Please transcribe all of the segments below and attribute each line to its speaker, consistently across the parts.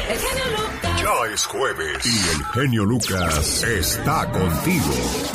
Speaker 1: El genio Lucas.
Speaker 2: Ya es jueves y el genio Lucas está contigo.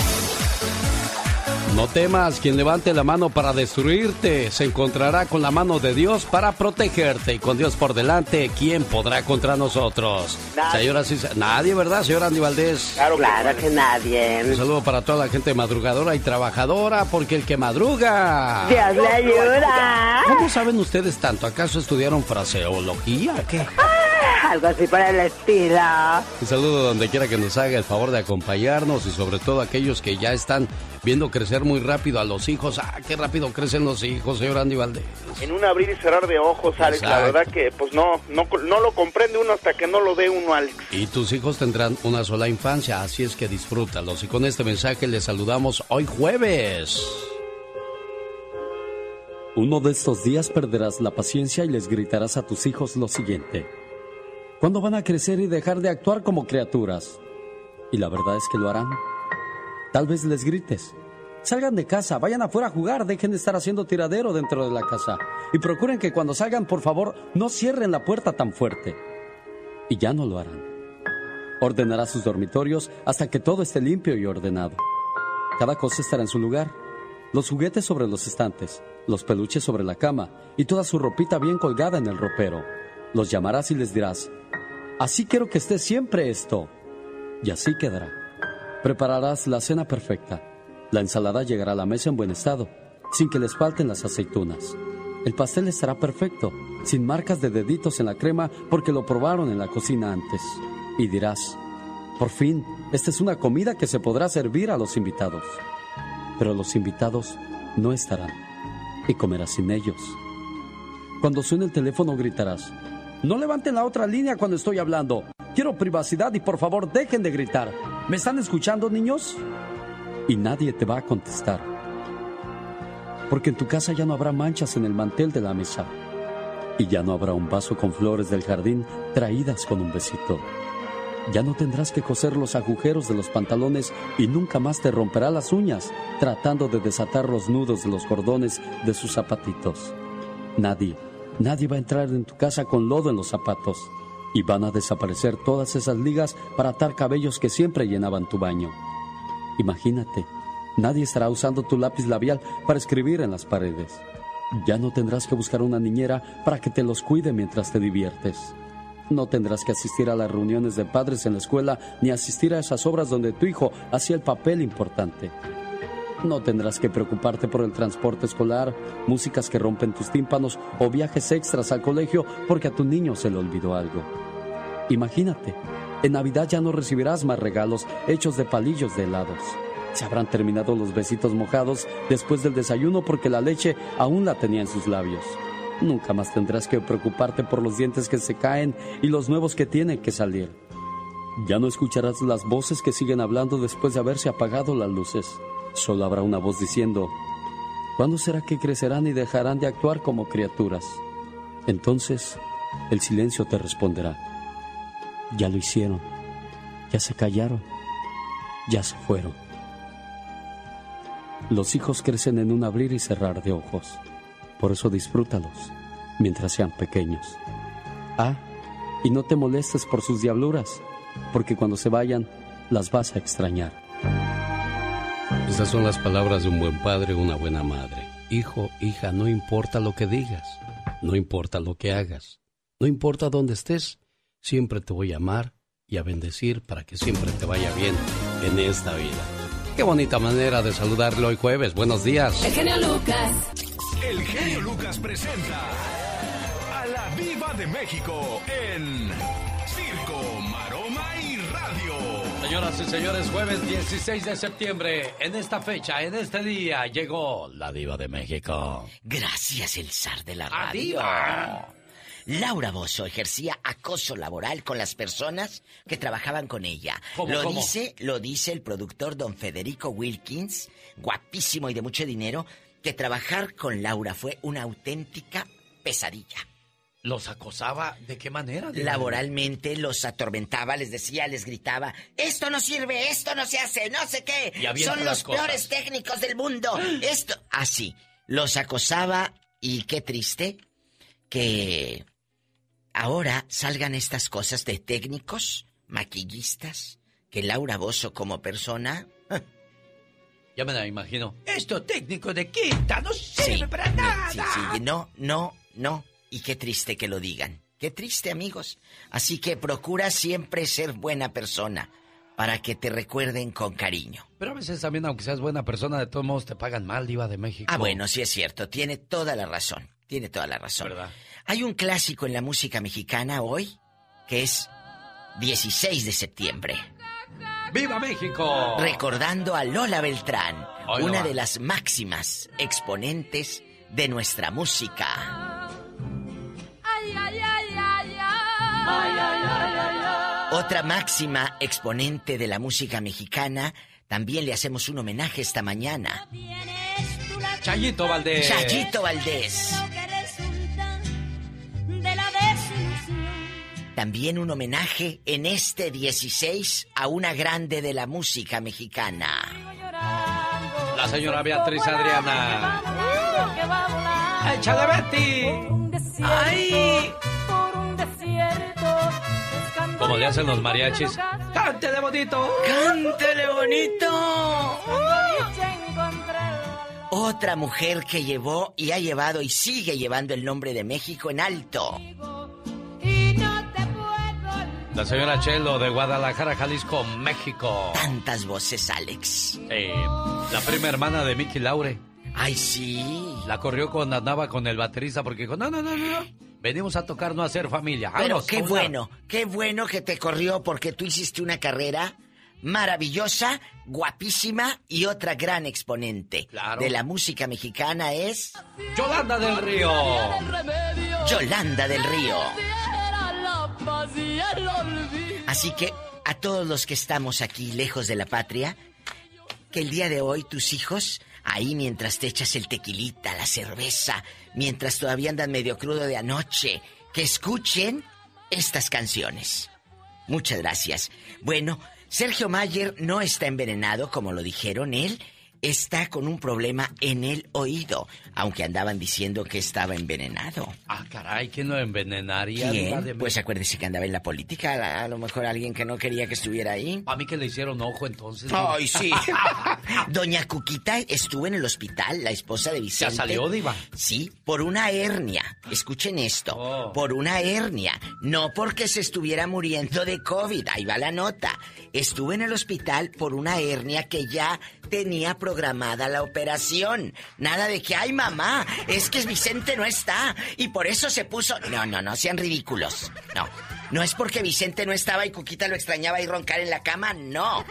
Speaker 3: No temas, quien levante la mano para destruirte se encontrará con la mano de Dios para protegerte. Y con Dios por delante, ¿quién podrá contra nosotros? Nadie, ¿verdad, señor Andy Valdés?
Speaker 4: Claro que nadie.
Speaker 3: Un saludo para toda la gente madrugadora y trabajadora, porque el que madruga...
Speaker 4: Dios le ayuda.
Speaker 3: ¿Cómo saben ustedes tanto? ¿Acaso estudiaron fraseología o qué?
Speaker 4: Algo así por el estilo.
Speaker 3: Un saludo donde quiera que nos haga el favor de acompañarnos y sobre todo a aquellos que ya están viendo crecer muy rápido a los hijos. Qué rápido crecen los hijos, señor Andy Valdés.
Speaker 5: En un abrir y cerrar de ojos, Alex. Exacto. La verdad que pues no lo comprende uno hasta que no lo ve uno, Alex.
Speaker 3: Y tus hijos tendrán una sola infancia, así es que disfrútalos. Y con este mensaje les saludamos hoy jueves.
Speaker 6: Uno de estos días perderás la paciencia y les gritarás a tus hijos lo siguiente: ¿cuándo van a crecer y dejar de actuar como criaturas? Y la verdad es que lo harán. Tal vez les grites: salgan de casa, vayan afuera a jugar, dejen de estar haciendo tiradero dentro de la casa. Y procuren que cuando salgan, por favor, no cierren la puerta tan fuerte. Y ya no lo harán. Ordenará sus dormitorios hasta que todo esté limpio y ordenado. Cada cosa estará en su lugar. Los juguetes sobre los estantes, los peluches sobre la cama y toda su ropita bien colgada en el ropero. Los llamarás y les dirás: así quiero que esté siempre esto. Y así quedará. Prepararás la cena perfecta. La ensalada llegará a la mesa en buen estado, sin que les falten las aceitunas. El pastel estará perfecto, sin marcas de deditos en la crema porque lo probaron en la cocina antes. Y dirás: por fin, esta es una comida que se podrá servir a los invitados. Pero los invitados no estarán y comerás sin ellos. Cuando suene el teléfono gritarás: no levanten la otra línea cuando estoy hablando. Quiero privacidad y por favor dejen de gritar. ¿Me están escuchando, niños? Y nadie te va a contestar. Porque en tu casa ya no habrá manchas en el mantel de la mesa. Y ya no habrá un vaso con flores del jardín traídas con un besito. Ya no tendrás que coser los agujeros de los pantalones y nunca más te romperá las uñas tratando de desatar los nudos de los cordones de sus zapatitos. Nadie va a entrar en tu casa con lodo en los zapatos. Y van a desaparecer todas esas ligas para atar cabellos que siempre llenaban tu baño. Imagínate, nadie estará usando tu lápiz labial para escribir en las paredes. Ya no tendrás que buscar una niñera para que te los cuide mientras te diviertes. No tendrás que asistir a las reuniones de padres en la escuela ni asistir a esas obras donde tu hijo hacía el papel importante. No tendrás que preocuparte por el transporte escolar, músicas que rompen tus tímpanos o viajes extras al colegio porque a tu niño se le olvidó algo. Imagínate, en Navidad ya no recibirás más regalos hechos de palillos de helados. Se habrán terminado los besitos mojados después del desayuno porque la leche aún la tenía en sus labios. Nunca más tendrás que preocuparte por los dientes que se caen y los nuevos que tienen que salir. Ya no escucharás las voces que siguen hablando después de haberse apagado las luces. Solo habrá una voz diciendo: ¿cuándo será que crecerán y dejarán de actuar como criaturas? Entonces, el silencio te responderá: ya lo hicieron, ya se callaron, ya se fueron. Los hijos crecen en un abrir y cerrar de ojos. Por eso disfrútalos mientras sean pequeños. Y no te molestes por sus diabluras, porque cuando se vayan, las vas a extrañar.
Speaker 3: Estas son las palabras de un buen padre o una buena madre. Hijo, hija, no importa lo que digas, no importa lo que hagas, no importa dónde estés, siempre te voy a amar y a bendecir para que siempre te vaya bien en esta vida. Qué bonita manera de saludarlo hoy jueves. Buenos días.
Speaker 1: El genio Lucas.
Speaker 2: El genio Lucas presenta a la Diva de México en Circo, Maroma y Radio.
Speaker 3: Señoras y señores, jueves 16 de septiembre, en esta fecha, en este día, llegó la Diva de México.
Speaker 7: Gracias, el zar de la radio.
Speaker 3: ¡Diva!
Speaker 7: Laura Bozzo ejercía acoso laboral con las personas que trabajaban con ella.
Speaker 3: ¿Cómo?
Speaker 7: Lo dice el productor don Federico Wilkins, guapísimo y de mucho dinero, que trabajar con Laura fue una auténtica pesadilla.
Speaker 8: ¿Los acosaba? ¿De qué manera?
Speaker 7: Laboralmente los atormentaba, les decía, les gritaba: esto no sirve, esto no se hace, no sé qué. Son los peores técnicos del mundo. Esto, así, los acosaba y qué triste que ahora salgan estas cosas de técnicos, maquillistas, que Laura Bozzo como persona...
Speaker 8: Ya me la imagino. Esto técnico de quinta no sirve para nada.
Speaker 7: Sí, no. Y qué triste que lo digan. Qué triste, amigos. Así que procura siempre ser buena persona para que te recuerden con cariño.
Speaker 8: Pero a veces también, aunque seas buena persona, de todos modos te pagan mal, Diva de México.
Speaker 7: Ah, bueno, sí es cierto. Tiene toda la razón. ¿Verdad? Hay un clásico en la música mexicana hoy que es 16 de septiembre.
Speaker 8: ¡Viva México!
Speaker 7: Recordando a Lola Beltrán,
Speaker 8: Hoy
Speaker 7: una de las máximas exponentes de nuestra música. Otra máxima exponente de la música mexicana, también le hacemos un homenaje esta mañana.
Speaker 8: Chayito Valdés.
Speaker 7: También un homenaje en este 16 a una grande de la música mexicana.
Speaker 8: La señora Beatriz Adriana. ¡Échale, Betty! ¡Ay! Como le hacen los mariachis. ¡Cántele bonito!
Speaker 7: ¡Cántele bonito! Otra mujer que llevó y ha llevado y sigue llevando el nombre de México en alto.
Speaker 8: La señora Chelo de Guadalajara, Jalisco, México.
Speaker 7: Tantas voces, Alex.
Speaker 8: La prima hermana de Mickey Laure.
Speaker 7: Ay, sí.
Speaker 8: La corrió cuando andaba con el baterista porque dijo, no. Venimos a tocar, no a hacer familia.
Speaker 7: Pero
Speaker 8: Vamos,
Speaker 7: qué bueno que te corrió porque tú hiciste una carrera maravillosa, guapísima y otra gran exponente de la música mexicana es...
Speaker 8: Yolanda del Río.
Speaker 7: Yolanda del Río. Así que a todos los que estamos aquí lejos de la patria, que el día de hoy tus hijos, ahí mientras te echas el tequilita, la cerveza, mientras todavía andan medio crudo de anoche, que escuchen estas canciones. Muchas gracias. Bueno, Sergio Mayer no está envenenado, como lo dijeron. Él está con un problema en el oído, aunque andaban diciendo que estaba envenenado.
Speaker 8: Ah, caray, ¿quién lo envenenaría?
Speaker 7: ¿Quién? Pues acuérdese que andaba en la política, a lo mejor alguien que no quería que estuviera ahí.
Speaker 8: A mí que le hicieron ojo entonces.
Speaker 7: Ay, sí. Doña Cuquita estuvo en el hospital, la esposa de Vicente.
Speaker 8: ¿Ya salió, Diva?
Speaker 7: Sí, por una hernia. Escuchen esto, por una hernia. No porque se estuviera muriendo de COVID, ahí va la nota. Estuvo en el hospital por una hernia que ya tenía programada la operación. Nada de que, ay, mamá, es que Vicente no está y por eso se puso... No sean ridículos. No es porque Vicente no estaba y Cuquita lo extrañaba y roncar en la cama, no.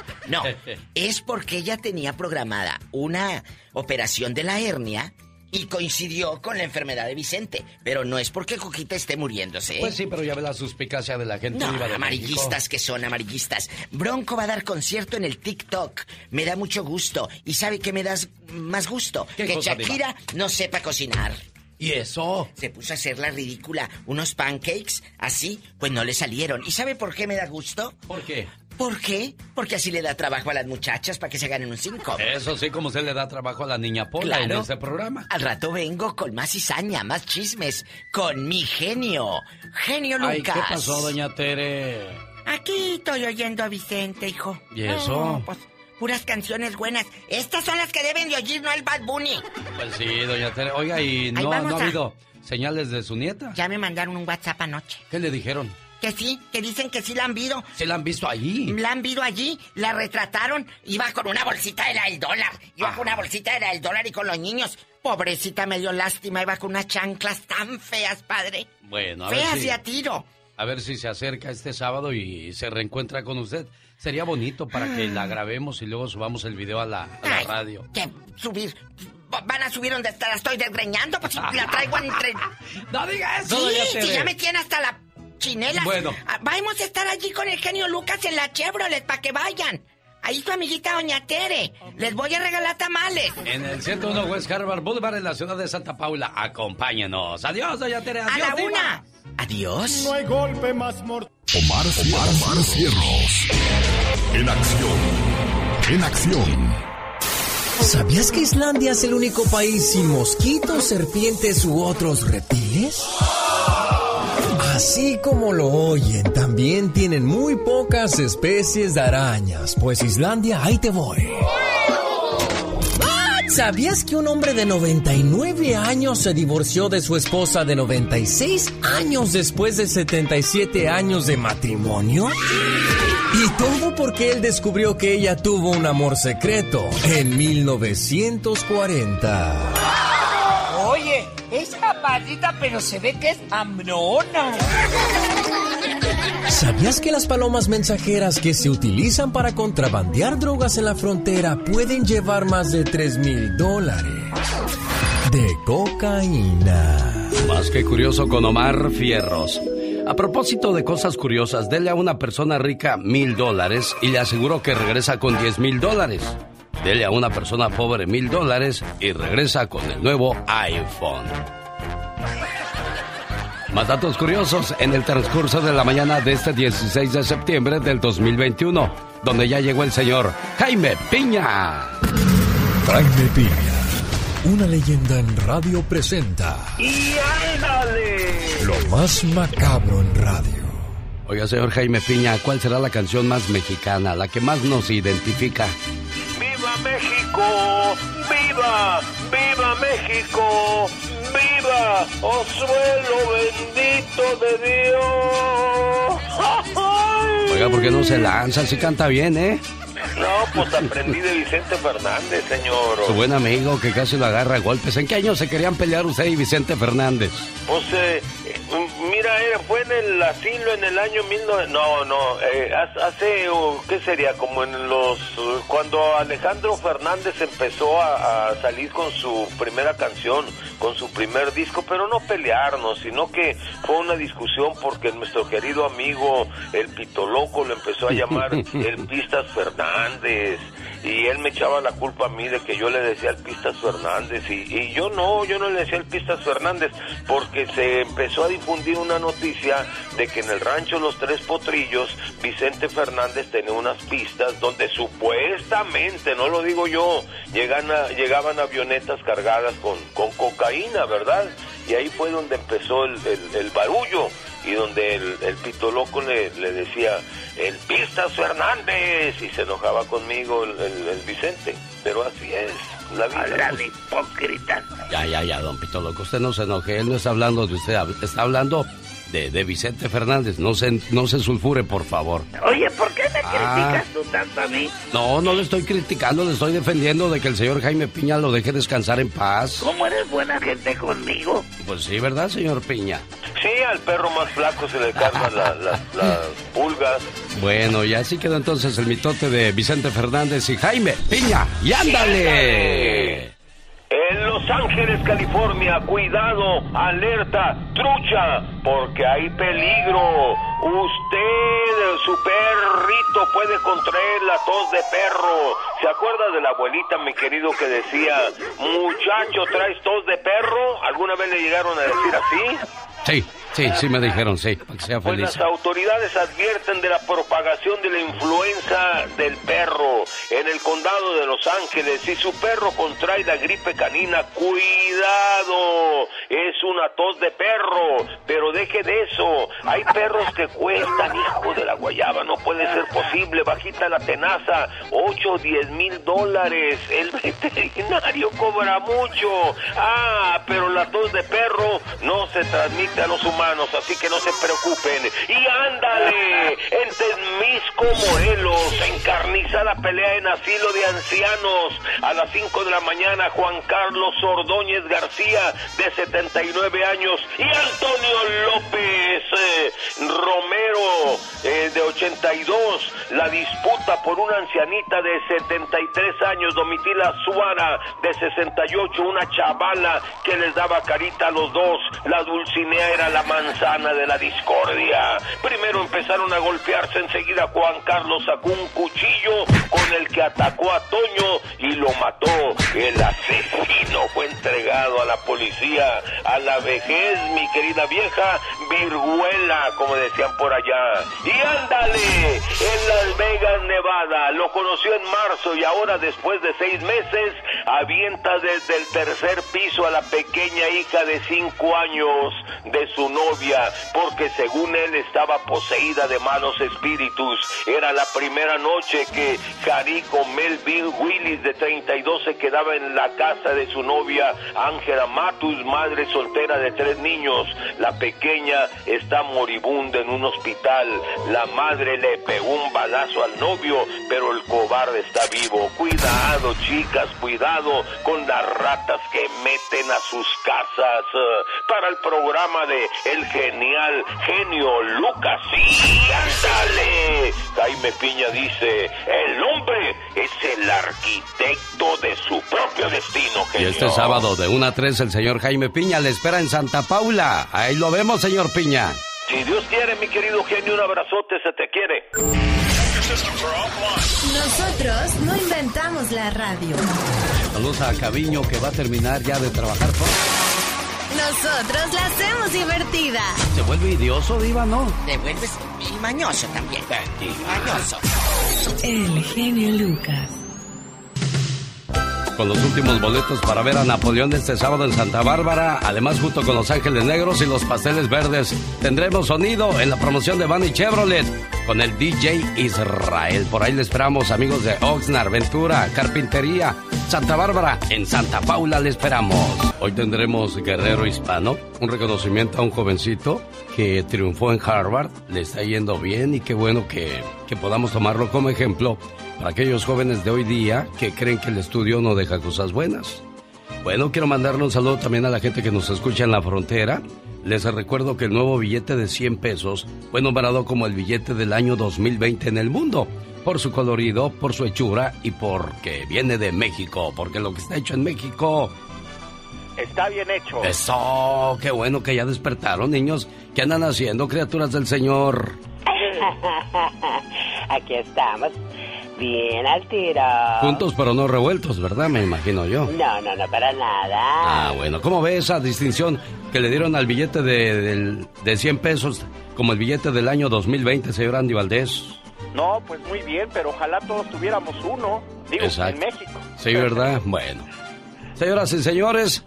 Speaker 7: Es porque ella tenía programada una operación de la hernia y coincidió con la enfermedad de Vicente. Pero no es porque Cuquita esté muriéndose.
Speaker 8: Pues sí, pero ya ve la suspicacia de la gente.
Speaker 7: No, amarillistas que son, amarillistas. Bronco va a dar concierto en el TikTok. Me da mucho gusto. ¿Y sabe qué me das más gusto? Que Shakira no sepa cocinar.
Speaker 8: ¿Y eso?
Speaker 7: Se puso a hacer la ridícula. Unos pancakes, así, pues no le salieron. ¿Y sabe por qué me da gusto?
Speaker 8: ¿Por qué?
Speaker 7: ¿Por qué? Porque así le da trabajo a las muchachas para que se ganen un 5.
Speaker 8: Eso sí, como se le da trabajo a la niña Pola en este programa.
Speaker 7: Al rato vengo con más cizaña, más chismes, con mi genio Lucas.
Speaker 8: Ay, ¿qué pasó, doña Tere?
Speaker 7: Aquí estoy oyendo a Vicente, hijo.
Speaker 8: ¿Y eso?
Speaker 7: Pues puras canciones buenas. Estas son las que deben de oír, no el Bad Bunny.
Speaker 8: Pues sí, doña Tere. Oiga, ¿y no ha habido señales de su nieta?
Speaker 7: Ya me mandaron un WhatsApp anoche.
Speaker 8: ¿Qué le dijeron?
Speaker 7: Que sí, que dicen que sí la han visto.
Speaker 8: ¿Se la han visto allí?
Speaker 7: La han visto allí, la retrataron. Iba con una bolsita de la del dólar. Iba con una bolsita de la del dólar y con los niños. Pobrecita, me dio lástima. Iba con unas chanclas tan feas, padre.
Speaker 8: Bueno,
Speaker 7: feas y a tiro.
Speaker 8: A ver si se acerca este sábado y se reencuentra con usted. Sería bonito para que la grabemos y luego subamos el video a la radio.
Speaker 7: ¿Qué? ¿Subir? ¿Van a subir donde la estoy desgreñando? Pues si la traigo entre...
Speaker 8: ¡No diga eso!
Speaker 7: Sí, si ya me tiene hasta la chinela.
Speaker 8: Bueno.
Speaker 7: Vamos a estar allí con el genio Lucas en la Chevrolet para que vayan. Ahí su amiguita Doña Tere. Les voy a regalar tamales.
Speaker 8: En el 101 West Harvard Boulevard en la ciudad de Santa Paula. Acompáñenos. Adiós, Doña Tere. Adiós,
Speaker 7: a la
Speaker 8: Diva.
Speaker 7: una. Adiós.
Speaker 1: No hay golpe más mortal.
Speaker 2: Omar Cierros. En acción. En acción.
Speaker 9: ¿Sabías que Islandia es el único país sin mosquitos, serpientes u otros reptiles? Así como lo oyen, también tienen muy pocas especies de arañas. Pues Islandia, ahí te voy. ¿Sabías que un hombre de 99 años se divorció de su esposa de 96 años después de 77 años de matrimonio? Y todo porque él descubrió que ella tuvo un amor secreto en 1940.
Speaker 1: Oye, es chaparrita, pero se ve que es hambrona.
Speaker 9: ¿Sabías que las palomas mensajeras que se utilizan para contrabandear drogas en la frontera pueden llevar más de $3,000 de cocaína?
Speaker 3: Más que curioso con Omar Fierros. A propósito de cosas curiosas, dele a una persona rica $1,000 y le aseguro que regresa con $10,000. Dele a una persona pobre $1,000 y regresa con el nuevo iPhone. Más datos curiosos en el transcurso de la mañana de este 16 de septiembre del 2021, donde ya llegó el señor Jaime Piña.
Speaker 9: Jaime Piña, una leyenda en radio presenta.
Speaker 5: ¡Y ándale!
Speaker 9: Lo más macabro en radio.
Speaker 3: Oiga, señor Jaime Piña, ¿cuál será la canción más mexicana, la que más nos identifica?
Speaker 5: ¡Viva México! ¡Viva! ¡Viva México! ¡Viva! ¡Oh suelo bendito de Dios!
Speaker 3: Oiga, ¿por qué no se lanza? Sí canta bien, ¿eh?
Speaker 5: No, pues aprendí de Vicente Fernández, señor.
Speaker 3: Su buen amigo que casi lo agarra a golpes. ¿En qué año se querían pelear usted y Vicente Fernández?
Speaker 5: Pues, mira, fue en el asilo en el año 1900... hace, ¿qué sería? Como en los... Cuando Alejandro Fernández empezó a salir con su primera canción, con su primer disco, pero no pelearnos, sino que fue una discusión porque nuestro querido amigo, el Pito Loco, lo empezó a llamar el Pistas Fernández, y él me echaba la culpa a mí de que yo le decía el Pistas Fernández, y yo no le decía el Pistas Fernández, porque se empezó a difundir una noticia de que en el rancho Los Tres Potrillos, Vicente Fernández tenía unas pistas donde supuestamente, no lo digo yo, llegaban avionetas cargadas con cocaína, ¿verdad? Y ahí fue donde empezó el barullo, y donde el Pito Loco le decía el Pistas Fernández, y se enojaba conmigo el Vicente. Pero así es la vida.
Speaker 1: Hablan hipócritas.
Speaker 3: Ya, don Pito Loco, usted no se enoje, él no está hablando de usted, está hablando de Vicente Fernández. No se sulfure, por favor.
Speaker 1: Oye, ¿por qué me criticas tú tanto a mí?
Speaker 3: No le estoy criticando, le estoy defendiendo de que el señor Jaime Piña lo deje descansar en paz.
Speaker 1: ¿Cómo eres buena gente conmigo?
Speaker 3: Pues sí, ¿verdad, señor Piña?
Speaker 5: Sí, al perro más flaco se le cargan las pulgas.
Speaker 3: Bueno, y así quedó entonces el mitote de Vicente Fernández y Jaime Piña. ¡Y ándale!
Speaker 5: En Los Ángeles, California, cuidado, alerta, trucha, porque hay peligro. Usted, su perrito, puede contraer la tos de perro. ¿Se acuerda de la abuelita, mi querido, que decía, muchacho, ¿traes tos de perro? ¿Alguna vez le llegaron a decir así?
Speaker 3: Sí, me dijeron, sí, para que sea feliz.
Speaker 5: Pues las autoridades advierten de la propagación de la influenza del perro en el condado de Los Ángeles. Si su perro contrae la gripe canina, cuidado, es una tos de perro, pero deje de eso. Hay perros que cuestan, hijo de la guayaba, no puede ser posible, bajita la tenaza, 8 o 10 mil dólares, el veterinario cobra mucho. Pero la tos de perro no se transmite a los humanos, así que no se preocupen. Y ándale, en Temisco, Morelos, encarnizada pelea en asilo de ancianos. A las 5 de la mañana, Juan Carlos Ordóñez García, de 79 años, y Antonio López Romero, de 82. La disputa por una ancianita de 73 años, Domitila Suara, de 68, una chavala que les daba carita a los dos. La Dulcinea era la manzana de la discordia. Primero empezaron a golpearse, enseguida Juan Carlos sacó un cuchillo con el que atacó a Toño y lo mató. El asesino fue entregado a la policía, a la vejez, mi querida vieja, viruela, como decían por allá. Y ándale, en Las Vegas, Nevada, lo conoció en marzo y ahora después de 6 meses avienta desde el tercer piso a la pequeña hija de 5 años de su novia, porque según él estaba poseída de malos espíritus. Era la primera noche que Jarico Melville Willis, de 32, se quedaba en la casa de su novia Ángela Matus, madre soltera de 3 niños. La pequeña está moribunda en un hospital. La madre le pegó un balazo al novio, pero el cobarde está vivo. Cuidado, chicas, cuidado con las ratas que meten a sus casas. Para el programa de el genial genio Lucas, sí, ándale. Jaime Piña dice, el hombre es el arquitecto de su propio destino, genio.
Speaker 3: Y este sábado de 1 a 3 el señor Jaime Piña le espera en Santa Paula. Ahí lo vemos, señor Piña.
Speaker 5: Si Dios quiere, mi querido genio, un abrazote, se te quiere.
Speaker 10: Nosotros no inventamos la radio.
Speaker 3: Saludos a Caviño, que va a terminar ya de trabajar.
Speaker 10: Nosotros la hacemos divertida.
Speaker 3: ¿Se vuelve idioso, Diva, no?
Speaker 7: Te vuelves y mañoso también. Mañoso.
Speaker 10: El genio Lucas.
Speaker 3: Con los últimos boletos para ver a Napoleón este sábado en Santa Bárbara. Además, junto con Los Ángeles Negros y Los Pasteles Verdes, tendremos sonido en la promoción de Van y Chevrolet con el DJ Israel. Por ahí le esperamos, amigos de Oxnard, Ventura, Carpintería, Santa Bárbara. En Santa Paula le esperamos. Hoy tendremos Guerrero Hispano, un reconocimiento a un jovencito que triunfó en Harvard. Le está yendo bien y qué bueno que podamos tomarlo como ejemplo para aquellos jóvenes de hoy día que creen que el estudio no deja cosas buenas. Bueno, quiero mandarle un saludo también a la gente que nos escucha en la frontera. Les recuerdo que el nuevo billete de 100 pesos fue nombrado como el billete del año 2020 en el mundo, por su colorido, por su hechura y porque viene de México, porque lo que está hecho en México
Speaker 11: está bien hecho.
Speaker 3: Eso, qué bueno que ya despertaron, niños. ¿Qué andan haciendo, criaturas del Señor?
Speaker 4: Aquí estamos, bien al tiro.
Speaker 3: Juntos pero no revueltos, ¿verdad? Me imagino yo.
Speaker 4: No, para nada.
Speaker 3: Ah, bueno, ¿cómo ve esa distinción que le dieron al billete de 100 pesos como el billete del año 2020, señor Andy Valdés?
Speaker 11: No, pues muy bien, pero ojalá todos tuviéramos uno, digo,
Speaker 3: exacto,
Speaker 11: en México.
Speaker 3: Sí, ¿verdad? Bueno. Señoras y señores,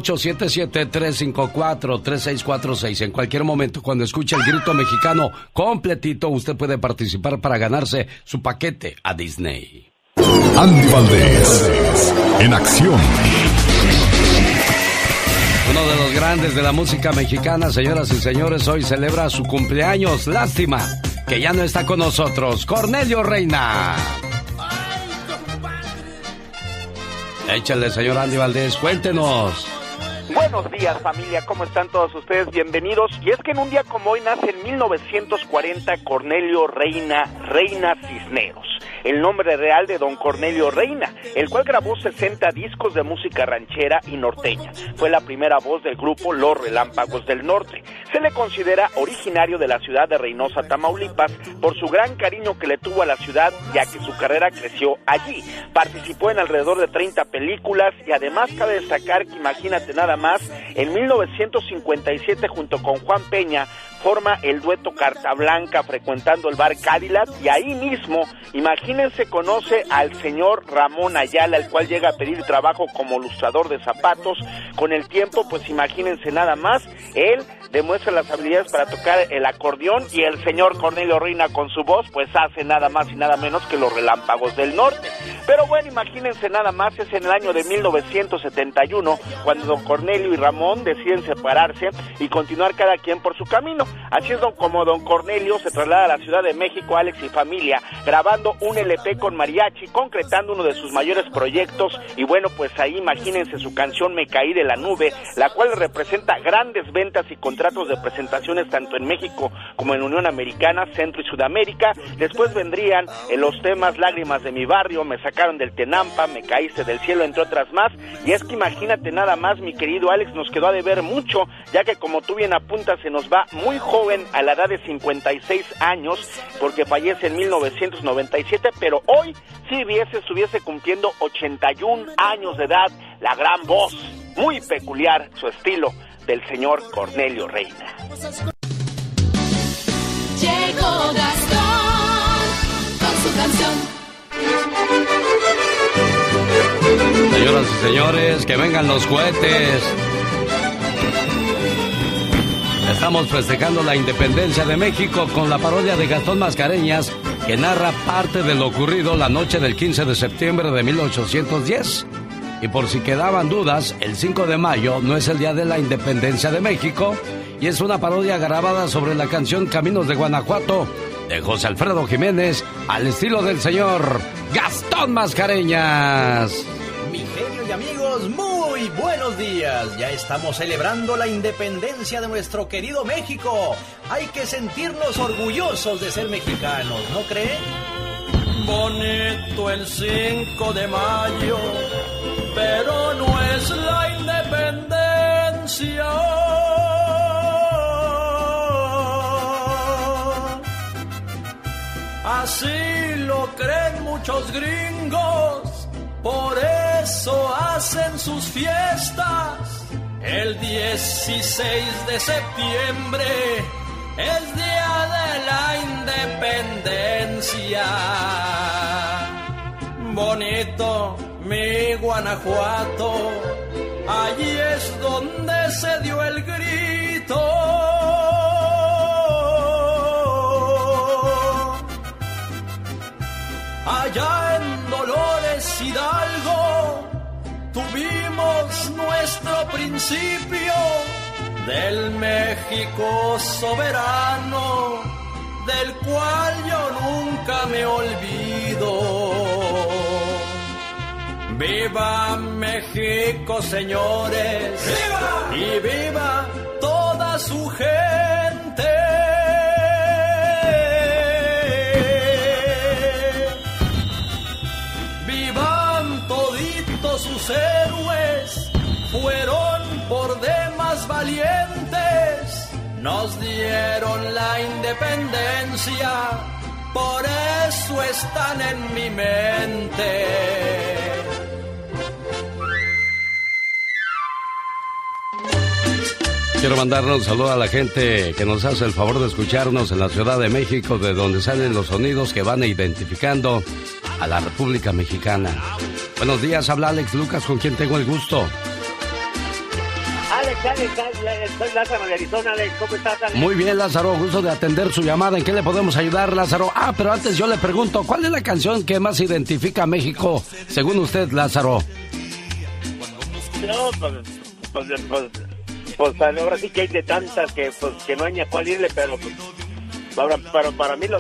Speaker 3: 1877-354-3646. En cualquier momento, cuando escuche el grito mexicano completito, usted puede participar para ganarse su paquete a Disney.
Speaker 2: Andy Valdés, en acción.
Speaker 3: Uno de los grandes de la música mexicana, señoras y señores, hoy celebra su cumpleaños. Lástima que ya no está con nosotros. Cornelio Reina. Échale, señor Andy Valdés, cuéntenos.
Speaker 11: Buenos días, familia, ¿cómo están todos ustedes? Bienvenidos. Y es que en un día como hoy nace en 1940 Cornelio Reina Cisneros, el nombre real de don Cornelio Reina, el cual grabó 60 discos de música ranchera y norteña. Fue la primera voz del grupo Los Relámpagos del Norte. Se le considera originario de la ciudad de Reynosa, Tamaulipas, por su gran cariño que le tuvo a la ciudad, ya que su carrera creció allí. Participó en alrededor de 30 películas y además cabe destacar que, imagínate nada más, en 1957 junto con Juan Peña forma el dueto Carta Blanca frecuentando el bar Cadillac, y ahí mismo, imagínense, conoce al señor Ramón Ayala, el cual llega a pedir trabajo como lustrador de zapatos. Con el tiempo, pues imagínense nada más, él demuestra las habilidades para tocar el acordeón y el señor Cornelio Reina con su voz pues hace nada más y nada menos que Los Relámpagos del Norte. Pero bueno, imagínense nada más, es en el año de 1971 cuando don Cornelio y Ramón deciden separarse y continuar cada quien por su camino. Así es como don Cornelio se traslada a la Ciudad de México, Alex y familia, grabando un LP con mariachi, concretando uno de sus mayores proyectos. Y bueno, pues ahí imagínense su canción Me Caí de la Nube, la cual representa grandes ventas y contratos de presentaciones tanto en México como en Unión Americana, Centro y Sudamérica. Después vendrían los temas Lágrimas de mi barrio, Me sacaron del Tenampa, Me caíste del cielo, entre otras más. Y es que imagínate nada más, mi querido Alex, nos quedó a deber mucho, ya que como tú bien apuntas, se nos va muy joven a la edad de 56 años, porque fallece en 1997, pero hoy si estuviese cumpliendo 81 años de edad, la gran voz, muy peculiar su estilo, del señor Cornelio Reina.
Speaker 10: Llegó Gastón con su canción.
Speaker 8: Señoras y señores, que vengan los cohetes. Estamos festejando la independencia de México con la parodia de Gastón Mascareñas, que narra parte de lo ocurrido la noche del 15 de septiembre de 1810. Y por si quedaban dudas, el 5 de mayo no es el día de la independencia de México, y es una parodia grabada sobre la canción Caminos de Guanajuato, de José Alfredo Jiménez, al estilo del señor Gastón Mascareñas.
Speaker 12: Mi genio y amigos, muy buenos días. Ya estamos celebrando la independencia de nuestro querido México. Hay que sentirnos orgullosos de ser mexicanos, ¿no creen? Bonito el 5 de mayo, pero no es la independencia. Así lo creen muchos gringos, por eso hacen sus fiestas. El 16 de septiembre es día de la independencia. Bonito mi Guanajuato, allí es donde se dio el grito. Allá en Dolores Hidalgo tuvimos nuestro principio del México soberano, del cual yo nunca me olvido. ¡Viva México, señores! ¡Viva! Y viva toda su gente. Sus héroes fueron por demás valientes, nos dieron la independencia, por eso están en mi mente.
Speaker 8: Quiero mandarle un saludo a la gente que nos hace el favor de escucharnos en la Ciudad de México, de donde salen los sonidos que van identificando a la República Mexicana. Buenos días, habla Alex Lucas, con quien tengo el gusto.
Speaker 13: Alex, soy Lázaro de Arizona, Alex, ¿cómo estás, Alex?
Speaker 8: Muy bien, Lázaro, gusto de atender su llamada. ¿En qué le podemos ayudar, Lázaro? Pero antes yo le pregunto, ¿cuál es la canción que más identifica a México, según usted, Lázaro?
Speaker 13: No, pues ahora sí que hay de tantas que no hay ni a cuál irle, pero para mí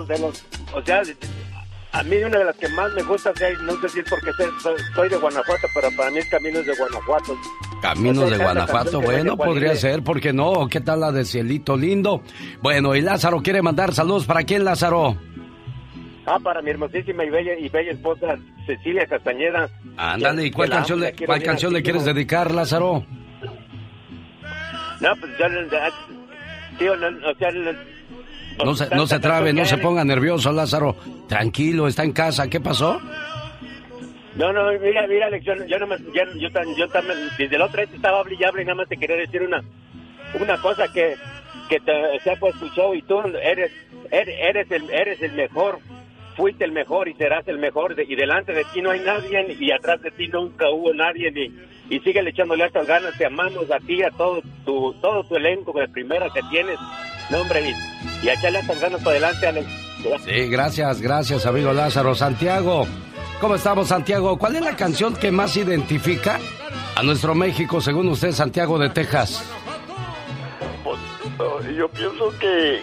Speaker 13: a mí una de las que más me gusta, no sé si es porque soy de Guanajuato, pero para mí es Caminos de Guanajuato.
Speaker 8: Caminos de Guanajuato, bueno, podría ser, ¿por qué no? ¿Qué tal la de Cielito Lindo? Bueno, y Lázaro quiere mandar saludos, ¿para quién, Lázaro?
Speaker 13: Para mi hermosísima y bella esposa Cecilia Castañeda.
Speaker 8: Ándale, ¿y cuál canción le quieres dedicar, Lázaro?
Speaker 13: No, pues ya, tío,
Speaker 8: no se trabe, no se ponga nervioso, Lázaro. Tranquilo, está en casa. ¿Qué pasó?
Speaker 13: No, mira, Alex, yo también, desde la otra vez estaba hablando y nada más te quería decir una cosa que te sepa tu show, y tú eres el mejor, fuiste el mejor y serás el mejor, y delante de ti no hay nadie y atrás de ti nunca hubo nadie, y síguele echándole hartas ganas. Te amamos a ti, a todo tu elenco de primera que tienes. No, hombre, y echarle estas ganas para adelante, Alex.
Speaker 8: Sí, gracias, amigo Lázaro. Santiago, ¿cómo estamos, Santiago? ¿Cuál es la canción que más identifica a nuestro México, según usted, Santiago de Texas?
Speaker 14: Pues, yo pienso que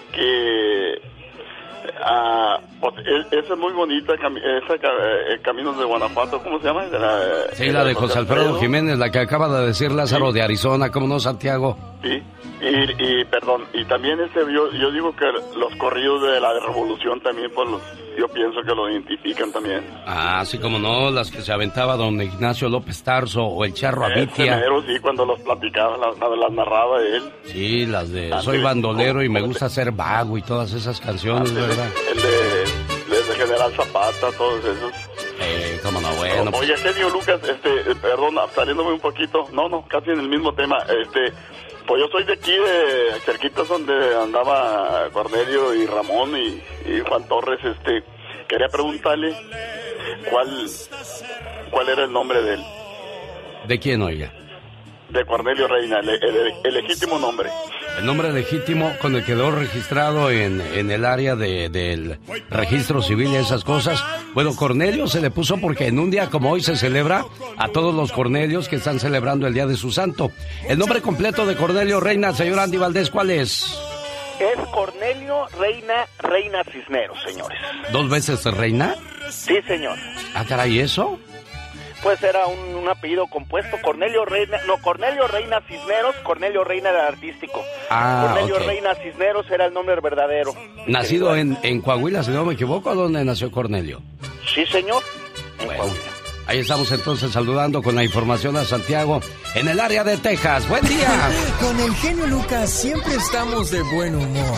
Speaker 14: pues esa es muy bonita, Caminos de Guanajuato, ¿cómo se llama?
Speaker 8: La de José Alfredo Jiménez, la que acaba de decir Lázaro, sí, de Arizona, ¿cómo no, Santiago?
Speaker 14: Sí, y también yo digo que los corridos de la Revolución también, pues yo pienso que lo identifican también.
Speaker 8: Sí, como no, las que se aventaba don Ignacio López Tarso o el Charro Abitia.
Speaker 14: Sí, cuando los platicaba, las narraba él.
Speaker 8: Sí, las de Soy bandolero y me gusta ser vago y todas esas canciones, ¿verdad?
Speaker 14: El de General Zapata, todos esos.
Speaker 8: Cómo no, bueno.
Speaker 14: Oye, genio Lucas, perdón, saliéndome un poquito, no, casi en el mismo tema, pues yo soy de aquí, de cerquitas donde andaba Cornelio y Ramón y Juan Torres. Quería preguntarle cuál era el nombre de él.
Speaker 8: ¿De quién, oiga?
Speaker 14: De Cornelio Reina, el legítimo nombre.
Speaker 8: El nombre legítimo con el que quedó registrado en el área del registro civil y esas cosas. Bueno, Cornelio se le puso porque en un día como hoy se celebra a todos los Cornelios que están celebrando el día de su santo. El nombre completo de Cornelio Reina, señor Andy Valdés, ¿cuál es?
Speaker 11: Es Cornelio Reina Cisneros, señores.
Speaker 8: ¿2 veces Reina?
Speaker 11: Sí, señor.
Speaker 8: Ah, caray, ¿eso?
Speaker 11: Pues era un apellido compuesto, Cornelio Reina Cisneros, Cornelio Reina era artístico. Cornelio
Speaker 8: okay.
Speaker 11: Reina Cisneros era el nombre verdadero.
Speaker 8: Nacido en Coahuila, si no me equivoco, ¿dónde nació Cornelio?
Speaker 11: Sí, señor, en Coahuila.
Speaker 8: Ahí estamos entonces saludando con la información a Santiago, en el área de Texas. ¡Buen día!
Speaker 9: Con el genio Lucas siempre estamos de buen humor.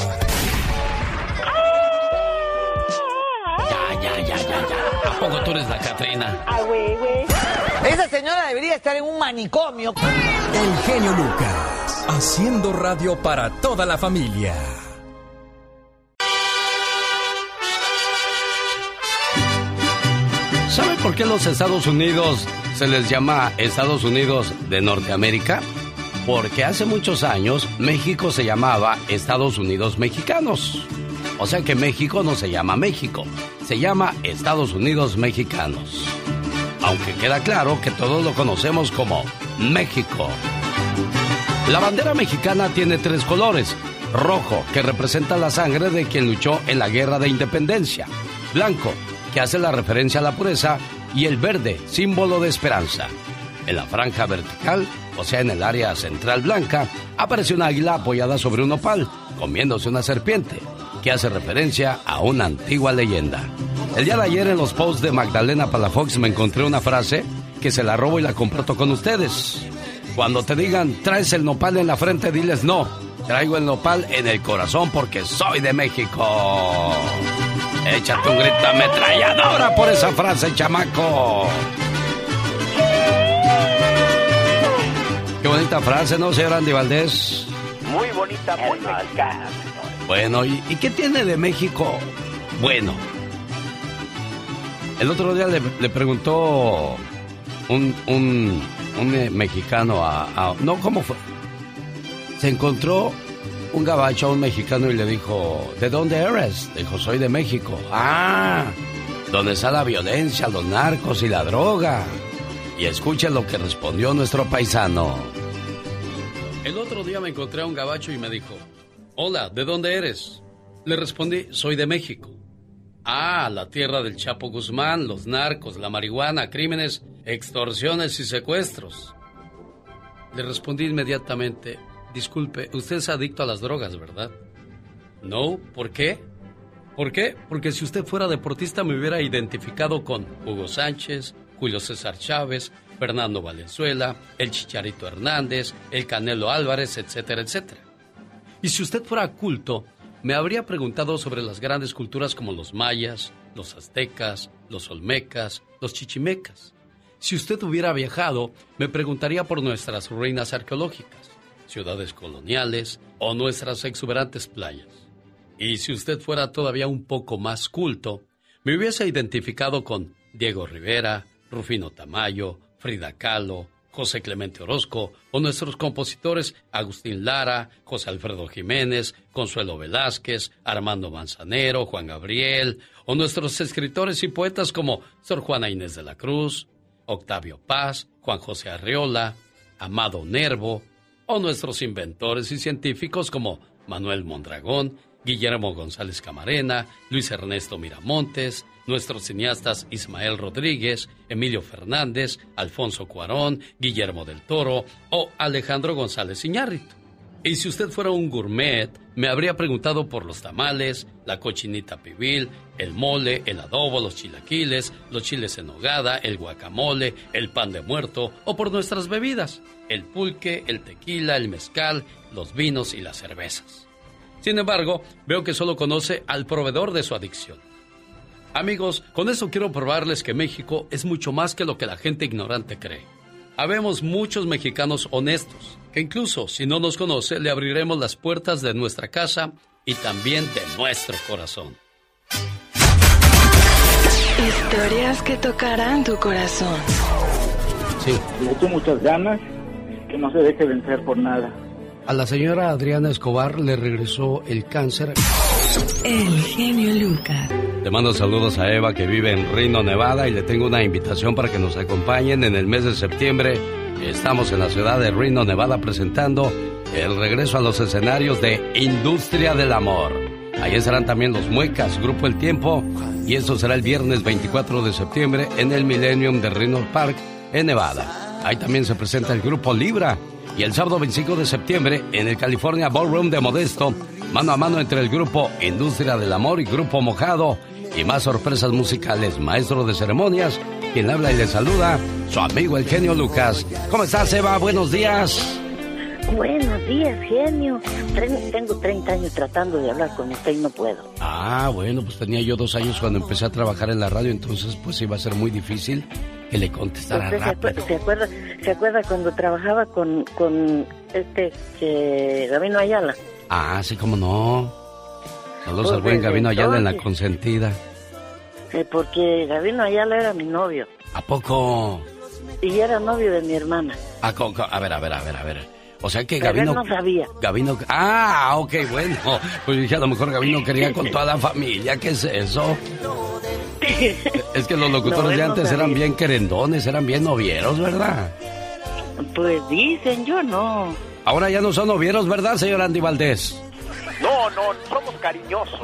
Speaker 8: Ya. ¿A poco tú eres la Catrina?
Speaker 15: Ah, güey. Esa señora debería estar en un manicomio.
Speaker 9: El genio Lucas, haciendo radio para toda la familia.
Speaker 8: ¿Sabe por qué los Estados Unidos se les llama Estados Unidos de Norteamérica? Porque hace muchos años México se llamaba Estados Unidos Mexicanos. O sea que México no se llama México, se llama Estados Unidos Mexicanos. Aunque queda claro que todos lo conocemos como México. La bandera mexicana tiene 3 colores. Rojo, que representa la sangre de quien luchó en la Guerra de Independencia. Blanco, que hace la referencia a la pureza. Y el verde, símbolo de esperanza. En la franja vertical, o sea en el área central blanca, aparece un águila apoyada sobre un nopal, comiéndose una serpiente, que hace referencia a una antigua leyenda. El día de ayer en los posts de Magdalena Palafox me encontré una frase que se la robo y la comparto con ustedes. Cuando te digan, ¿traes el nopal en la frente? Diles no, traigo el nopal en el corazón porque soy de México. Échate un grito ametralladora por esa frase, chamaco. Qué bonita frase, ¿no, señor Andy Valdés?
Speaker 11: Muy bonita, muy mexicana.
Speaker 8: Bueno, ¿y qué tiene de México? Bueno, el otro día le preguntó un mexicano no, ¿cómo fue? Se encontró un gabacho a un mexicano y le dijo, ¿de dónde eres? Dijo, soy de México. Ah, donde está la violencia, los narcos y la droga. Y escuchen lo que respondió nuestro paisano. El otro día me encontré a un gabacho y me dijo, hola, ¿de dónde eres? Le respondí, soy de México. Ah, la tierra del Chapo Guzmán, los narcos, la marihuana, crímenes, extorsiones y secuestros. Le respondí inmediatamente, disculpe, usted es adicto a las drogas, ¿verdad? No, ¿por qué? ¿Por qué? Porque si usted fuera deportista me hubiera identificado con Hugo Sánchez, Julio César Chávez, Fernando Valenzuela, el Chicharito Hernández, el Canelo Álvarez, etcétera, etcétera. Y si usted fuera culto, me habría preguntado sobre las grandes culturas como los mayas, los aztecas, los olmecas, los chichimecas. Si usted hubiera viajado, me preguntaría por nuestras ruinas arqueológicas, ciudades coloniales o nuestras exuberantes playas. Y si usted fuera todavía un poco más culto, me hubiese identificado con Diego Rivera, Rufino Tamayo, Frida Kahlo, José Clemente Orozco, o nuestros compositores Agustín Lara, José Alfredo Jiménez, Consuelo Velázquez, Armando Manzanero, Juan Gabriel, o nuestros escritores y poetas como Sor Juana Inés de la Cruz, Octavio Paz, Juan José Arreola, Amado Nervo, o nuestros inventores y científicos como Manuel Mondragón, Guillermo González Camarena, Luis Ernesto Miramontes, nuestros cineastas Ismael Rodríguez, Emilio Fernández, Alfonso Cuarón, Guillermo del Toro o Alejandro González Iñárritu. Y si usted fuera un gourmet, me habría preguntado por los tamales, la cochinita pibil, el mole, el adobo, los chilaquiles, los chiles en nogada, el guacamole, el pan de muerto o por nuestras bebidas, el pulque, el tequila, el mezcal, los vinos y las cervezas. Sin embargo, veo que solo conoce al proveedor de su adicción. Amigos, con eso quiero probarles que México es mucho más que lo que la gente ignorante cree. Habemos muchos mexicanos honestos, que incluso si no nos conoce, le abriremos las puertas de nuestra casa y también de nuestro corazón.
Speaker 10: Historias que tocarán tu corazón.
Speaker 3: Sí.
Speaker 16: Le eche muchas ganas, que no se deje vencer por nada.
Speaker 3: A la señora Adriana Escobar le regresó el cáncer.
Speaker 10: El genio Lucas.
Speaker 8: Le mando saludos a Eva, que vive en Reno, Nevada, y le tengo una invitación para que nos acompañen en el mes de septiembre. Estamos en la ciudad de Reno, Nevada, presentando el regreso a los escenarios de Industria del Amor. Ahí estarán también los Muecas, Grupo El Tiempo, y eso será el viernes 24 de septiembre en el Millennium de Reno Park, en Nevada. Ahí también se presenta el Grupo Libra. Y el sábado 25 de septiembre, en el California Ballroom de Modesto, mano a mano entre el Grupo Industria del Amor y Grupo Mojado. Y más sorpresas musicales. Maestro de ceremonias, quien habla y le saluda, su amigo el genio Lucas. ¿Cómo estás, Eva? Buenos días.
Speaker 17: Buenos días, genio. Tengo 30 años tratando de hablar con usted y no puedo.
Speaker 3: Ah, bueno, pues tenía yo 2 años cuando empecé a trabajar en la radio, entonces pues iba a ser muy difícil que le contestara rápido.
Speaker 17: ¿Se acuerda cuando trabajaba con Gabino Ayala?
Speaker 3: Ah, sí, cómo no. Saludos al buen Gabino Ayala en La Consentida.
Speaker 17: Porque Gabino Ayala era mi novio.
Speaker 3: ¿A poco?
Speaker 17: Y era novio de mi hermana.
Speaker 3: A ver. O sea que
Speaker 17: Pero
Speaker 3: Gabino...
Speaker 17: él no sabía.
Speaker 3: Gabino... Ah, ok, bueno. Pues dije, a lo mejor Gabino quería con toda la familia. ¿Qué es eso? Es que los locutores de antes eran bien querendones, eran bien novieros, ¿verdad?
Speaker 17: Pues dicen, yo no.
Speaker 3: Ahora ya no son novieros, ¿verdad, señor Andy Valdés?
Speaker 11: No, somos cariñosos.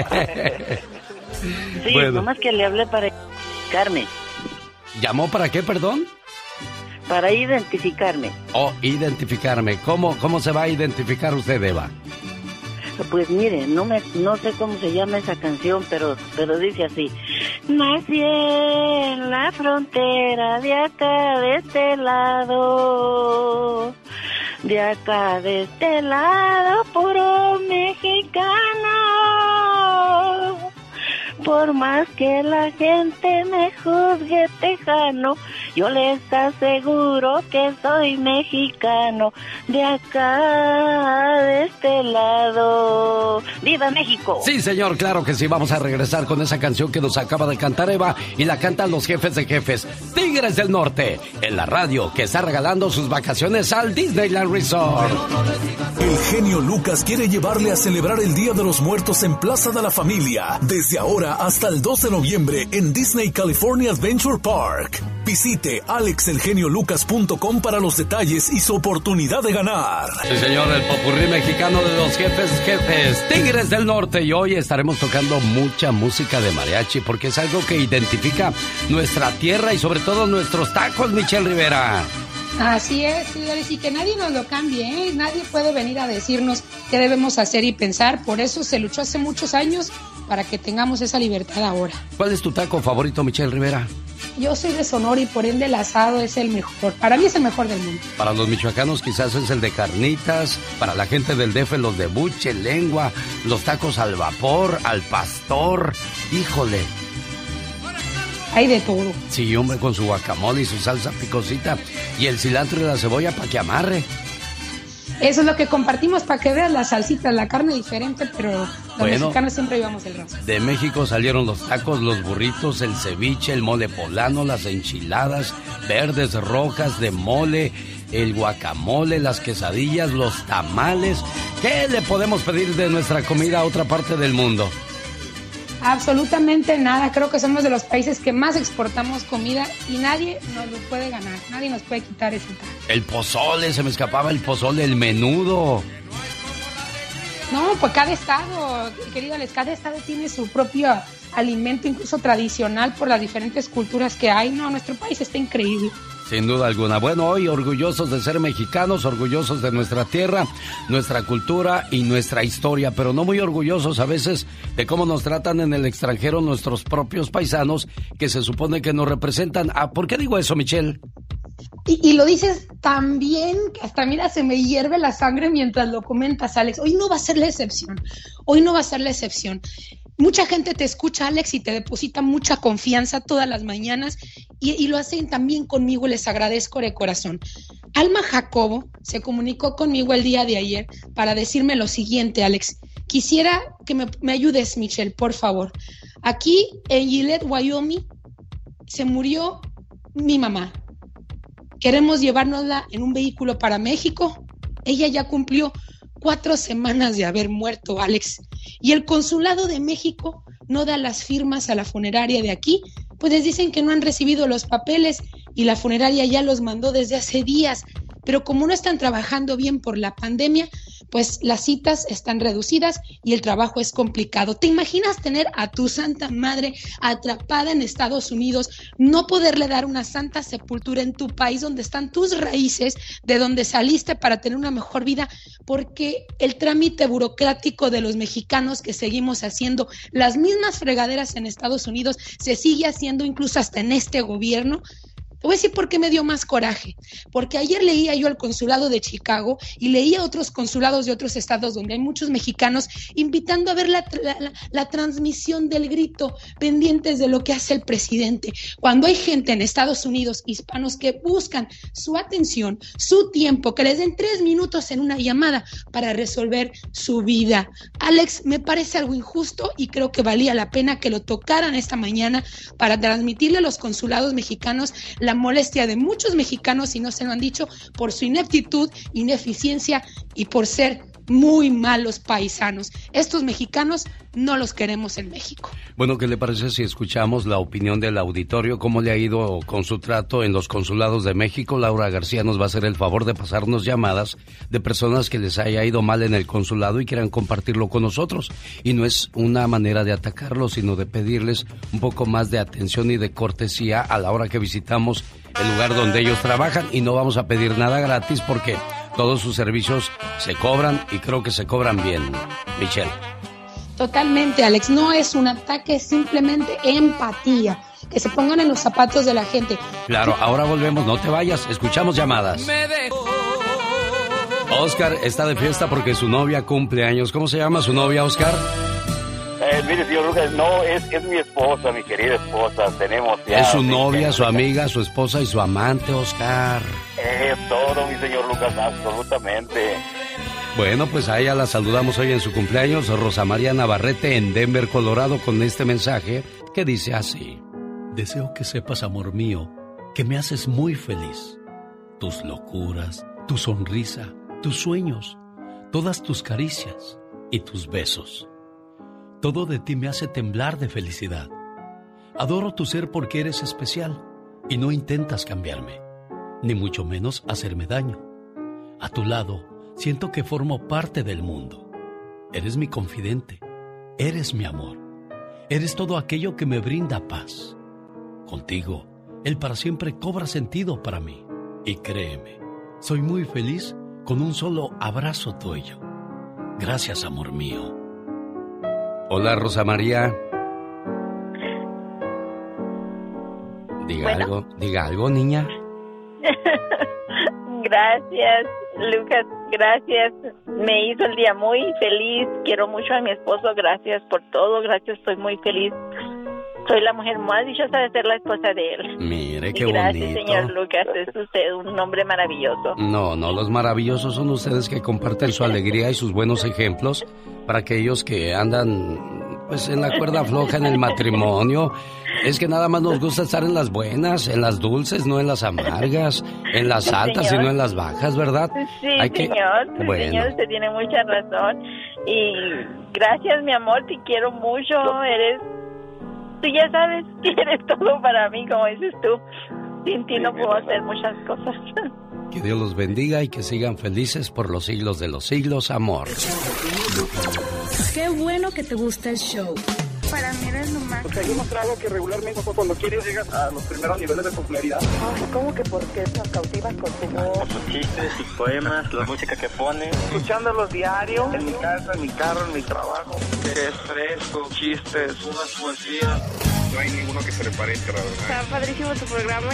Speaker 17: Sí,
Speaker 3: Bueno.
Speaker 17: nomás que le hablé para identificarme.
Speaker 3: ¿Llamó para qué, perdón?
Speaker 17: Para identificarme.
Speaker 3: Oh, identificarme. ¿Cómo se va a identificar usted, Eva?
Speaker 17: Pues mire, no sé cómo se llama esa canción, pero dice así. Nací en la frontera de acá, de este lado. De acá, de este lado, puro mexicano. Por más que la gente me juzgue tejano, yo les aseguro que soy mexicano, de acá, de este lado. ¡Viva México!
Speaker 3: Sí, señor, claro que sí. Vamos a regresar con esa canción que nos acaba de cantar Eva, y la cantan los jefes de jefes, Tigres del Norte, en la radio, que está regalando sus vacaciones al Disneyland Resort.
Speaker 2: El genio Lucas quiere llevarle a celebrar el Día de los Muertos en Plaza de la Familia, desde ahora hasta el 2 de noviembre en Disney California Adventure Park. Visite alexelgeniolucas.com para los detalles y su oportunidad de ganar.
Speaker 3: Sí, señor, el popurrí mexicano de los jefes, Tigres del Norte. Y hoy estaremos tocando mucha música de mariachi, porque es algo que identifica nuestra tierra y sobre todo nuestros tacos, Michelle Rivera.
Speaker 18: Así es, señores, y que nadie nos lo cambie, ¿eh? Nadie puede venir a decirnos qué debemos hacer y pensar. Por eso se luchó hace muchos años para que tengamos esa libertad ahora.
Speaker 3: ¿Cuál es tu taco favorito, Michelle Rivera?
Speaker 18: Yo soy de Sonora y por ende el asado es el mejor. Para mí es el mejor del mundo.
Speaker 3: Para los michoacanos quizás es el de carnitas, para la gente del DF los de buche, lengua, los tacos al vapor, al pastor. Híjole.
Speaker 18: Hay de todo.
Speaker 3: Sí, hombre, con su guacamole y su salsa picosita y el cilantro y la cebolla para que amarre.
Speaker 18: Eso es lo que compartimos, para que veas la salsita, la carne diferente, pero los mexicanos siempre llevamos el rostro.
Speaker 3: De México salieron los tacos, los burritos, el ceviche, el mole poblano, las enchiladas verdes, rojas, de mole, el guacamole, las quesadillas, los tamales. ¿Qué le podemos pedir de nuestra comida a otra parte del mundo?
Speaker 18: Absolutamente nada. Creo que somos de los países que más exportamos comida y nadie nos lo puede ganar. Nadie nos puede quitar ese tal.
Speaker 3: El pozole, se me escapaba el pozole, el menudo.
Speaker 18: No, pues cada estado, querido Alex, cada estado tiene su propio alimento, incluso tradicional, por las diferentes culturas que hay. No, nuestro país está increíble.
Speaker 3: Sin duda alguna. Bueno, hoy orgullosos de ser mexicanos, orgullosos de nuestra tierra, nuestra cultura y nuestra historia, pero no muy orgullosos a veces de cómo nos tratan en el extranjero nuestros propios paisanos, que se supone que nos representan. ¿Por qué digo eso, Michelle?
Speaker 18: Y lo dices tan bien que hasta, mira, se me hierve la sangre mientras lo comentas, Alex. Hoy no va a ser la excepción. Hoy no va a ser la excepción. Mucha gente te escucha, Alex, y te deposita mucha confianza todas las mañanas y lo hacen también conmigo y les agradezco de corazón. Alma Jacobo se comunicó conmigo el día de ayer para decirme lo siguiente, Alex. Quisiera que me ayudes, Michelle, por favor. Aquí en Gillette, Wyoming, se murió mi mamá. queremos llevárnosla en un vehículo para México. Ella ya cumplió 4 semanas de haber muerto, Alex, y el Consulado de México no da las firmas a la funeraria de aquí, pues les dicen que no han recibido los papeles y la funeraria ya los mandó desde hace días, pero como no están trabajando bien por la pandemia, pues las citas están reducidas y el trabajo es complicado. ¿Te imaginas tener a tu santa madre atrapada en Estados Unidos, no poderle dar una santa sepultura en tu país donde están tus raíces, de donde saliste para tener una mejor vida? Porque el trámite burocrático de los mexicanos que seguimos haciendo las mismas fregaderas en Estados Unidos se sigue haciendo incluso hasta en este gobierno. Te voy a decir por qué me dio más coraje, porque ayer leía yo al consulado de Chicago y leía otros consulados de otros estados donde hay muchos mexicanos invitando a ver la transmisión del grito, pendientes de lo que hace el presidente. Cuando hay gente en Estados Unidos, hispanos, que buscan su atención, su tiempo, que les den 3 minutos en una llamada para resolver su vida. Alex, me parece algo injusto y creo que valía la pena que lo tocaran esta mañana para transmitirle a los consulados mexicanos la molestia de muchos mexicanos, y no se lo han dicho, por su ineptitud, ineficiencia y por ser muy malos paisanos. Estos mexicanos no los queremos en México.
Speaker 8: Bueno, ¿qué le parece si escuchamos la opinión del auditorio? ¿Cómo le ha ido con su trato en los consulados de México? Laura García nos va a hacer el favor de pasarnos llamadas de personas que les haya ido mal en el consulado y quieran compartirlo con nosotros. Y no es una manera de atacarlos, sino de pedirles un poco más de atención y de cortesía a la hora que visitamos el lugar donde ellos trabajan. Y no vamos a pedir nada gratis porque todos sus servicios se cobran, y creo que se cobran bien. Michelle.
Speaker 18: Totalmente, Alex. No es un ataque, es simplemente empatía. Que se pongan en los zapatos de la gente.
Speaker 8: Claro, ahora volvemos, no te vayas, escuchamos llamadas. Oscar está de fiesta porque su novia cumple años. ¿Cómo se llama su novia, Oscar?
Speaker 19: Mire, señor Lucas, no, es mi esposa, mi querida esposa. Tenemos ya...
Speaker 8: Es su novia, su amiga, su esposa y su amante, Oscar.
Speaker 19: Es todo, mi señor Lucas, absolutamente.
Speaker 8: Bueno, pues a ella la saludamos hoy en su cumpleaños, Rosa María Navarrete, en Denver, Colorado, con este mensaje que dice así: deseo que sepas, amor mío, que me haces muy feliz. Tus locuras, tu sonrisa, tus sueños, todas tus caricias y tus besos. Todo de ti me hace temblar de felicidad. Adoro tu ser porque eres especial y no intentas cambiarme, ni mucho menos hacerme daño. A tu lado, siento que formo parte del mundo. Eres mi confidente, eres mi amor, eres todo aquello que me brinda paz. Contigo, el para siempre cobra sentido para mí. Y créeme, soy muy feliz con un solo abrazo tuyo. Gracias, amor mío. Hola, Rosa María. Diga algo, niña.
Speaker 17: Gracias, Lucas, gracias. Me hizo el día muy feliz. Quiero mucho a mi esposo. Gracias por todo. Gracias, estoy muy feliz. Soy la mujer más dichosa de ser la esposa de él.
Speaker 8: Mire, qué
Speaker 17: gracias,
Speaker 8: bonito.
Speaker 17: Señor Lucas, es usted un hombre maravilloso.
Speaker 8: No, los maravillosos son ustedes que comparten su alegría y sus buenos ejemplos para aquellos que andan pues en la cuerda floja en el matrimonio. Es que nada más nos gusta estar en las buenas, en las dulces, no en las amargas, en las altas y no en las bajas, ¿verdad?
Speaker 17: Sí, señor, señor, usted tiene mucha razón. Y gracias, mi amor, te quiero mucho, tú ya sabes que eres todo para mí, como dices tú. Sin ti no puedo hacer muchas cosas.
Speaker 8: Que Dios los bendiga y que sigan felices por los siglos de los siglos, amor.
Speaker 10: Qué bueno que te gusta el show.
Speaker 16: Para mí eres lo más. Porque hay demostrado que regularmente cuando quieres llegas a los primeros niveles de popularidad.
Speaker 17: Ay, ¿cómo que por qué nos cautivas con tu voz?
Speaker 19: Con sus chistes, sus poemas, la música que pones.
Speaker 16: Escuchándolos diario, en mi casa, en mi carro, en mi trabajo. Es fresco, chistes, unas poesías. No hay ninguno que se le parezca, la verdad.
Speaker 17: Está padrísimo tu programa.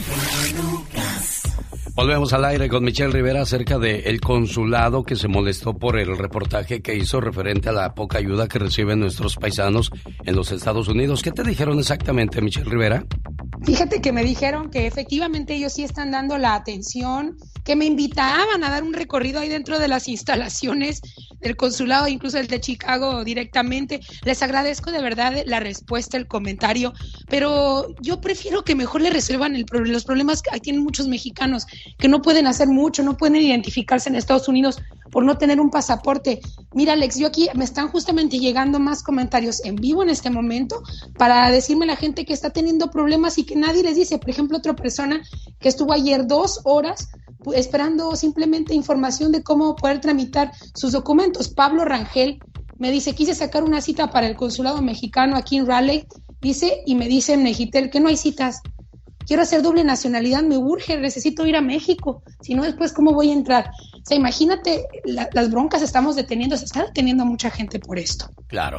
Speaker 8: Volvemos al aire con Michelle Rivera acerca del consulado que se molestó por el reportaje que hizo referente a la poca ayuda que reciben nuestros paisanos en los Estados Unidos. ¿Qué te dijeron exactamente, Michelle Rivera?
Speaker 18: Fíjate que me dijeron que efectivamente ellos sí están dando la atención, que me invitaban a dar un recorrido ahí dentro de las instalaciones del consulado, incluso el de Chicago directamente. Les agradezco de verdad la respuesta, el comentario, pero yo prefiero que mejor le resuelvan los problemas que tienen muchos mexicanos, que no pueden hacer mucho, no pueden identificarse en Estados Unidos por no tener un pasaporte. Mira, Alex, yo aquí me están justamente llegando más comentarios en vivo en este momento para decirme a la gente que está teniendo problemas y que nadie les dice. Por ejemplo, otra persona que estuvo ayer 2 horas esperando simplemente información de cómo poder tramitar sus documentos. Pablo Rangel me dice, quise sacar una cita para el consulado mexicano aquí en Raleigh, dice, y me dice en Mexitel que no hay citas. Quiero hacer doble nacionalidad, me urge, necesito ir a México, si no después ¿cómo voy a entrar? O sea, imagínate, las broncas se está deteniendo a mucha gente por esto.
Speaker 8: Claro.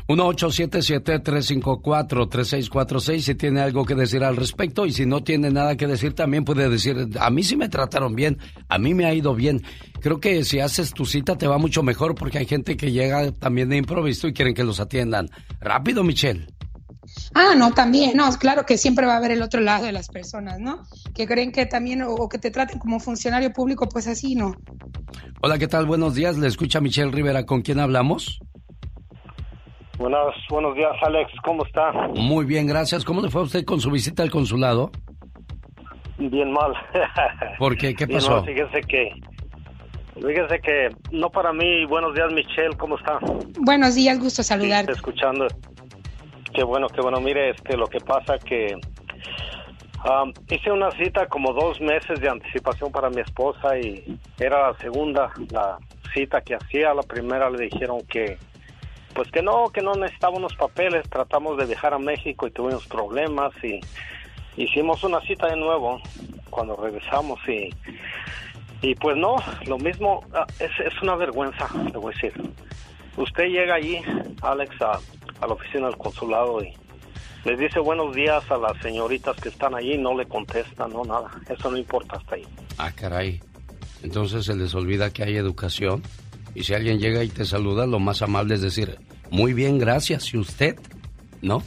Speaker 8: 1-877-354-3646 si tiene algo que decir al respecto, y si no tiene nada que decir también puede decir, a mí sí me trataron bien, a mí me ha ido bien. Creo que si haces tu cita te va mucho mejor porque hay gente que llega también de improviso y quieren que los atiendan rápido, Michelle.
Speaker 18: Ah, no, también, no, claro que siempre va a haber el otro lado de las personas, ¿no? Que creen que también, o que te traten como funcionario público, pues así, ¿no?
Speaker 8: Hola, ¿qué tal? Buenos días, le escucha Michelle Rivera, ¿con quién hablamos?
Speaker 20: Buenos días, Alex, ¿cómo está?
Speaker 8: Muy bien, gracias. ¿Cómo le fue a usted con su visita al consulado?
Speaker 20: Bien mal.
Speaker 8: ¿Por qué? ¿Qué pasó?
Speaker 20: Bien mal, fíjese que, no para mí. Buenos días, Michelle, ¿cómo está?
Speaker 18: Buenos días, gusto saludarte.
Speaker 20: Sí, escuchando. Qué bueno. Mire, lo que pasa que hice una cita como 2 meses de anticipación para mi esposa y era la segunda la cita que hacía. La primera le dijeron que no necesitaba unos papeles. Tratamos de viajar a México y tuvimos problemas y hicimos una cita de nuevo cuando regresamos y pues no, lo mismo. Es una vergüenza, le voy a decir. Usted llega allí, Alex, a la oficina del consulado y les dice buenos días a las señoritas que están allí, no le contestan, no nada, eso no importa hasta ahí.
Speaker 8: Ah, caray, entonces se les olvida que hay educación, y si alguien llega y te saluda, lo más amable es decir, muy bien, gracias, ¿y usted? ¿No?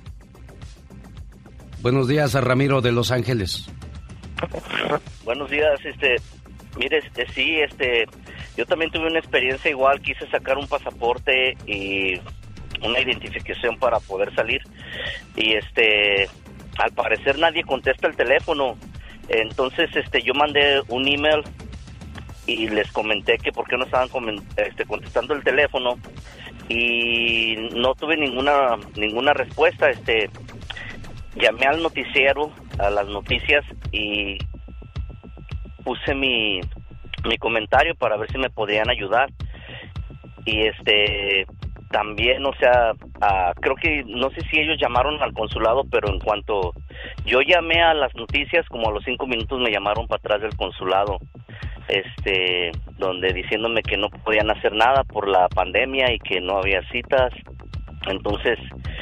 Speaker 8: Buenos días a Ramiro de Los Ángeles.
Speaker 21: Buenos días, mire, sí, yo también tuve una experiencia igual, quise sacar un pasaporte y una identificación para poder salir y al parecer nadie contesta el teléfono. Entonces yo mandé un email y les comenté que por qué no estaban contestando el teléfono y no tuve ninguna respuesta. Llamé al noticiero, a las noticias, y puse mi comentario para ver si me podían ayudar. Y también, o sea, creo que, no sé si ellos llamaron al consulado, pero en cuanto yo llamé a las noticias, como a los 5 minutos me llamaron para atrás del consulado, donde diciéndome que no podían hacer nada por la pandemia y que no había citas. Entonces,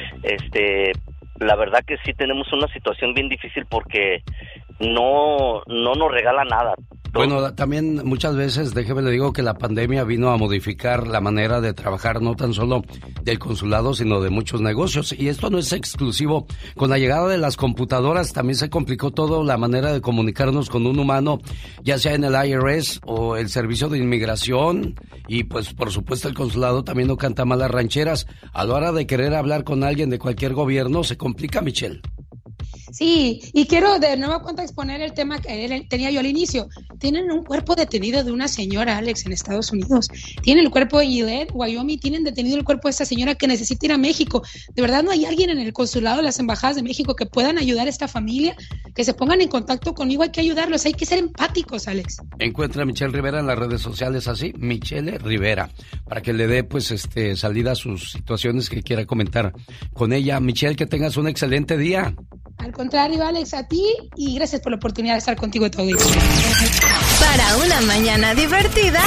Speaker 21: la verdad que sí tenemos una situación bien difícil porque no nos regala nada.
Speaker 8: Bueno, también muchas veces, déjeme le digo que la pandemia vino a modificar la manera de trabajar no tan solo del consulado, sino de muchos negocios. Y esto no es exclusivo. Con la llegada de las computadoras también se complicó todo la manera de comunicarnos con un humano, ya sea en el IRS o el Servicio de Inmigración. Y pues por supuesto el consulado también no canta malas rancheras. A la hora de querer hablar con alguien de cualquier gobierno se complica, Michelle.
Speaker 18: Sí, y quiero de nueva cuenta exponer el tema que tenía yo al inicio. Tienen un cuerpo detenido de una señora, Alex, en Estados Unidos. Tienen el cuerpo de Gillette, Wyoming, tienen detenido el cuerpo de esta señora que necesita ir a México. ¿De verdad no hay alguien en el consulado de las embajadas de México que puedan ayudar a esta familia? Que se pongan en contacto conmigo, hay que ayudarlos, hay que ser empáticos, Alex.
Speaker 8: Encuentra a Michelle Rivera en las redes sociales así, Michelle Rivera, para que le dé pues salida a sus situaciones que quiera comentar con ella. Michelle, que tengas un excelente día.
Speaker 18: Al contrario, Alex, a ti, y gracias por la oportunidad de estar contigo y todo.
Speaker 22: Para una mañana divertida,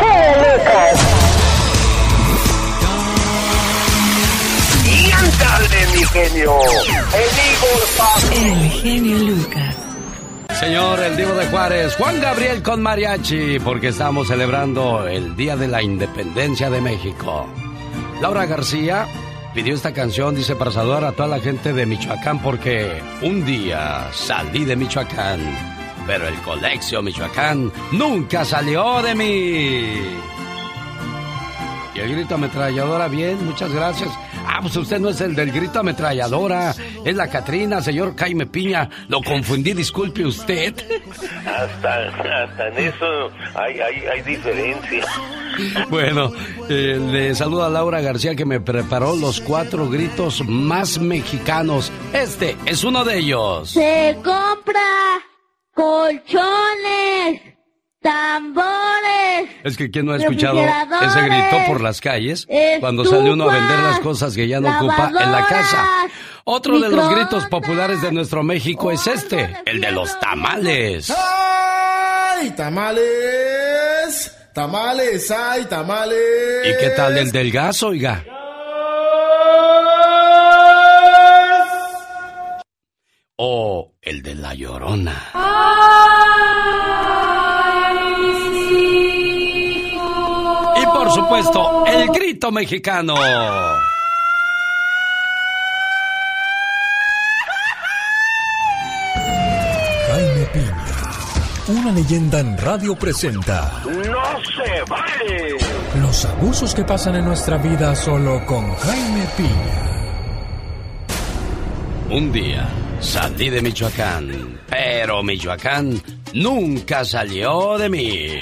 Speaker 5: ¡Y ándale, mi genio!
Speaker 22: El genio Lucas.
Speaker 8: Señor, el Divo de Juárez, Juan Gabriel con mariachi, porque estamos celebrando el Día de la Independencia de México. Laura García pidió esta canción, dice, para saludar a toda la gente de Michoacán, porque un día salí de Michoacán, pero el Colegio Michoacán nunca salió de mí. Y el grito ametralladora, bien, muchas gracias. Ah, pues usted no es el del grito ametralladora, es la Catrina, señor Jaime Piña. Lo confundí, disculpe usted.
Speaker 5: Hasta en eso hay diferencia.
Speaker 8: Bueno, le saluda a Laura García, que me preparó los 4 gritos más mexicanos. Este es uno de ellos.
Speaker 1: Se compra colchones, tambores.
Speaker 8: Es que ¿quién no ha escuchado ese grito por las calles cuando sale uno a vender las cosas que ya no ocupa en la casa? Otro de los gritos populares de nuestro México es este, el de los tamales.
Speaker 6: ¡Ay, tamales! ¡Tamales, ay, tamales!
Speaker 8: ¿Y qué tal el del gas, oiga? O el de la Llorona. Y por supuesto, el grito mexicano.
Speaker 2: Jaime Piña, una leyenda en radio presenta.
Speaker 5: ¡No se vale!
Speaker 2: Los abusos que pasan en nuestra vida solo con Jaime Piña.
Speaker 8: Un día salí de Michoacán, pero Michoacán nunca salió de mí.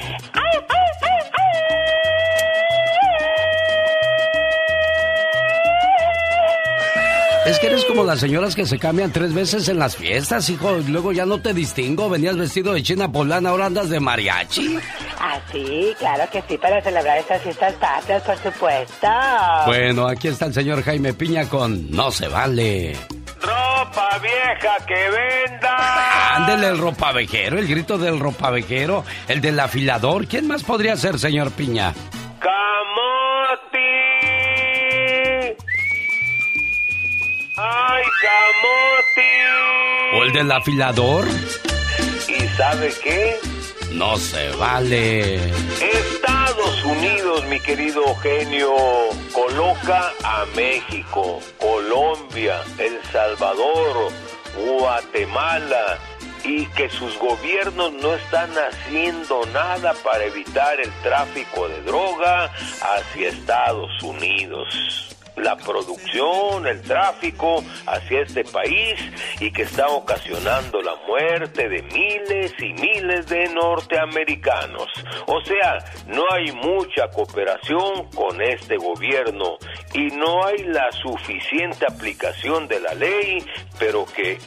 Speaker 8: Es que eres como las señoras que se cambian 3 veces en las fiestas, hijo. Luego ya no te distingo. Venías vestido de china poblana, ahora andas de mariachi.
Speaker 4: Ah, sí, claro que sí, para celebrar estas fiestas patrias, por supuesto.
Speaker 8: Bueno, aquí está el señor Jaime Piña con No se vale.
Speaker 5: ¡Ropa vieja que venda!
Speaker 8: Ándele, el ropavejero, el grito del ropavejero, el del afilador. ¿Quién más podría ser, señor Piña?
Speaker 5: ¡Camote! ¡Ay, camote!
Speaker 8: ¿O el del afilador?
Speaker 5: ¿Y sabe qué?
Speaker 8: No se vale.
Speaker 5: Estados Unidos, mi querido genio, coloca a México, Colombia, El Salvador, Guatemala, y que sus gobiernos no están haciendo nada para evitar el tráfico de droga hacia Estados Unidos. La producción, el tráfico hacia este país, y que está ocasionando la muerte de miles y miles de norteamericanos. O sea, no hay mucha cooperación con este gobierno y no hay la suficiente aplicación de la ley, pero ¿qué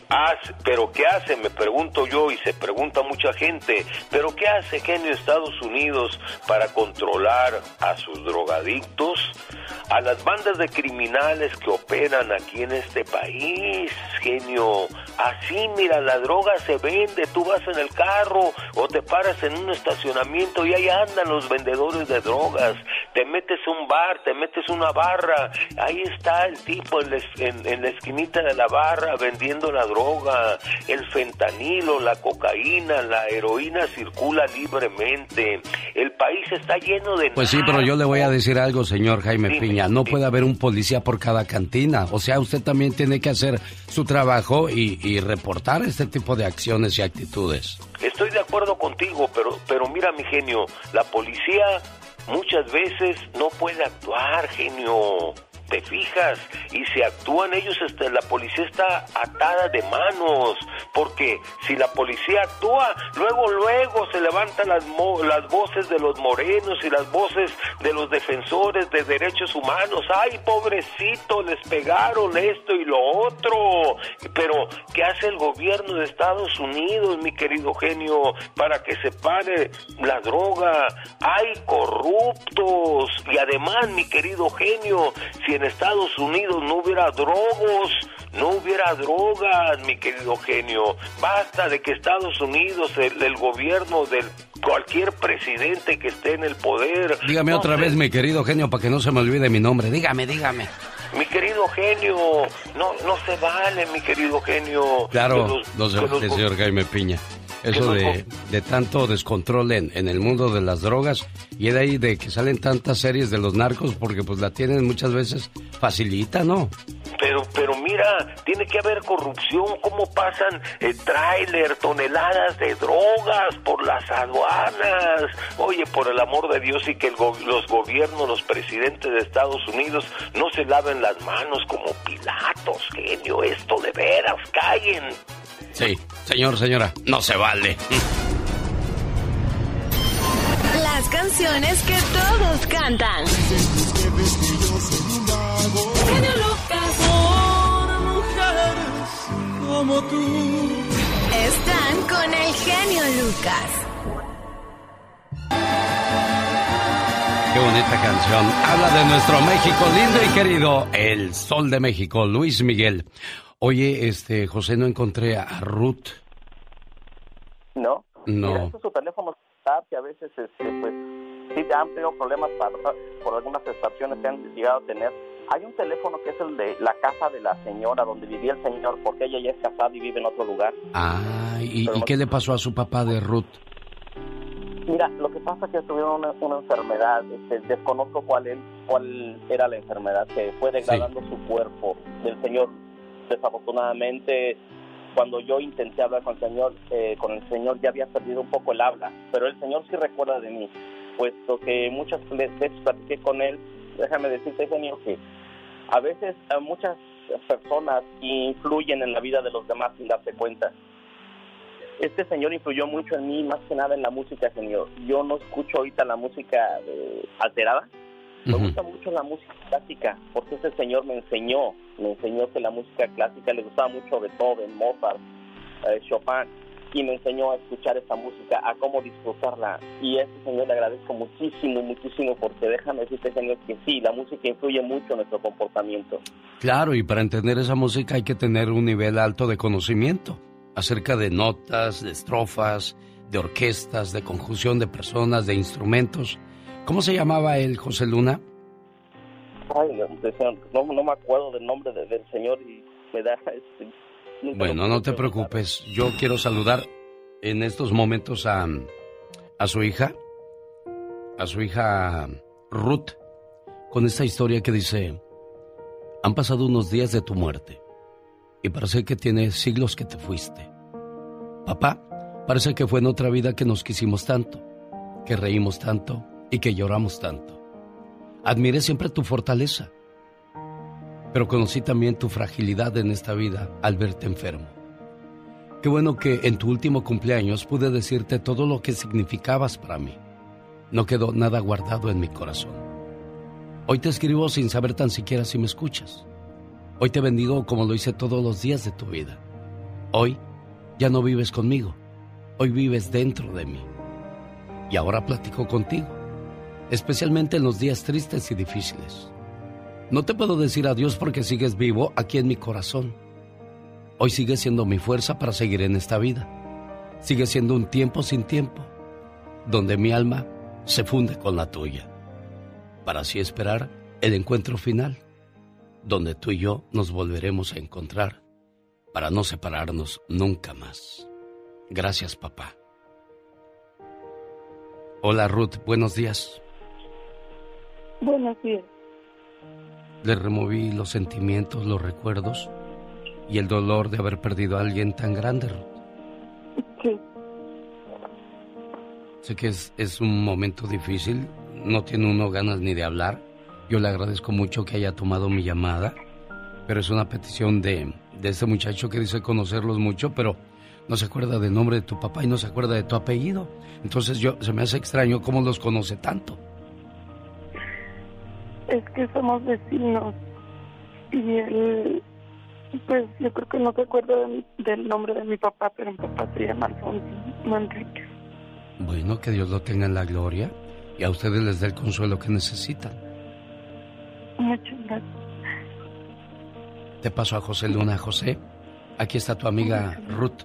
Speaker 5: hace? Me pregunto yo, y se pregunta mucha gente, pero ¿qué hace, genio, Estados Unidos para controlar a sus drogadictos? A las bandas de criminales que operan aquí en este país, genio. Así, mira, la droga se vende, tú vas en el carro o te paras en un estacionamiento y ahí andan los vendedores de drogas. Te metes a un bar, te metes a una barra, ahí está el tipo en la esquinita de la barra vendiendo la droga. El fentanilo, la cocaína, la heroína circula libremente. El país está lleno de...
Speaker 8: Pues sí, pero yo le voy a decir algo, señor Jaime Piña. No puede haber un policía por cada cantina. O sea, usted también tiene que hacer su trabajo y reportar este tipo de acciones y actitudes.
Speaker 5: Estoy de acuerdo contigo, pero mira, mi genio, la policía muchas veces no puede actuar, genio. ¿Te fijas? Y si actúan ellos, la policía está atada de manos, porque si la policía actúa, luego se levantan las voces de los morenos y las voces de los defensores de derechos humanos. ¡Ay, pobrecito, les pegaron esto y lo otro! Pero, ¿qué hace el gobierno de Estados Unidos, mi querido genio, para que se pare la droga? ¡Hay corruptos! Y además, mi querido genio, si en Estados Unidos no hubiera drogas, mi querido genio. Basta de que Estados Unidos, el gobierno de cualquier presidente que esté en el poder...
Speaker 8: Dígame otra vez, mi querido genio, para que no se me olvide mi nombre. Dígame.
Speaker 5: Mi querido genio, no se vale, mi querido genio.
Speaker 8: Claro, no se vale, señor Jaime Piña.
Speaker 3: Eso de tanto descontrol en el mundo de las drogas, y de ahí de que salen tantas series de los narcos, porque pues la tienen muchas veces facilita, ¿no?
Speaker 5: Pero mira, tiene que haber corrupción. ¿Cómo pasan tráiler, toneladas de drogas por las aduanas? Oye, por el amor de Dios, y que los gobiernos, los presidentes de Estados Unidos no se laven las manos como Pilatos, genio. Esto de veras, callen.
Speaker 3: Sí, señora, no se vale.
Speaker 22: Las canciones que todos cantan. Genio Lucas.
Speaker 1: Por mujeres como tú.
Speaker 22: Están con el genio Lucas.
Speaker 3: Qué bonita canción. Habla de nuestro México lindo y querido, el Sol de México, Luis Miguel. Oye, José, no encontré a Ruth.
Speaker 21: No.
Speaker 3: No.
Speaker 21: Mira, su teléfono que a veces pues sí han tenido problemas por algunas estaciones que han llegado a tener. Hay un teléfono que es el de la casa de la señora donde vivía el señor, porque ella ya es casada y vive en otro lugar.
Speaker 3: Ah, ¿y qué le pasó a su papá de Ruth?
Speaker 21: Mira, lo que pasa es que tuvieron una enfermedad, desconozco cuál era la enfermedad, que fue degradando su cuerpo del señor. Desafortunadamente, cuando yo intenté hablar con el señor ya había perdido un poco el habla, pero el señor sí recuerda de mí, puesto que muchas veces platiqué con él. Déjame decirte, genio, que a veces muchas personas influyen en la vida de los demás sin darse cuenta. Este señor influyó mucho en mí, más que nada en la música, genio. Yo no escucho ahorita la música alterada. Me gusta mucho la música clásica, porque este señor me enseñó que la música clásica le gustaba mucho Beethoven, Mozart, Chopin, y me enseñó a escuchar esa música, a cómo disfrutarla. Y a este señor le agradezco muchísimo, porque déjame decirte, señor, que sí, la música influye mucho en nuestro comportamiento.
Speaker 3: Claro, y para entender esa música hay que tener un nivel alto de conocimiento acerca de notas, de estrofas, de orquestas, de conjunción de personas, de instrumentos. ¿Cómo se llamaba él, José Luna?
Speaker 21: Ay, no me acuerdo del nombre del señor y me da...
Speaker 3: Bueno, no te preocupes. Yo quiero saludar en estos momentos a su hija Ruth, con esta historia que dice: han pasado unos días de tu muerte y parece que tiene siglos que te fuiste. Papá, parece que fue en otra vida que nos quisimos tanto, que reímos tanto y que lloramos tanto. Admiré siempre tu fortaleza, pero conocí también tu fragilidad en esta vida al verte enfermo. Qué bueno que en tu último cumpleaños pude decirte todo lo que significabas para mí. No quedó nada guardado en mi corazón. Hoy te escribo sin saber tan siquiera si me escuchas. Hoy te bendigo como lo hice todos los días de tu vida. Hoy ya no vives conmigo, hoy vives dentro de mí. Y ahora platico contigo, especialmente en los días tristes y difíciles. No te puedo decir adiós porque sigues vivo aquí en mi corazón. Hoy sigues siendo mi fuerza para seguir en esta vida. Sigue siendo un tiempo sin tiempo, donde mi alma se funde con la tuya, para así esperar el encuentro final, donde tú y yo nos volveremos a encontrar, para no separarnos nunca más. Gracias, papá. Hola, Ruth, buenos días.
Speaker 17: Buenos días.
Speaker 3: Le removí los sentimientos, los recuerdos y el dolor de haber perdido a alguien tan grande, Ruth.
Speaker 17: Sí.
Speaker 3: Sé que es un momento difícil, no tiene uno ganas ni de hablar. Yo le agradezco mucho que haya tomado mi llamada, pero es una petición de este muchacho que dice conocerlos mucho, pero no se acuerda del nombre de tu papá y no se acuerda de tu apellido. Entonces se me hace extraño cómo los conoce tanto.
Speaker 17: Es que somos vecinos y él, pues yo creo que no se acuerda del nombre de mi papá, pero mi papá se llama Alfonso Manrique.
Speaker 3: Bueno, que Dios lo tenga en la gloria y a ustedes les dé el consuelo que necesitan.
Speaker 17: Muchas gracias.
Speaker 3: Te paso a José Luna. José, aquí está tu amiga Ruth.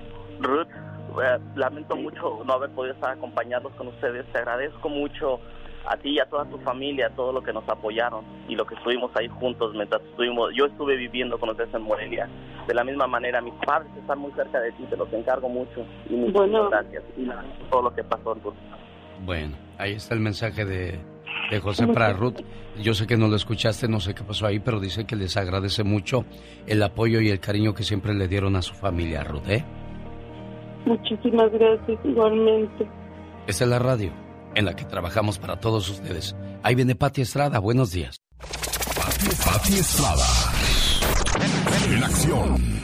Speaker 21: Ruth, lamento mucho no haber podido estar acompañados con ustedes. Te agradezco mucho a ti y a toda tu familia, a todo lo que nos apoyaron y lo que estuvimos ahí juntos mientras yo estuve viviendo con ustedes en Morelia. De la misma manera, mis padres están muy cerca de ti, te los encargo mucho y muchas gracias y todo lo que pasó en tu vida.
Speaker 3: Bueno, ahí está el mensaje de José para Ruth. Yo sé que no lo escuchaste, no sé qué pasó ahí, pero dice que les agradece mucho el apoyo y el cariño que siempre le dieron a su familia, Ruth, ¿eh?
Speaker 7: Muchísimas gracias, igualmente.
Speaker 3: Esta es la radio en la que trabajamos para todos ustedes. Ahí viene Pati Estrada, buenos días.
Speaker 2: Pati Estrada. En acción.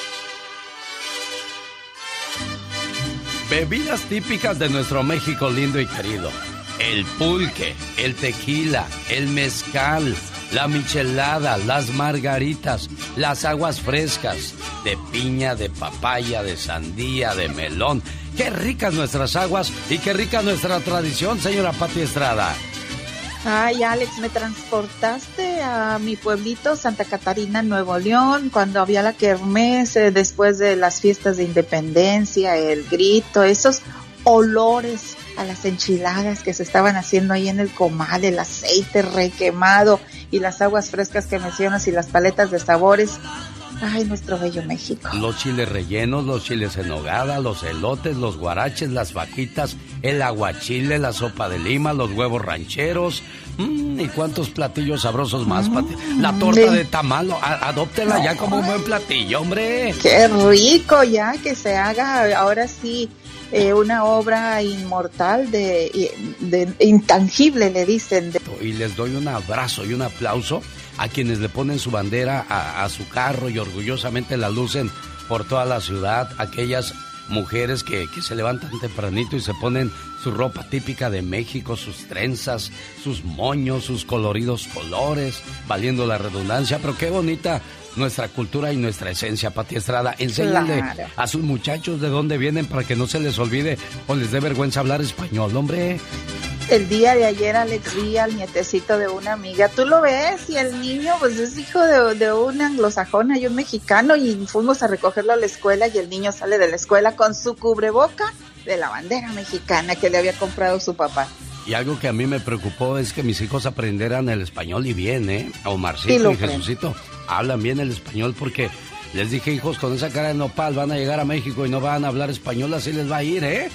Speaker 3: Bebidas típicas de nuestro México lindo y querido. El pulque, el tequila, el mezcal, la michelada, las margaritas, las aguas frescas, de piña, de papaya, de sandía, de melón. ¡Qué ricas nuestras aguas y qué rica nuestra tradición, señora Pati Estrada!
Speaker 12: Ay, Alex, me transportaste a mi pueblito, Santa Catarina, Nuevo León, cuando había la kermés, después de las fiestas de independencia, el grito, esos olores a las enchiladas que se estaban haciendo ahí en el comal, el aceite requemado y las aguas frescas que mencionas y las paletas de sabores. Ay, nuestro bello México.
Speaker 3: Los chiles rellenos, los chiles en nogada, los elotes, los guaraches, las fajitas, el aguachile, la sopa de lima, los huevos rancheros. ¿Y cuántos platillos sabrosos más, Pati? La torta de tamal, adóptela ya como un buen platillo, hombre.
Speaker 12: ¡Qué rico! Ya que se haga ahora sí una obra inmortal de intangible, le dicen.
Speaker 3: Y les doy un abrazo y un aplauso a quienes le ponen su bandera a su carro y orgullosamente la lucen por toda la ciudad. Aquellas mujeres que se levantan tempranito y se ponen su ropa típica de México, sus trenzas, sus moños, sus coloridos colores, valiendo la redundancia, pero qué bonita nuestra cultura y nuestra esencia, Pati Estrada. Enséñale a sus muchachos de dónde vienen para que no se les olvide o les dé vergüenza hablar español, hombre.
Speaker 12: El día de ayer, Alex, vi al nietecito de una amiga. Tú lo ves y el niño pues es hijo de un anglosajón y un mexicano, y fuimos a recogerlo a la escuela y el niño sale de la escuela con su cubreboca de la bandera mexicana que le había comprado su papá.
Speaker 3: Y algo que a mí me preocupó es que mis hijos aprendieran el español y bien, ¿eh? Omarcito y Jesucito hablan bien el español, porque les dije, hijos, con esa cara de nopal van a llegar a México y no van a hablar español, así les va a ir, ¿eh?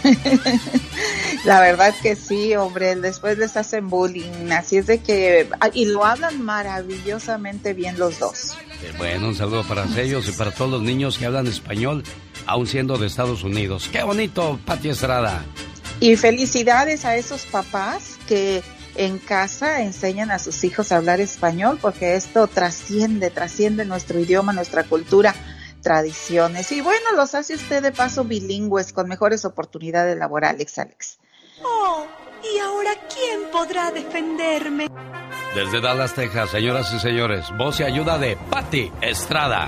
Speaker 12: La verdad que sí, hombre, después les hacen bullying, así es de que... Y lo hablan maravillosamente bien los dos.
Speaker 3: Bueno, un saludo para ellos y para todos los niños que hablan español, aún siendo de Estados Unidos. ¡Qué bonito, Pati Estrada!
Speaker 12: Y felicidades a esos papás que en casa enseñan a sus hijos a hablar español, porque esto trasciende nuestro idioma, nuestra cultura, tradiciones. Y bueno, los hace usted de paso bilingües con mejores oportunidades laborales, Alex.
Speaker 23: Oh, ¿y ahora quién podrá defenderme?
Speaker 3: Desde Dallas, Texas, señoras y señores, voz y ayuda de Pati Estrada.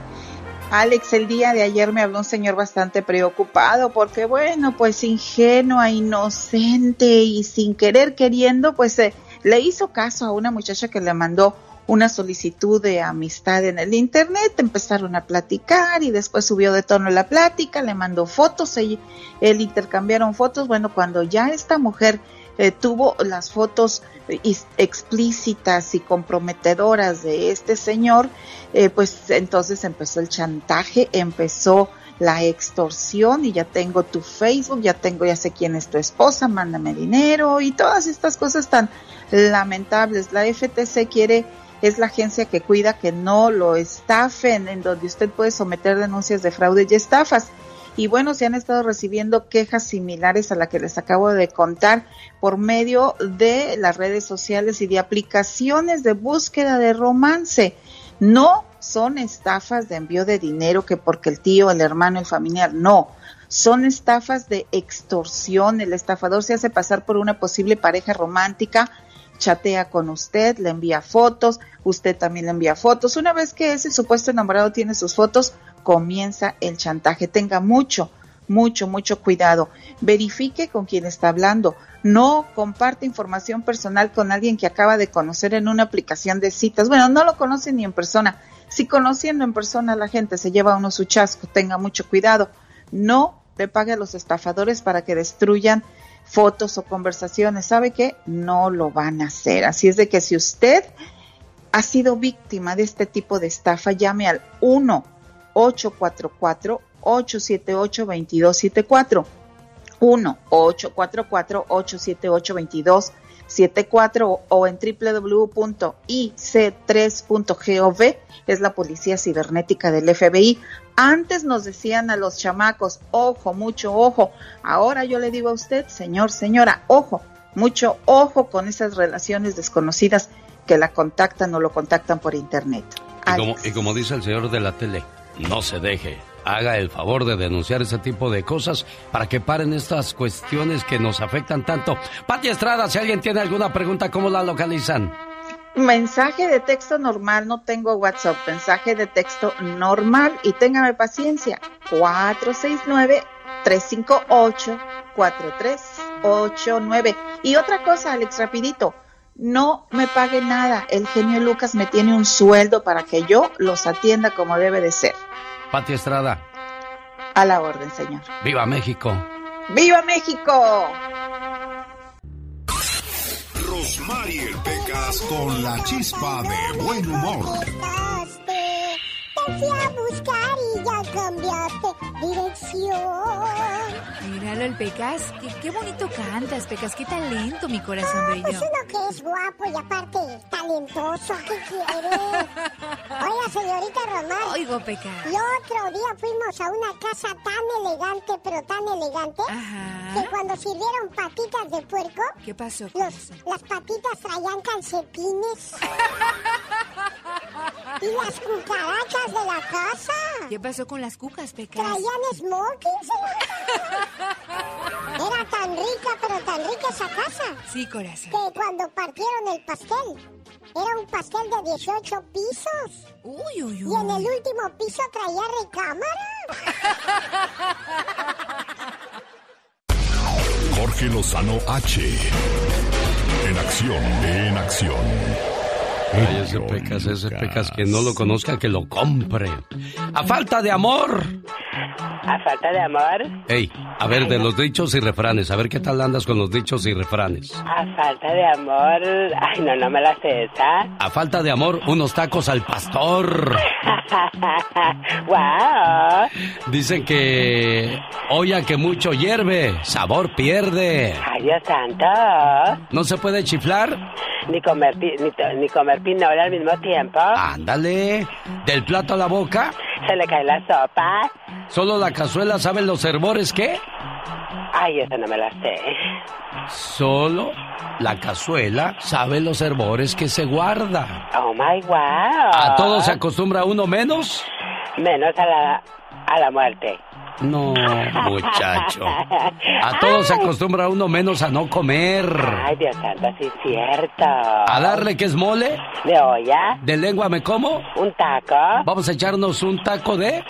Speaker 12: Alex, el día de ayer me habló un señor bastante preocupado porque, bueno, pues ingenua, inocente y sin querer queriendo, pues le hizo caso a una muchacha que le mandó una solicitud de amistad en el internet. Empezaron a platicar y después subió de tono la plática, le mandó fotos, él intercambiaron fotos. Bueno, cuando ya esta mujer tuvo las fotos explícitas y comprometedoras de este señor, pues entonces empezó el chantaje, empezó la extorsión, y ya tengo tu Facebook, ya sé quién es tu esposa, mándame dinero y todas estas cosas tan lamentables. La FTC es la agencia que cuida que no lo estafen, en donde usted puede someter denuncias de fraude y estafas. Y bueno, se han estado recibiendo quejas similares a la que les acabo de contar por medio de las redes sociales y de aplicaciones de búsqueda de romance. No son estafas de envío de dinero, que porque el tío, el hermano, el familiar, no. Son estafas de extorsión. El estafador se hace pasar por una posible pareja romántica, chatea con usted, le envía fotos, usted también le envía fotos. Una vez que ese supuesto enamorado tiene sus fotos, comienza el chantaje. Tenga mucho cuidado. Verifique con quién está hablando. No comparte información personal con alguien que acaba de conocer en una aplicación de citas. Bueno, no lo conoce ni en persona. Si conociendo en persona la gente se lleva a uno su chasco, tenga mucho cuidado. No le pague a los estafadores para que destruyan fotos o conversaciones. ¿Sabe qué? No lo van a hacer. Así es de que si usted ha sido víctima de este tipo de estafa, llame al 1-844-878-2274. 1-844-878-2274 o en www.ic3.gov, es la policía cibernética del FBI. Antes nos decían a los chamacos, ojo, mucho ojo. Ahora yo le digo a usted, señor, señora, ojo, mucho ojo con esas relaciones desconocidas que la contactan o lo contactan por internet.
Speaker 8: Y como dice el señor de la tele, no se deje. Haga el favor de denunciar ese tipo de cosas para que paren estas cuestiones que nos afectan tanto. Pati Estrada, si alguien tiene alguna pregunta, ¿cómo la localizan?
Speaker 12: Mensaje de texto normal, no tengo WhatsApp, mensaje de texto normal y téngame paciencia, 469-358-4389. Y otra cosa, Alex, rapidito, no me pague nada, el genio Lucas me tiene un sueldo para que yo los atienda como debe de ser.
Speaker 8: Pati Estrada.
Speaker 12: A la orden, señor.
Speaker 8: ¡Viva México!
Speaker 12: ¡Viva México!
Speaker 2: Rosmarie Pecas con la chispa de buen humor.
Speaker 13: Te fui a buscar y ya cambiaste dirección.
Speaker 14: Míralo, el Pecas. Qué bonito cantas, Pecas. Qué talento, mi corazón bello.
Speaker 13: Pues uno que es guapo y aparte talentoso. ¿Qué quiere? Oiga, señorita Román.
Speaker 14: Oigo, Pecas.
Speaker 13: Y otro día fuimos a una casa tan elegante, pero tan elegante, que cuando sirvieron patitas de puerco...
Speaker 14: ¿Qué pasó?
Speaker 13: Las patitas traían calcetines. Y las cucarachas de la casa.
Speaker 14: ¿Qué pasó con las cucas, Pecas?
Speaker 13: Traían smokings. Era tan rica, pero tan rica esa casa.
Speaker 14: Sí, corazón.
Speaker 13: Que cuando partieron el pastel, era un pastel de 18 pisos.
Speaker 14: Uy, uy, uy.
Speaker 13: Y en el último piso traía recámara.
Speaker 2: Jorge Lozano H. En acción, en acción.
Speaker 8: Ay, ese Pecas, que no lo conozca, que lo compre. ¡A falta de amor!
Speaker 4: ¿A falta de amor?
Speaker 8: Ey, a ver, de los dichos y refranes, a ver qué tal andas con los dichos y refranes.
Speaker 4: ¿A falta de amor? Ay, no me la sé esa.
Speaker 8: A falta de amor, unos tacos al pastor.
Speaker 4: ¡Guau!
Speaker 8: Dicen que olla que mucho hierve, sabor pierde.
Speaker 4: ¡Ay, Dios santo!
Speaker 8: ¿No se puede chiflar?
Speaker 4: Ni comer pinole al mismo tiempo.
Speaker 8: Ándale. ¿Del plato a la boca?
Speaker 4: Se le cae la sopa.
Speaker 8: ¿Solo la cazuela sabe los hervores qué?
Speaker 4: Ay, esa no me la sé.
Speaker 8: Solo la cazuela sabe los hervores que se guarda.
Speaker 4: Oh my wow.
Speaker 8: ¿A todo se acostumbra uno menos?
Speaker 4: Menos a la muerte.
Speaker 8: No, muchacho. A todo se acostumbra uno menos a no comer.
Speaker 4: Ay, Dios santo, sí es cierto.
Speaker 8: ¿A darle que es mole?
Speaker 4: ¿De olla?
Speaker 8: ¿De lengua me como?
Speaker 4: ¿Un taco?
Speaker 8: Vamos a echarnos un taco de...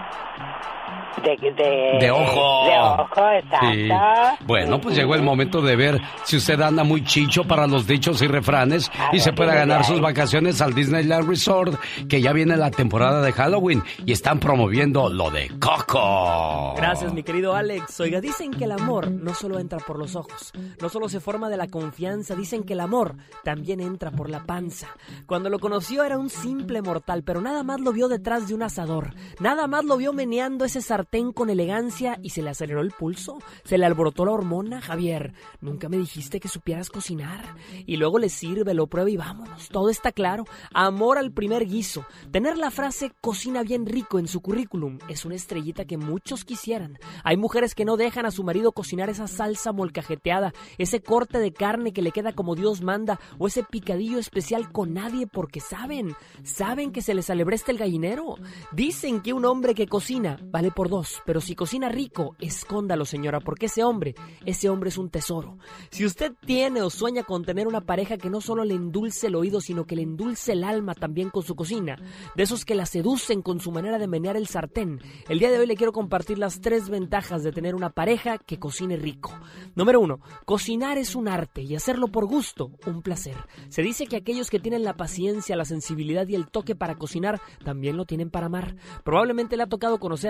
Speaker 4: De
Speaker 8: ojo.
Speaker 4: De ojo, exacto.
Speaker 8: Sí. Bueno, pues llegó el momento de ver si usted anda muy chicho para los dichos y refranes y se pueda ganar sus vacaciones al Disneyland Resort, que ya viene la temporada de Halloween y están promoviendo lo de Coco.
Speaker 15: Gracias, mi querido Alex. Oiga, dicen que el amor no solo entra por los ojos, no solo se forma de la confianza, dicen que el amor también entra por la panza. Cuando lo conoció era un simple mortal, pero nada más lo vio detrás de un asador, nada más lo vio meneando ese sartén con elegancia y se le aceleró el pulso, se le alborotó la hormona. Javier, nunca me dijiste que supieras cocinar. Y luego le sirve, lo prueba y vámonos, todo está claro. Amor al primer guiso. Tener la frase cocina bien rico en su currículum es una estrellita que muchos quisieran. Hay mujeres que no dejan a su marido cocinar esa salsa molcajeteada, ese corte de carne que le queda como Dios manda, o ese picadillo especial con nadie, porque saben que se les alebresta el gallinero. Dicen que un hombre que cocina vale por dos, pero si cocina rico, escóndalo, señora, porque ese hombre es un tesoro. Si usted tiene o sueña con tener una pareja que no solo le endulce el oído, sino que le endulce el alma también con su cocina, de esos que la seducen con su manera de menear el sartén, el día de hoy le quiero compartir las 3 ventajas de tener una pareja que cocine rico. Número 1, cocinar es un arte y hacerlo por gusto, un placer. Se dice que aquellos que tienen la paciencia, la sensibilidad y el toque para cocinar, también lo tienen para amar. Probablemente le ha tocado conocer a alguien y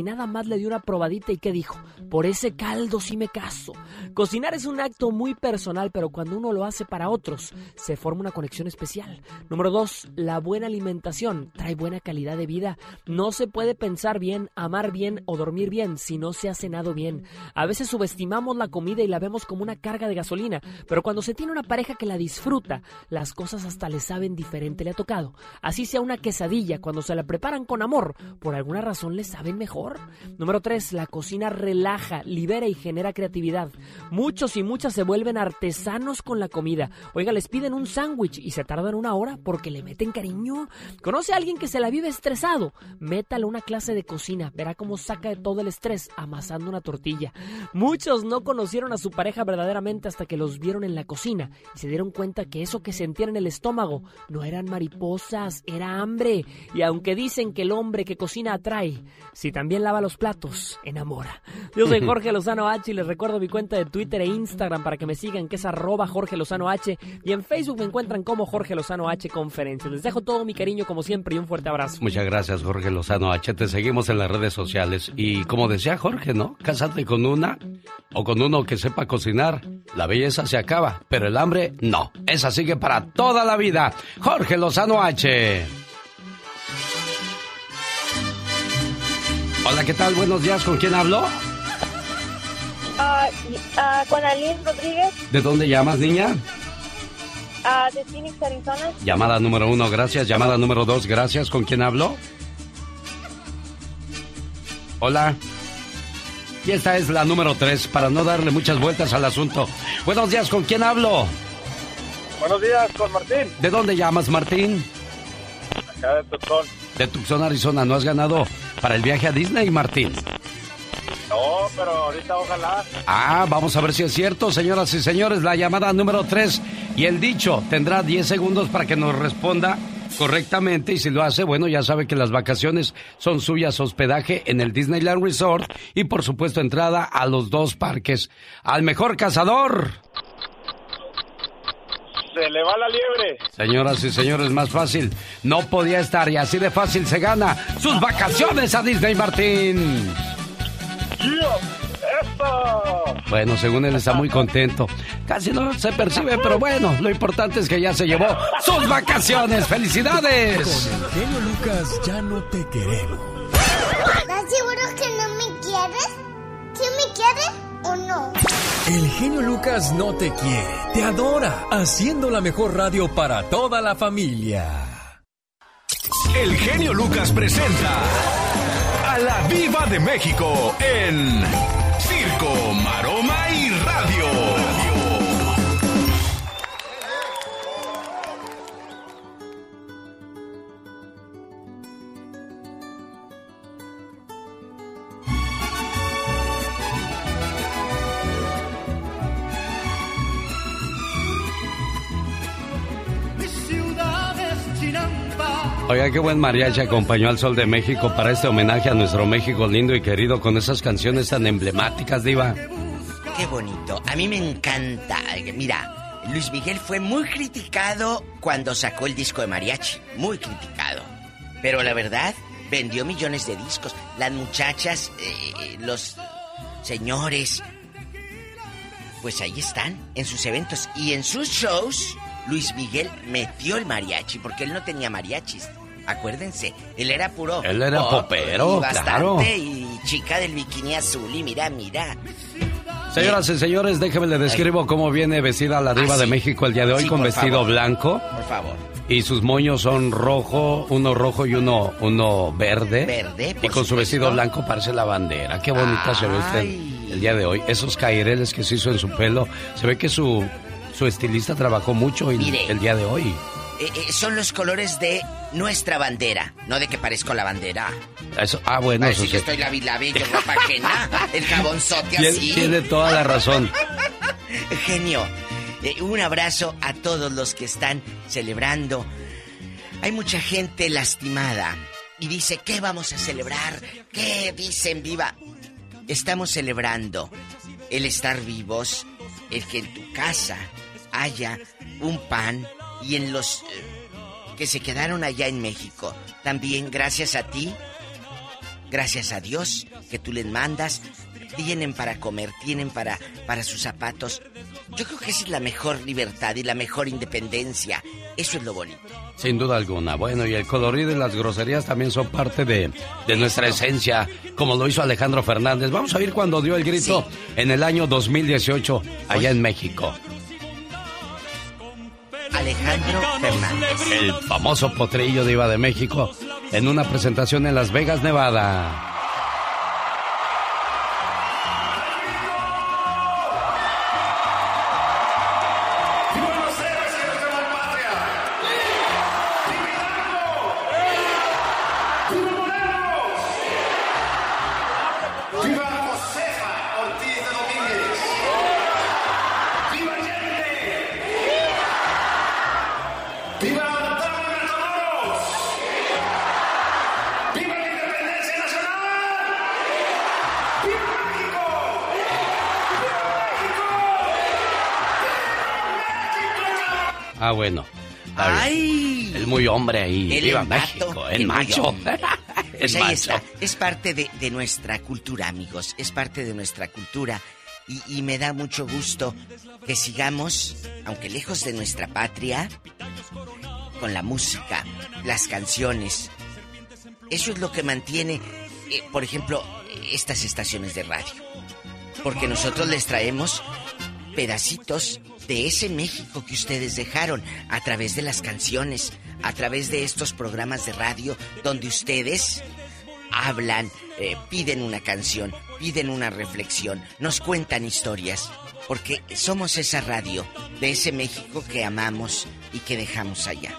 Speaker 15: nada más le dio una probadita y ¿qué dijo? Por ese caldo sí me caso. Cocinar es un acto muy personal, pero cuando uno lo hace para otros, se forma una conexión especial. Número 2, la buena alimentación trae buena calidad de vida. No se puede pensar bien, amar bien o dormir bien si no se ha cenado bien. A veces subestimamos la comida y la vemos como una carga de gasolina, pero cuando se tiene una pareja que la disfruta, las cosas hasta le saben diferente. Le ha tocado. Así sea una quesadilla, cuando se la preparan con amor, por alguna razón le saben mejor. Número 3, la cocina relaja, libera y genera creatividad. Muchos y muchas se vuelven artesanos con la comida. Oiga, les piden un sándwich y se tardan 1 hora porque le meten cariño. ¿Conoce a alguien que se la vive estresado? Métale una clase de cocina, verá cómo saca de todo el estrés amasando una tortilla. Muchos no conocieron a su pareja verdaderamente hasta que los vieron en la cocina y se dieron cuenta que eso que sentían en el estómago no eran mariposas, era hambre. Y aunque dicen que el hombre que cocina atrae, si también lava los platos, enamora. Yo soy Jorge Lozano H y les recuerdo mi cuenta de Twitter e Instagram para que me sigan, que es @Jorge Lozano H, y en Facebook me encuentran como Jorge Lozano H Conferencias. Les dejo todo mi cariño como siempre y un fuerte abrazo.
Speaker 8: Muchas gracias, Jorge Lozano H. Te seguimos en las redes sociales y como decía Jorge, ¿no? Cásate con una o con uno que sepa cocinar. La belleza se acaba, pero el hambre no. Esa sigue para toda la vida. Jorge Lozano H. Hola, ¿qué tal? Buenos días. ¿Con quién hablo?
Speaker 9: Con Aline Rodríguez.
Speaker 8: ¿De dónde llamas, niña?
Speaker 9: De Phoenix, Arizona.
Speaker 8: Llamada número 1, gracias. Llamada número 2, gracias. ¿Con quién hablo? Hola. Y esta es la número 3, para no darle muchas vueltas al asunto. Buenos días, ¿con quién hablo?
Speaker 16: Buenos días, con Martín.
Speaker 8: ¿De dónde llamas, Martín?
Speaker 16: Acá de Tucson.
Speaker 8: De Tucson, Arizona. ¿No has ganado para el viaje a Disney, Martín?
Speaker 16: No, pero ahorita ojalá.
Speaker 8: Vamos a ver si es cierto, señoras y señores. La llamada número 3 y el dicho tendrá 10 segundos para que nos responda correctamente, y si lo hace, bueno, ya sabe que las vacaciones son suyas, hospedaje en el Disneyland Resort y por supuesto entrada a los 2 parques. ¡Al mejor cazador!
Speaker 16: Se le va la liebre.
Speaker 8: Señoras y señores, más fácil no podía estar, y así de fácil se gana sus vacaciones a Disney, Martín.
Speaker 16: ¡Eso!
Speaker 8: Bueno, según él está muy contento. Casi no se percibe, pero bueno, lo importante es que ya se llevó sus vacaciones. ¡Felicidades!
Speaker 2: Con el genio Lucas ya no te queremos.
Speaker 13: ¿Estás seguro que no me quieres? ¿Sí me quieres o no?
Speaker 2: El genio Lucas no te quiere, te adora, haciendo la mejor radio para toda la familia. El genio Lucas presenta a la Viva de México en Circo, Maroma y Radio.
Speaker 8: Oiga, qué buen mariachi acompañó al Sol de México para este homenaje a nuestro México lindo y querido con esas canciones tan emblemáticas, Diva.
Speaker 10: Qué bonito, a mí me encanta. Mira, Luis Miguel fue muy criticado cuando sacó el disco de mariachi, muy criticado. Pero la verdad, vendió millones de discos. Las muchachas, los señores, pues ahí están, en sus eventos y en sus shows. Luis Miguel metió el mariachi porque él no tenía mariachis. Acuérdense, él era puro...
Speaker 8: Él era popero,
Speaker 10: y bastante,
Speaker 8: claro.
Speaker 10: Y chica del bikini azul y mira.
Speaker 8: Señoras y señores, déjenme le describo cómo viene vestida la Diva de México el día de hoy, con vestido blanco.
Speaker 10: Por favor.
Speaker 8: Y sus moños son uno rojo y uno verde.
Speaker 10: Verde,
Speaker 8: y con su vestido blanco parece la bandera. Qué bonita se ve usted el día de hoy. Esos caireles que se hizo en su pelo, se ve que su estilista trabajó mucho el día de hoy.
Speaker 10: Son los colores de nuestra bandera, no de que parezco la bandera.
Speaker 8: Eso, bueno,
Speaker 10: eso sí.
Speaker 8: Sí.
Speaker 10: Que estoy la yo guapa ajena, el jabonzote así.
Speaker 8: Tiene toda la razón.
Speaker 10: Genio, un abrazo a todos los que están celebrando. Hay mucha gente lastimada y dice, ¿qué vamos a celebrar? ¿Qué dicen, Viva? Estamos celebrando el estar vivos, el que en tu casa haya un pan, y en los que se quedaron allá en México, también gracias a ti gracias a Dios que tú les mandas, tienen para comer, tienen para sus zapatos. Yo creo que esa es la mejor libertad y la mejor independencia. Eso es lo bonito.
Speaker 8: Sin duda alguna. Bueno, y el colorido y las groserías también son parte de nuestra esencia, como lo hizo Alejandro Fernández. Vamos a ver cuando dio el grito en el año 2018, allá en México.
Speaker 10: Alejandro Fernández.
Speaker 8: El famoso potrillo Diva de México, en una presentación en Las Vegas, Nevada. Ah, bueno.
Speaker 10: ¡Ay!
Speaker 8: El muy hombre ahí.
Speaker 10: El
Speaker 8: Viva
Speaker 10: mato,
Speaker 8: México, el macho.
Speaker 10: Pues ahí está. Es parte de nuestra cultura, amigos. Es parte de nuestra cultura. Y me da mucho gusto que sigamos, aunque lejos de nuestra patria, con la música, las canciones. Eso es lo que mantiene, por ejemplo, estas estaciones de radio. Porque nosotros les traemos pedacitos de ese México que ustedes dejaron a través de las canciones, a través de estos programas de radio donde ustedes hablan, piden una canción, piden una reflexión, nos cuentan historias, porque somos esa radio de ese México que amamos y que dejamos allá.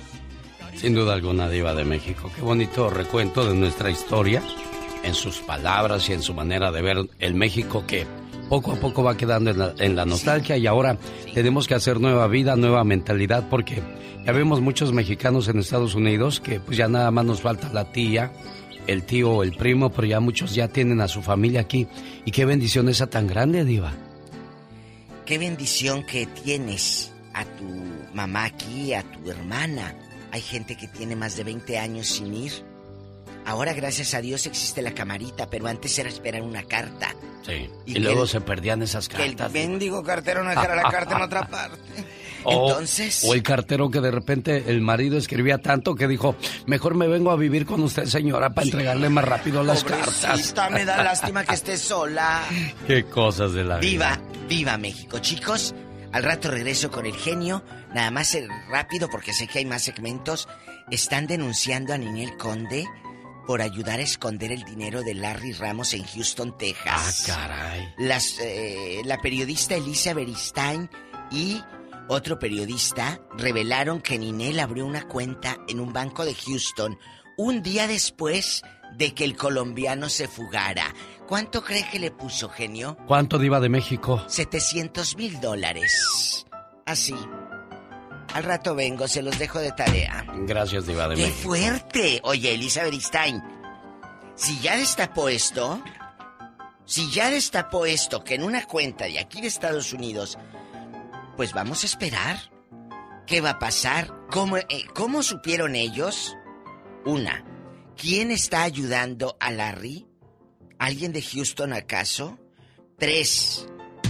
Speaker 8: Sin duda alguna, Diva de México. Qué bonito recuento de nuestra historia, en sus palabras y en su manera de ver el México que poco a poco va quedando en la nostalgia, y ahora tenemos que hacer nueva vida, nueva mentalidad, porque ya vemos muchos mexicanos en Estados Unidos que pues ya nada más nos falta la tía, el tío o el primo, pero ya muchos ya tienen a su familia aquí. Y qué bendición esa tan grande, Diva.
Speaker 10: Qué bendición que tienes a tu mamá aquí, a tu hermana. Hay gente que tiene más de 20 años sin ir. Ahora, gracias a Dios, existe la camarita, pero antes era esperar una carta.
Speaker 8: Sí, y luego se perdían esas cartas.
Speaker 10: Que el mendigo cartero no dejara la carta en otra parte. Entonces...
Speaker 8: O el cartero que de repente el marido escribía tanto que dijo, mejor me vengo a vivir con usted, señora, para entregarle más rápido las cartas.
Speaker 10: Me da lástima que esté sola.
Speaker 8: Qué cosas de la vida.
Speaker 10: Viva México, chicos. Al rato regreso con el genio. Nada más rápido, porque sé que hay más segmentos. Están denunciando a Ninel Conde por ayudar a esconder el dinero de Larry Ramos en Houston, Texas.
Speaker 8: Ah, caray.
Speaker 10: La periodista Elisa Beristain y otro periodista revelaron que Ninel abrió una cuenta en un banco de Houston un día después de que el colombiano se fugara. ¿Cuánto cree que le puso, genio?
Speaker 8: ¿Cuánto, Diva de México?
Speaker 10: $700,000. Así. Al rato vengo, se los dejo de tarea.
Speaker 8: Gracias, Diva de México.
Speaker 10: ¡Qué fuerte! Oye, Elisa Beristain, si ya destapó esto que en una cuenta de aquí de Estados Unidos, pues vamos a esperar. ¿Qué va a pasar? ¿Cómo supieron ellos? Una, ¿quién está ayudando a Larry? ¿Alguien de Houston acaso? 3,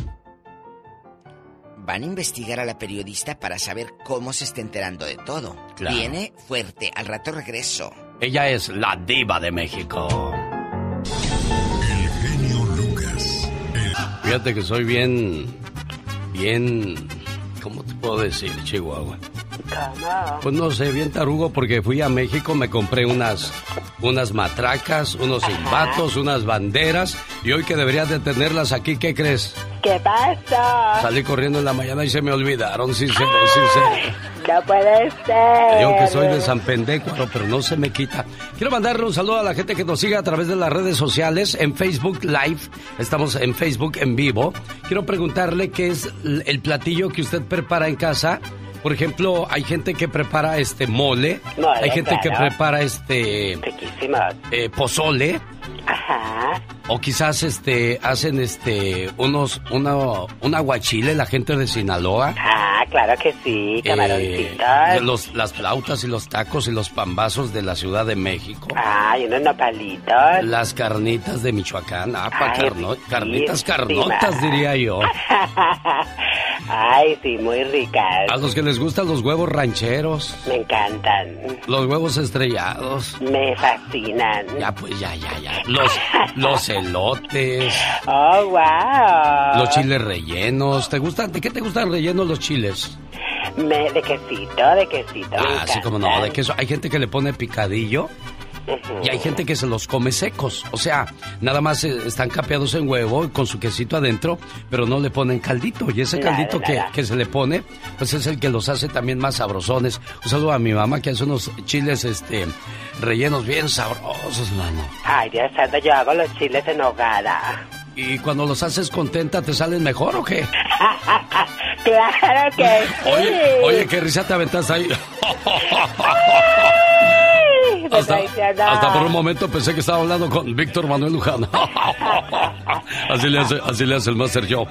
Speaker 10: van a investigar a la periodista para saber cómo se está enterando de todo. Claro. Viene fuerte. Al rato regreso.
Speaker 8: Ella es la Diva de México.
Speaker 2: El genio Lucas.
Speaker 8: Fíjate que soy bien... ¿Cómo te puedo decir, Chihuahua? Pues no sé, bien tarugo, porque fui a México, me compré unas matracas, unos silbatos, unas banderas, y hoy que deberías de tenerlas aquí, ¿qué crees?
Speaker 4: ¿Qué pasa?
Speaker 8: Salí corriendo en la mañana y se me olvidaron, sincero.
Speaker 4: No puede ser.
Speaker 8: Digo que soy de San Pendécuaro, pero no se me quita. Quiero mandarle un saludo a la gente que nos sigue a través de las redes sociales, en Facebook Live. Estamos en Facebook en vivo. Quiero preguntarle qué es el platillo que usted prepara en casa. Por ejemplo, hay gente que prepara mole. Hay gente que prepara pozole.
Speaker 4: Ajá.
Speaker 3: O quizás hacen un aguachile la gente de Sinaloa.
Speaker 4: Ah, claro que sí, camaroncitos.
Speaker 3: Las flautas y los tacos y los pambazos de la Ciudad de México.
Speaker 4: Ay, unos nopalitos.
Speaker 3: Las carnitas de Michoacán. Carnitas carnotas, diría yo.
Speaker 4: Ay, sí, muy ricas.
Speaker 3: A los que les gustan los huevos rancheros.
Speaker 4: Me encantan.
Speaker 3: Los huevos estrellados.
Speaker 4: Me fascinan.
Speaker 3: Ya, pues, ya. Los elotes.
Speaker 4: Oh, wow.
Speaker 3: Los chiles rellenos. ¿Te gustan? ¿De qué te gustan rellenos los chiles?
Speaker 4: De quesito.
Speaker 3: Ah, sí, como no, de queso. Hay gente que le pone picadillo. Y hay gente que se los come secos. O sea, nada más están capeados en huevo con su quesito adentro, pero no le ponen caldito. Y ese caldito que se le pone, pues es el que los hace también más sabrosones. Un saludo a mi mamá que hace unos chiles rellenos bien sabrosos, mano.
Speaker 4: Ay, Dios santo, yo hago los chiles en hogada.
Speaker 3: ¿Y cuando los haces contenta te salen mejor o qué?
Speaker 4: Claro que sí.
Speaker 3: Oye, qué risa te aventaste ahí. Hasta por un momento pensé que estaba hablando con Víctor Manuel Luján. Así le hace el Master Show.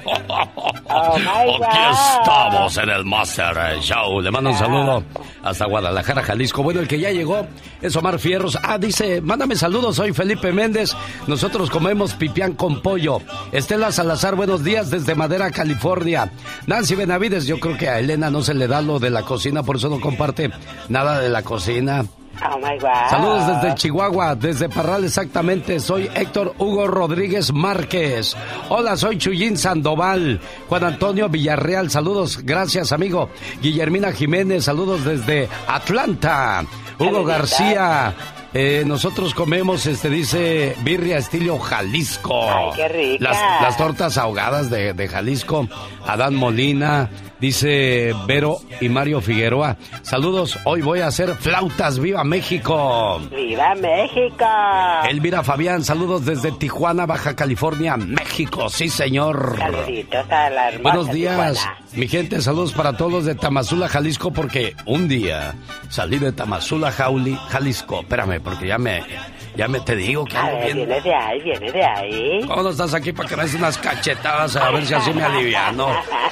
Speaker 3: Aquí estamos en el Master Show. Le mando un saludo hasta Guadalajara, Jalisco. Bueno, el que ya llegó es Omar Fierros. Dice, mándame saludos, soy Felipe Méndez. Nosotros comemos pipián con pollo. Estela Salazar, buenos días desde Madera, California. Nancy Benavides, yo creo que a Elena no se le da lo de la cocina, por eso no comparte nada de la cocina.
Speaker 4: Oh my God.
Speaker 3: Saludos desde Chihuahua, desde Parral exactamente. Soy Héctor Hugo Rodríguez Márquez. Hola, soy Chuyín Sandoval. Juan Antonio Villarreal, saludos, gracias amigo. Guillermina Jiménez, saludos desde Atlanta. Hugo García. Nosotros comemos, dice, birria estilo Jalisco.
Speaker 4: Ay, qué rica.
Speaker 3: Las tortas ahogadas de Jalisco. Adán Molina, dice Vero y Mario Figueroa. Saludos, hoy voy a hacer flautas. ¡Viva México!
Speaker 4: ¡Viva México!
Speaker 3: Elvira Fabián, saludos desde Tijuana, Baja California, México. Sí, señor.
Speaker 4: Saluditos a la hermosa
Speaker 3: Buenos días,
Speaker 4: Tijuana.
Speaker 3: Mi gente, saludos para todos los de Tamazula, Jalisco, porque un día salí de Tamazula, Jalisco. Espérame, porque ya me te digo que ando bien.
Speaker 4: Viene de ahí.
Speaker 3: ¿Cómo no estás aquí para que me des unas cachetadas a ver si así me aliviano?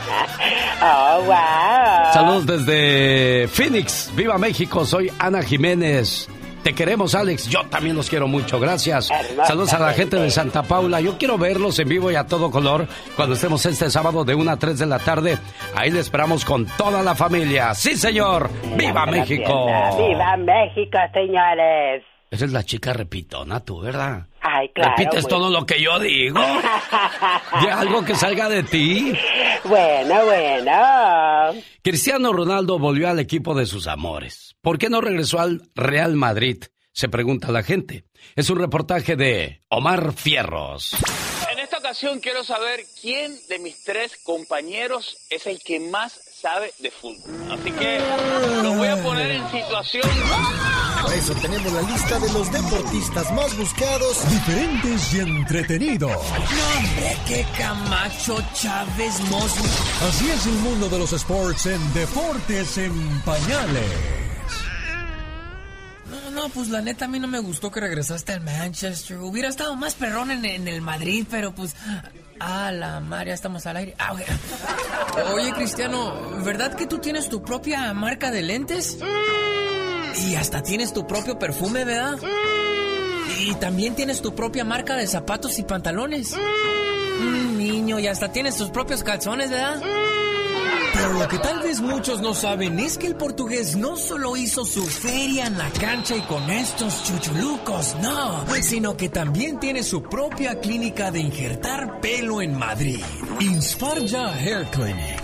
Speaker 4: Oh, wow.
Speaker 3: Saludos desde Phoenix, viva México, soy Ana Jiménez. Te queremos, Alex. Yo también los quiero mucho. Gracias. Saludos a la gente de Santa Paula. Yo quiero verlos en vivo y a todo color cuando estemos este sábado de 1 a 3 de la tarde. Ahí le esperamos con toda la familia. ¡Sí, señor! ¡Viva México!
Speaker 4: ¡Viva México, señores!
Speaker 3: Esa es la chica repitona, tú, ¿verdad?
Speaker 4: Ay, claro.
Speaker 3: ¿Repites todo lo que yo digo? ¿De algo que salga de ti?
Speaker 4: Bueno.
Speaker 3: Cristiano Ronaldo volvió al equipo de sus amores. ¿Por qué no regresó al Real Madrid? Se pregunta la gente. Es un reportaje de Omar Fierros.
Speaker 11: En esta ocasión quiero saber quién de mis 3 compañeros es el que más sabe de fútbol. Así que los voy a poner en situación.
Speaker 19: Por eso tenemos la lista de los deportistas más buscados, diferentes y entretenidos.
Speaker 20: No, hombre, qué Camacho, Chávez, Mosli.
Speaker 19: Así es el mundo de los sports en Deportes en Pañales.
Speaker 20: No, pues la neta a mí no me gustó que regresaste al Manchester. Hubiera estado más perrón en el Madrid, pero pues... la María, estamos al aire. Oye, Cristiano, ¿verdad que tú tienes tu propia marca de lentes? Y hasta tienes tu propio perfume, ¿verdad? Y también tienes tu propia marca de zapatos y pantalones. Niño, y hasta tienes tus propios calzones, ¿verdad? Pero lo que tal vez muchos no saben es que el portugués no solo hizo su feria en la cancha y con estos chuchulucos, no, sino que también tiene su propia clínica de injertar pelo en Madrid. Insparja Hair Clinic,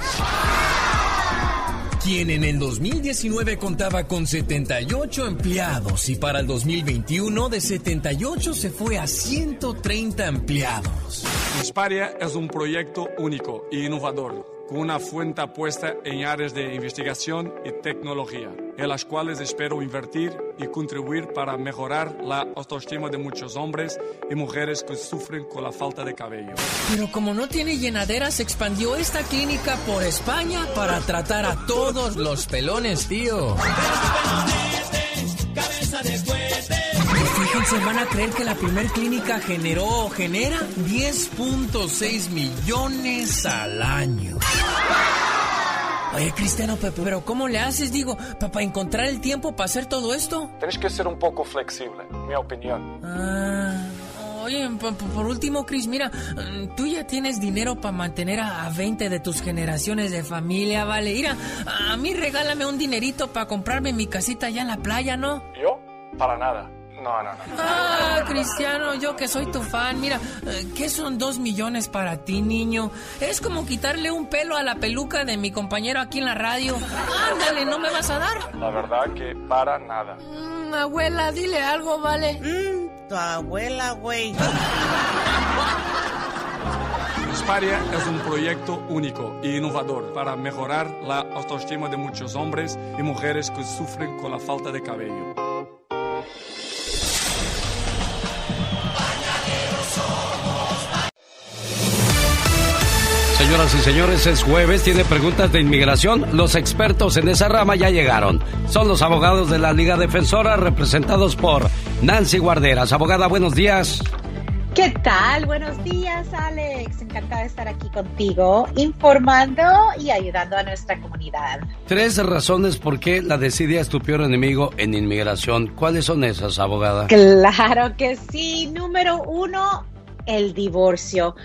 Speaker 20: quien en el 2019 contaba con 78 empleados y para el 2021 de 78 se fue a 130 empleados.
Speaker 24: Insparia es un proyecto único e innovador, con una fuente puesta en áreas de investigación y tecnología, en las cuales espero invertir y contribuir para mejorar la autoestima de muchos hombres y mujeres que sufren con la falta de cabello.
Speaker 20: Pero como no tiene llenadera, se expandió esta clínica por España para tratar a todos los pelones, tío. Y fíjense se van a creer que la primer clínica genera 10.6 millones al año. Oye, Cristiano, pero ¿cómo le haces, digo, para encontrar el tiempo para hacer todo esto?
Speaker 24: Tienes que ser un poco flexible, mi opinión.
Speaker 20: Oye, por último, Cris, mira, tú ya tienes dinero para mantener a 20 de tus generaciones de familia, ¿vale? Mira, a mí regálame un dinerito para comprarme mi casita allá en la playa, ¿no?
Speaker 24: ¿Yo? Para nada. No.
Speaker 20: Cristiano, yo que soy tu fan, mira, ¿qué son 2 millones para ti, niño? Es como quitarle un pelo a la peluca de mi compañero aquí en la radio. Ándale, ¿no me vas a dar?
Speaker 24: La verdad que para nada.
Speaker 20: Abuela, dile algo, ¿vale?
Speaker 1: Tu abuela, güey.
Speaker 24: Inspire es un proyecto único e innovador para mejorar la autoestima de muchos hombres y mujeres que sufren con la falta de cabello.
Speaker 8: Señoras y señores, es jueves, tiene preguntas de inmigración. Los expertos en esa rama ya llegaron. Son los abogados de la Liga Defensora, representados por Nancy Guarderas. Abogada, buenos días.
Speaker 12: ¿Qué tal? Buenos días, Alex. Encantada de estar aquí contigo, informando y ayudando a nuestra comunidad.
Speaker 8: 3 razones por qué la desidia es tu peor enemigo en inmigración. ¿Cuáles son esas, abogada?
Speaker 12: Claro que sí. Número 1, el divorcio.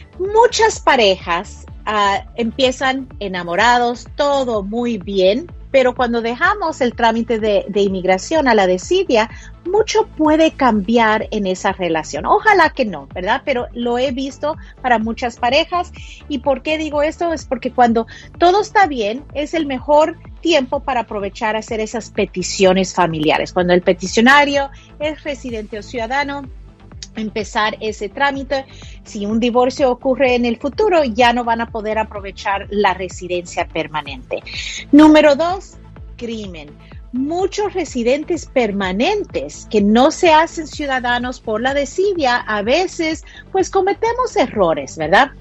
Speaker 12: Muchas parejas empiezan enamorados, todo muy bien, pero cuando dejamos el trámite de inmigración a la desidia, mucho puede cambiar en esa relación. Ojalá que no, ¿verdad? Pero lo he visto para muchas parejas. ¿Y por qué digo esto? Es porque cuando todo está bien, es el mejor tiempo para aprovechar a hacer esas peticiones familiares. Cuando el peticionario es residente o ciudadano, empezar ese trámite. Si un divorcio ocurre en el futuro, ya no van a poder aprovechar la residencia permanente. Número 2, crimen. Muchos residentes permanentes que no se hacen ciudadanos por la desidia, a veces pues cometemos errores, ¿verdad?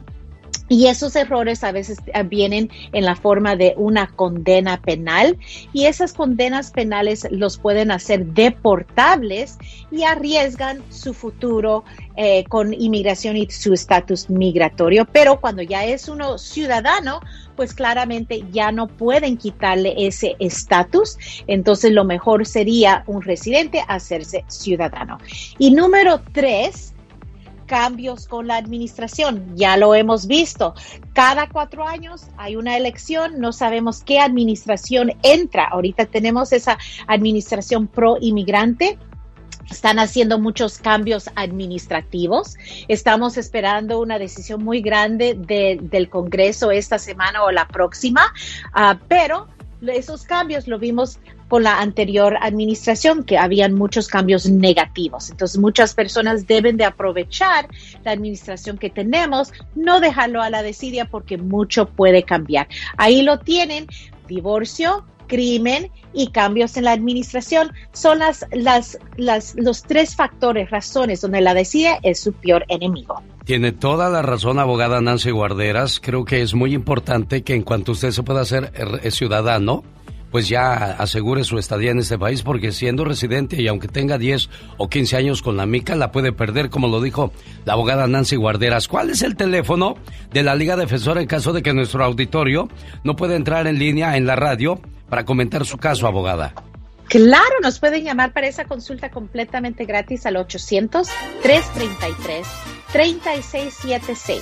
Speaker 12: Y esos errores a veces vienen en la forma de una condena penal, y esas condenas penales los pueden hacer deportables y arriesgan su futuro con inmigración y su estatus migratorio. Pero cuando ya es uno ciudadano, pues claramente ya no pueden quitarle ese estatus. Entonces lo mejor sería un residente hacerse ciudadano. Y número 3, cambios con la administración. Ya lo hemos visto. Cada 4 años hay una elección, no sabemos qué administración entra. Ahorita tenemos esa administración pro inmigrante. Están haciendo muchos cambios administrativos. Estamos esperando una decisión muy grande del Congreso esta semana o la próxima, pero esos cambios lo vimos con la anterior administración, que habían muchos cambios negativos. Entonces, muchas personas deben de aprovechar la administración que tenemos, no dejarlo a la desidia porque mucho puede cambiar. Ahí lo tienen: divorcio, crimen y cambios en la administración. Son los 3 factores, razones donde la desidia es su peor enemigo.
Speaker 8: Tiene toda la razón, abogada Nancy Guarderas. Creo que es muy importante que en cuanto usted se pueda hacer ciudadano, pues ya asegure su estadía en este país, porque siendo residente y aunque tenga 10 o 15 años con la mica, la puede perder, como lo dijo la abogada Nancy Guarderas. ¿Cuál es el teléfono de la Liga Defensora en caso de que nuestro auditorio no pueda entrar en línea en la radio para comentar su caso, abogada?
Speaker 12: Claro, nos pueden llamar para esa consulta completamente gratis al 800-333-3676.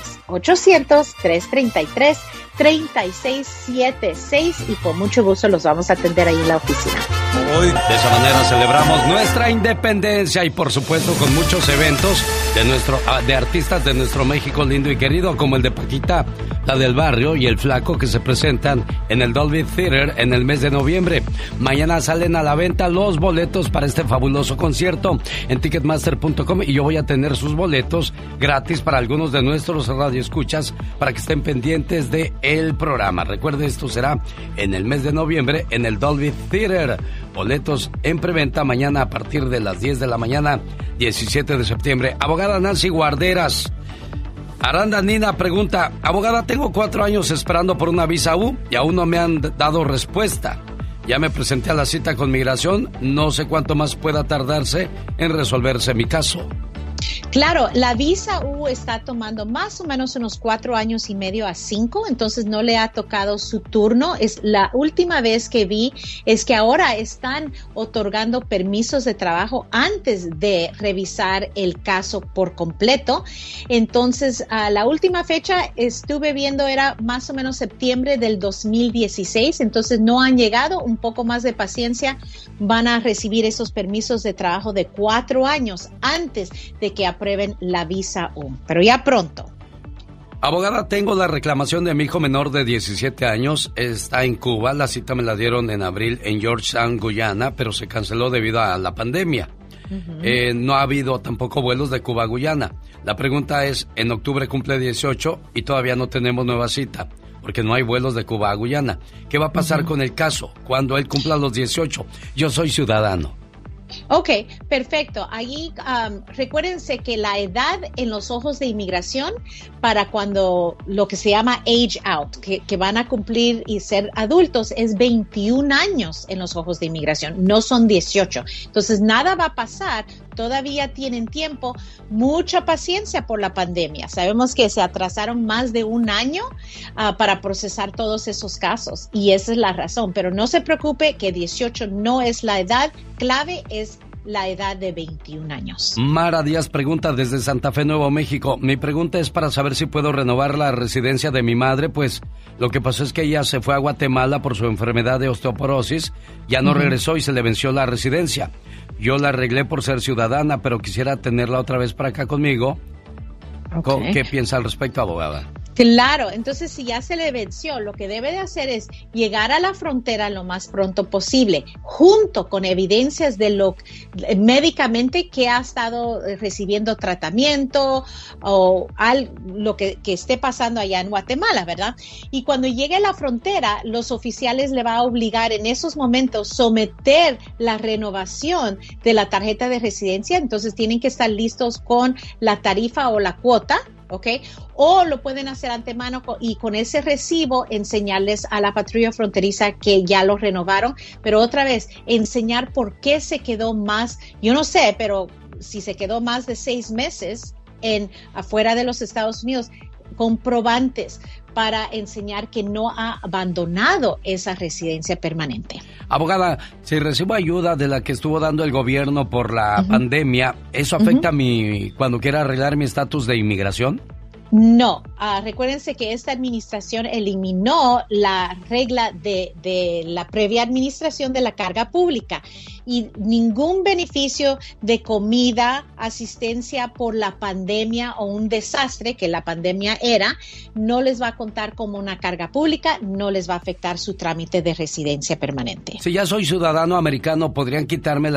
Speaker 12: 800-333-3676 y con mucho gusto los vamos a atender ahí en la oficina.
Speaker 8: Hoy de esa manera celebramos nuestra independencia y por supuesto con muchos eventos de artistas de nuestro México lindo y querido, como el de Paquita, la del barrio, y el Flaco, que se presentan en el Dolby Theater en el mes de noviembre. Mañana salen a la venta los boletos para este fabuloso concierto en Ticketmaster.com, y yo voy a tener sus boletos gratis para algunos de nuestros radioescuchas para que estén pendientes de el programa. Recuerde, esto será en el mes de noviembre en el Dolby Theater. Boletos en preventa mañana a partir de las 10 de la mañana, 17 de septiembre. Abogada Nancy Guarderas. Aranda Nina pregunta: abogada, tengo 4 años esperando por una visa U y aún no me han dado respuesta. Ya me presenté a la cita con migración, no sé cuánto más pueda tardarse en resolverse mi caso.
Speaker 5: Claro, la visa U está tomando más o menos unos 4 años y medio a 5, entonces no le ha tocado su turno. Es la última vez que vi es que ahora están otorgando permisos de trabajo antes de revisar el caso por completo. Entonces, la última fecha estuve viendo era más o menos septiembre del 2016, entonces no han llegado, un poco más de paciencia, van a recibir esos permisos de trabajo de 4 años antes de que aprueben la visa U, pero ya pronto.
Speaker 8: Abogada, tengo la reclamación de mi hijo menor de 17 años, está en Cuba, la cita me la dieron en abril en Georgetown, Guyana, pero se canceló debido a la pandemia. No ha habido tampoco vuelos de Cuba a Guyana. La pregunta es, en octubre cumple 18 y todavía no tenemos nueva cita, porque no hay vuelos de Cuba a Guyana. ¿Qué va a pasar con el caso cuando él cumpla los 18? Yo soy ciudadano.
Speaker 5: Ok, perfecto. Allí recuérdense que la edad en los ojos de inmigración para cuando lo que se llama age out, que van a cumplir y ser adultos, es 21 años en los ojos de inmigración, no son 18. Entonces nada va a pasar, todavía tienen tiempo, mucha paciencia por la pandemia. Sabemos que se atrasaron más de un año para procesar todos esos casos y esa es la razón, pero no se preocupe que 18 no es la edad clave, es la edad de 21 años.
Speaker 8: Mara Díaz pregunta desde Santa Fe, Nuevo México. Mi pregunta es para saber si puedo renovar la residencia de mi madre, pues lo que pasó es que ella se fue a Guatemala por su enfermedad de osteoporosis, ya no regresó y se le venció la residencia. Yo la arreglé por ser ciudadana, pero quisiera tenerla otra vez para acá conmigo. Okay. ¿Qué piensa al respecto, abogada?
Speaker 5: Claro, entonces si ya se le venció, lo que debe de hacer es llegar a la frontera lo más pronto posible, junto con evidencias de lo médicamente que ha estado recibiendo tratamiento o lo que esté pasando allá en Guatemala, ¿verdad? Y cuando llegue a la frontera, los oficiales le va a obligar en esos momentos someter la renovación de la tarjeta de residencia, entonces tienen que estar listos con la tarifa o la cuota. ¿Ok? O lo pueden hacer antemano y con ese recibo enseñarles a la patrulla fronteriza que ya lo renovaron, pero otra vez, enseñar por qué se quedó más, yo no sé, pero si se quedó más de 6 meses afuera de los Estados Unidos, comprobantes para enseñar que no ha abandonado esa residencia permanente.
Speaker 8: Abogada, si recibo ayuda de la que estuvo dando el gobierno por la pandemia, ¿eso afecta cuando quiera arreglar mi estatus de inmigración?
Speaker 5: No, recuérdense que esta administración eliminó la regla de la previa administración de la carga pública y ningún beneficio de comida, asistencia por la pandemia o un desastre que la pandemia era, no les va a contar como una carga pública, no les va a afectar su trámite de residencia permanente.
Speaker 8: Si ya soy ciudadano americano, ¿podrían quitarme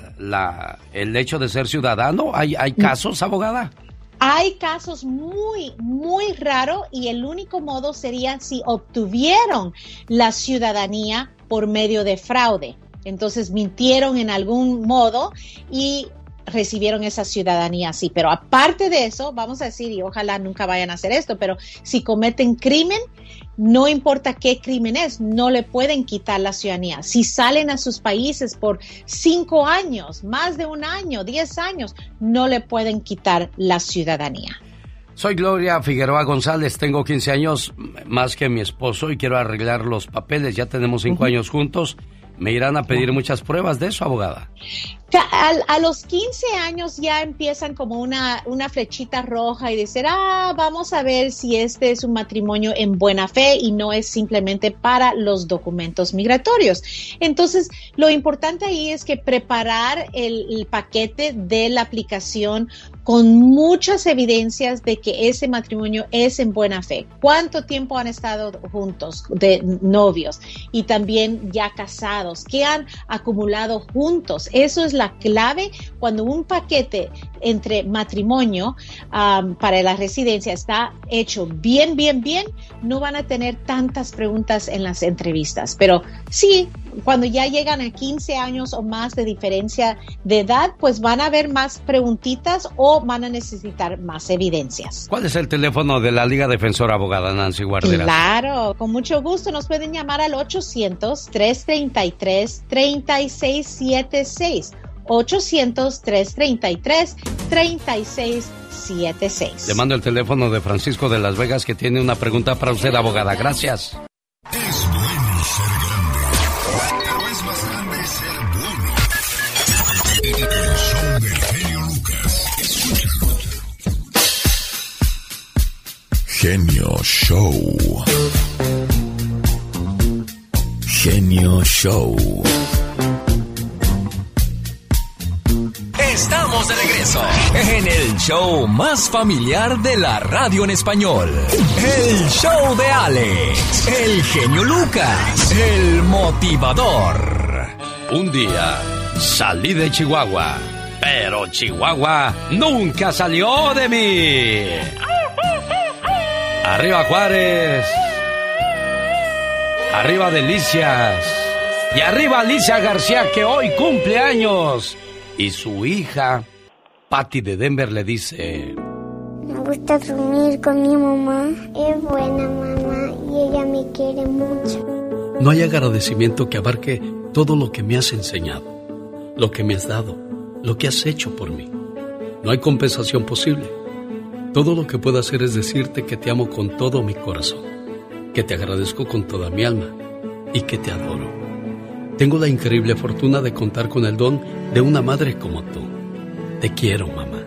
Speaker 8: el hecho de ser ciudadano? ¿Hay casos, abogada?
Speaker 5: Hay casos muy, muy raros y el único modo sería si obtuvieron la ciudadanía por medio de fraude. Entonces mintieron en algún modo y recibieron esa ciudadanía así. Pero aparte de eso, vamos a decir, y ojalá nunca vayan a hacer esto, pero si cometen crimen, no importa qué crimen es, no le pueden quitar la ciudadanía. Si salen a sus países por 5 años, más de 1 año, 10 años, no le pueden quitar la ciudadanía.
Speaker 8: Soy Gloria Figueroa González, tengo 15 años más que mi esposo y quiero arreglar los papeles. Ya tenemos 5 años juntos. ¿Me irán a pedir muchas pruebas de eso, abogada?
Speaker 5: A los 15 años ya empiezan como una flechita roja y decir, vamos a ver si este es un matrimonio en buena fe y no es simplemente para los documentos migratorios. Entonces, lo importante ahí es que preparar el paquete de la aplicación con muchas evidencias de que ese matrimonio es en buena fe. ¿Cuánto tiempo han estado juntos de novios? Y también ya casados. ¿Qué han acumulado juntos? Eso es la clave cuando un paquete entre matrimonio para la residencia está hecho bien, no van a tener tantas preguntas en las entrevistas. Pero sí, cuando ya llegan a 15 años o más de diferencia de edad, pues van a haber más preguntitas o van a necesitar más evidencias.
Speaker 8: ¿Cuál es el teléfono de la Liga Defensora, abogada Nancy Guarderas?
Speaker 5: Claro, con mucho gusto nos pueden llamar al 800-333-3676. 800-333-3676.
Speaker 8: Le mando el teléfono de Francisco de Las Vegas, que tiene una pregunta para usted, abogada. Gracias.
Speaker 19: Es bueno ser grande, pero es más grande ser bueno. El show del genio Lucas. Escúchalo. Genio Show. Genio Show.
Speaker 2: Estamos de regreso en el show más familiar de la radio en español. El show de Alex, el genio Lucas, el motivador.
Speaker 8: Un día salí de Chihuahua, pero Chihuahua nunca salió de mí. Arriba Juárez, arriba Delicias y arriba Alicia García, que hoy cumple años. Y su hija, Patty de Denver, le dice:
Speaker 13: me gusta dormir con mi mamá. Es buena mamá y ella me quiere mucho.
Speaker 3: No hay agradecimiento que abarque todo lo que me has enseñado, lo que me has dado, lo que has hecho por mí. No hay compensación posible. Todo lo que puedo hacer es decirte que te amo con todo mi corazón, que te agradezco con toda mi alma y que te adoro. Tengo la increíble fortuna de contar con el don de una madre como tú. Te quiero, mamá.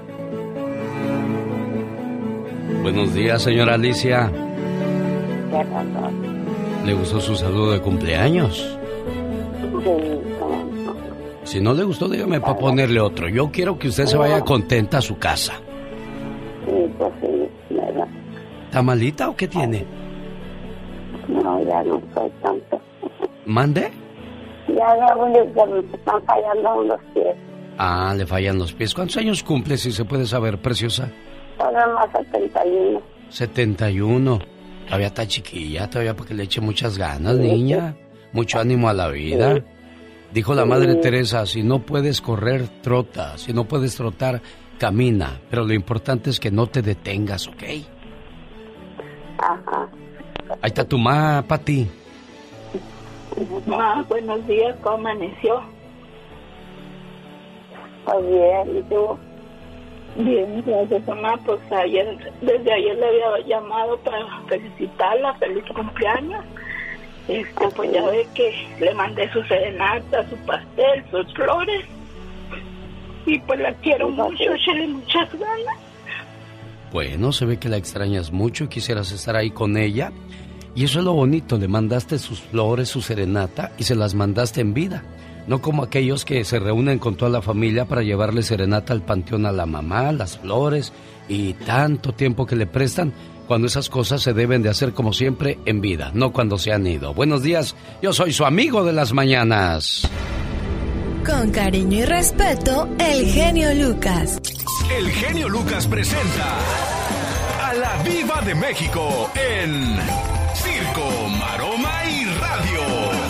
Speaker 3: Buenos días, señora Alicia.
Speaker 7: ¿Qué pasó?
Speaker 8: ¿Le gustó su saludo de cumpleaños?
Speaker 7: Sí,
Speaker 8: Si no le gustó, dígame para ponerle otro. Yo quiero que usted se vaya contenta a su casa.
Speaker 7: sí, pues sí, ¿verdad?
Speaker 8: ¿Está malita o qué tiene?
Speaker 7: No, ya no soy tanto.
Speaker 8: ¿Mande?
Speaker 7: Ya me están fallando los pies.
Speaker 8: Ah, le fallan los pies. ¿Cuántos años cumple, si se puede saber, preciosa?
Speaker 7: Todavía más 71.
Speaker 8: 71. Todavía está chiquilla, todavía para que le eche muchas ganas, niña. Mucho ánimo a la vida.
Speaker 7: Sí.
Speaker 8: Dijo la Madre Teresa: si no puedes correr, trota. Si no puedes trotar, camina. Pero lo importante es que no te detengas, ¿ok?
Speaker 7: Ajá.
Speaker 8: Ahí está tu mamá, Pati.
Speaker 7: Mamá, buenos días, ¿cómo amaneció? Pues bien, ¿y tú? Bien, gracias, mamá. Pues desde ayer le había llamado para felicitarla, feliz cumpleaños. Pues ya ve que le mandé su serenata, su pastel, sus flores. Y pues la quiero mucho, échale muchas ganas.
Speaker 8: Bueno, se ve que la extrañas mucho y quisieras estar ahí con ella. Y eso es lo bonito, le mandaste sus flores, su serenata, y se las mandaste en vida. No como aquellos que se reúnen con toda la familia para llevarle serenata al panteón a la mamá, las flores y tanto tiempo que le prestan, cuando esas cosas se deben de hacer como siempre en vida, no cuando se han ido. Buenos días, yo soy su amigo de las mañanas.
Speaker 6: Con cariño y respeto, el genio Lucas.
Speaker 2: El genio Lucas presenta a la Viva de México en Circo, Maroma y Radio.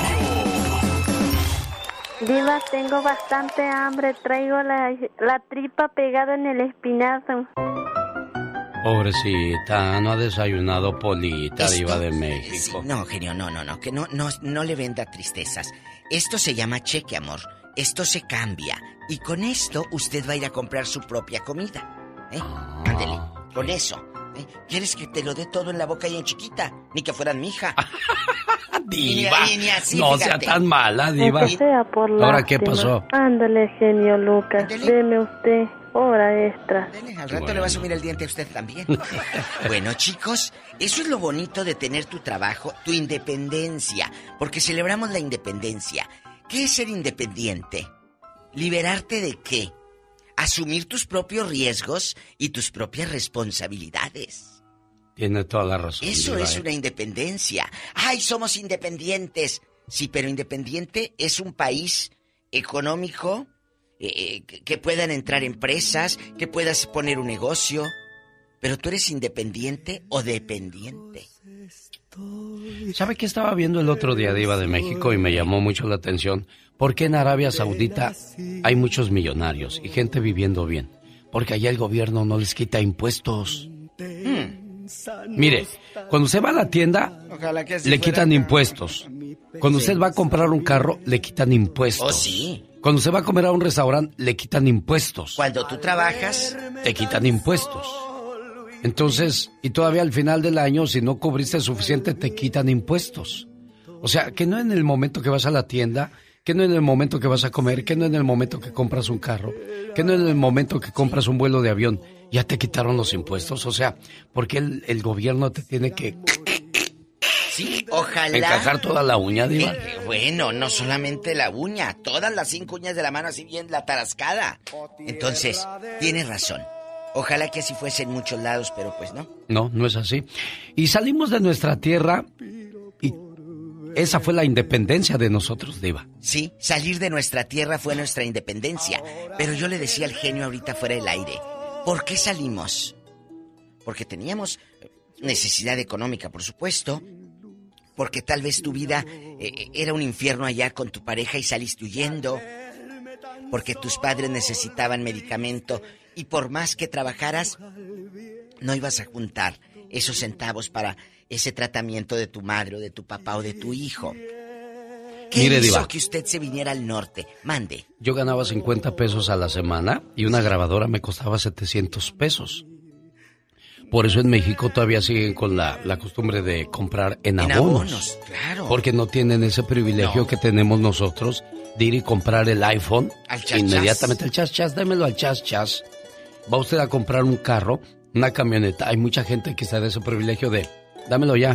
Speaker 17: Diva, tengo bastante hambre, traigo la tripa pegada en el espinazo.
Speaker 8: Pobrecita, no ha desayunado Polita, Diva de México.
Speaker 10: Sí, no, genio, no, que no le venda tristezas. Esto se llama cheque, amor. Esto se cambia. Y con esto usted va a ir a comprar su propia comida. Ándele, con eso. ¿Quieres que te lo dé todo en la boca y en chiquita? Ni que fueran mi hija.
Speaker 8: Diva,
Speaker 10: ni así,
Speaker 8: no
Speaker 10: fíjate.
Speaker 8: sea tan mala, Diva.
Speaker 17: Sea por
Speaker 8: ¿Ahora qué
Speaker 17: lástima.
Speaker 8: pasó?
Speaker 17: Ándale, genio Lucas, deme usted hora extra.
Speaker 10: Al rato le va a subir el diente a usted también. Bueno, chicos, eso es lo bonito de tener tu trabajo, tu independencia. Porque celebramos la independencia. ¿Qué es ser independiente? ¿Liberarte de qué? Asumir tus propios riesgos y tus propias responsabilidades.
Speaker 8: Tiene toda la razón.
Speaker 10: Eso
Speaker 8: Diva,
Speaker 10: es una independencia. ¡Ay, somos independientes! Sí, pero independiente es un país económico, que puedan entrar empresas, que puedas poner un negocio. Pero tú eres independiente o dependiente.
Speaker 3: ¿Sabe qué estaba viendo el otro día, Diva de México, y me llamó mucho la atención? ¿Por qué en Arabia Saudita hay muchos millonarios y gente viviendo bien? Porque allá el gobierno no les quita impuestos. Mire, cuando usted va a la tienda, le quitan impuestos. Cuando usted va a comprar un carro, le quitan impuestos.
Speaker 10: Oh, sí.
Speaker 3: Cuando usted va a comer a un restaurante, le quitan impuestos.
Speaker 10: Cuando tú trabajas,
Speaker 3: te quitan impuestos. Entonces, y todavía al final del año, si no cubriste suficiente, te quitan impuestos. O sea, que no en el momento que vas a la tienda, que no en el momento que vas a comer, que no en el momento que compras un carro, que no en el momento que compras un vuelo de avión, ya te quitaron los impuestos. O sea, porque el gobierno te tiene que...
Speaker 10: Sí, ojalá...
Speaker 3: encajar toda la uña, Diva.
Speaker 10: Bueno, no solamente la uña, todas las 5 uñas de la mano así bien la tarascada. Entonces, tienes razón. Ojalá que así fuese en muchos lados, pero pues no.
Speaker 3: No, no es así. Y salimos de nuestra tierra y esa fue la independencia de nosotros, Diva.
Speaker 10: Sí, salir de nuestra tierra fue nuestra independencia. Pero yo le decía al genio ahorita fuera del aire, ¿por qué salimos? Porque teníamos necesidad económica, por supuesto. Porque tal vez tu vida era un infierno allá con tu pareja y saliste huyendo. Porque tus padres necesitaban medicamento y por más que trabajaras, no ibas a juntar esos centavos para ese tratamiento de tu madre o de tu papá o de tu hijo. ¿Qué
Speaker 3: Mire,
Speaker 10: hizo
Speaker 3: Diva,
Speaker 10: que usted se viniera al norte? Mande.
Speaker 3: Yo ganaba 50 pesos a la semana y una grabadora me costaba 700 pesos. Por eso en México todavía siguen con la costumbre de comprar en abonos.
Speaker 10: Claro.
Speaker 3: Porque no tienen ese privilegio que tenemos nosotros de ir y comprar el iPhone.
Speaker 10: Al chas,
Speaker 3: inmediatamente al chas, démelo al chas. Va usted a comprar un carro, una camioneta. Hay mucha gente que está de ese privilegio de, dámelo ya.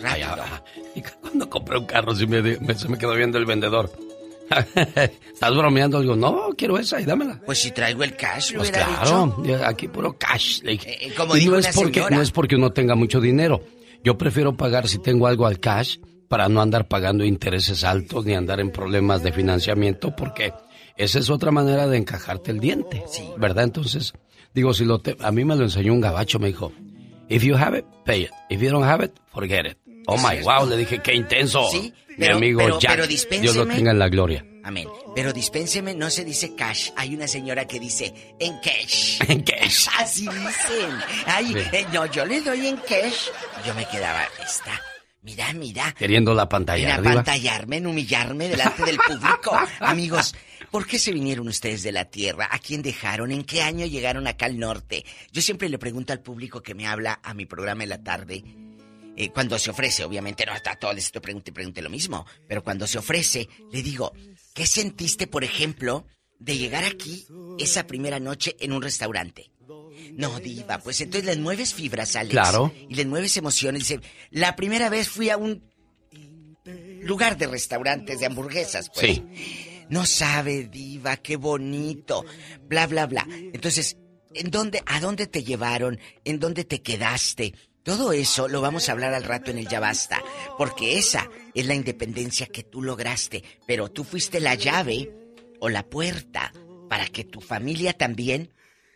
Speaker 3: Y cuando compré un carro se me quedó viendo el vendedor. ¿Estás bromeando? Digo, no, quiero esa y dámela.
Speaker 10: Pues si traigo el cash, lo
Speaker 3: pues
Speaker 10: hubiera
Speaker 3: claro,
Speaker 10: dicho.
Speaker 3: Aquí puro cash.
Speaker 10: Como
Speaker 3: y
Speaker 10: dijo
Speaker 3: no
Speaker 10: una
Speaker 3: es porque
Speaker 10: señora.
Speaker 3: no es porque uno tenga mucho dinero. Yo prefiero pagar si tengo algo al cash para no andar pagando intereses altos ni andar en problemas de financiamiento, porque esa es otra manera de encajarte el diente, ¿verdad? Entonces, digo, a mí me lo enseñó un gabacho, me dijo, if you have it, pay it. If you don't have it, forget it. Oh my wow, le dije, qué intenso.
Speaker 10: Sí,
Speaker 3: mi amigo Jack, Dios lo tenga en la gloria.
Speaker 10: Amén. Pero dispénseme, no se dice cash. Hay una señora que dice en cash.
Speaker 3: En cash.
Speaker 10: Así dicen. Ay, no, yo le doy en cash. Yo me quedaba, mira.
Speaker 3: Queriéndola apantallar,
Speaker 10: en apantallarme, en humillarme delante del público. Amigos, ¿por qué se vinieron ustedes de la tierra? ¿A quién dejaron? ¿En qué año llegaron acá al norte? Yo siempre le pregunto al público que me habla a mi programa en la tarde, cuando se ofrece, obviamente no hasta todo les pregunte lo mismo, pero cuando se ofrece, le digo, ¿qué sentiste, por ejemplo, de llegar aquí esa primera noche en un restaurante? No, Diva, pues entonces les mueves fibras, Alex.
Speaker 3: Claro.
Speaker 10: Y les mueves emociones. Dice, la primera vez fui a un lugar de restaurantes de hamburguesas, pues.
Speaker 3: Sí.
Speaker 10: No sabe, Diva, qué bonito, bla, bla, bla. Entonces, ¿a dónde te llevaron? ¿En dónde te quedaste? Todo eso lo vamos a hablar al rato en el Ya Basta, porque esa es la independencia que tú lograste, pero tú fuiste la llave o la puerta para que tu familia también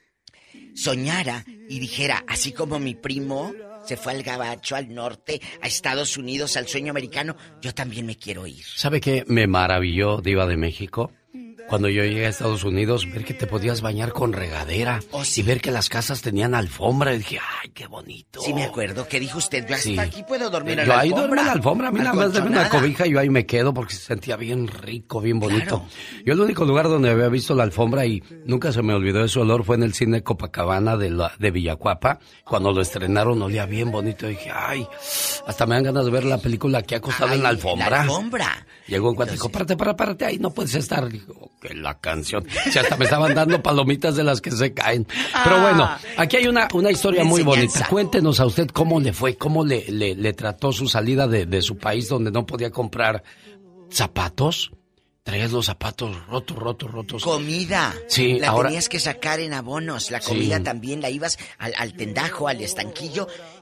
Speaker 10: soñara y dijera, así como mi primo se fue al gabacho, al norte, a Estados Unidos, al sueño americano, yo también me quiero ir.
Speaker 3: ¿Sabe qué me maravilló, Diva de México? Cuando yo llegué a Estados Unidos, ver que te podías bañar con regadera.
Speaker 10: Oh, sí.
Speaker 3: Y ver que las casas tenían alfombra. Y dije, ¡ay, qué bonito!
Speaker 10: Sí, me acuerdo. ¿Qué dijo usted? Yo hasta
Speaker 3: Sí.
Speaker 10: aquí puedo dormir en
Speaker 3: Yo
Speaker 10: la
Speaker 3: ahí
Speaker 10: alfombra.
Speaker 3: duermo en la alfombra. A mí nada más dame una
Speaker 10: Acolchonada.
Speaker 3: cobija y yo ahí me quedo porque se sentía bien rico, bien bonito.
Speaker 10: Claro.
Speaker 3: Yo el único lugar donde había visto la alfombra y nunca se me olvidó ese olor fue en el cine Copacabana de Villacuapa. Cuando lo estrenaron olía bien bonito. Y dije, ¡ay! Hasta me dan ganas de ver la película aquí acostado en la alfombra.
Speaker 10: La alfombra.
Speaker 3: Llegó un cuate y dijo, párate, ahí no puedes estar. Dijo, que la canción. Si hasta me estaban dando palomitas de las que se caen. Pero bueno, aquí hay una historia muy bonita. Cuéntenos a usted cómo le fue, cómo le trató su salida de su país donde no podía comprar zapatos. Traías los zapatos rotos.
Speaker 10: Comida.
Speaker 3: Sí,
Speaker 10: la tenías que sacar en abonos. La comida también la ibas al tendajo, al estanquillo,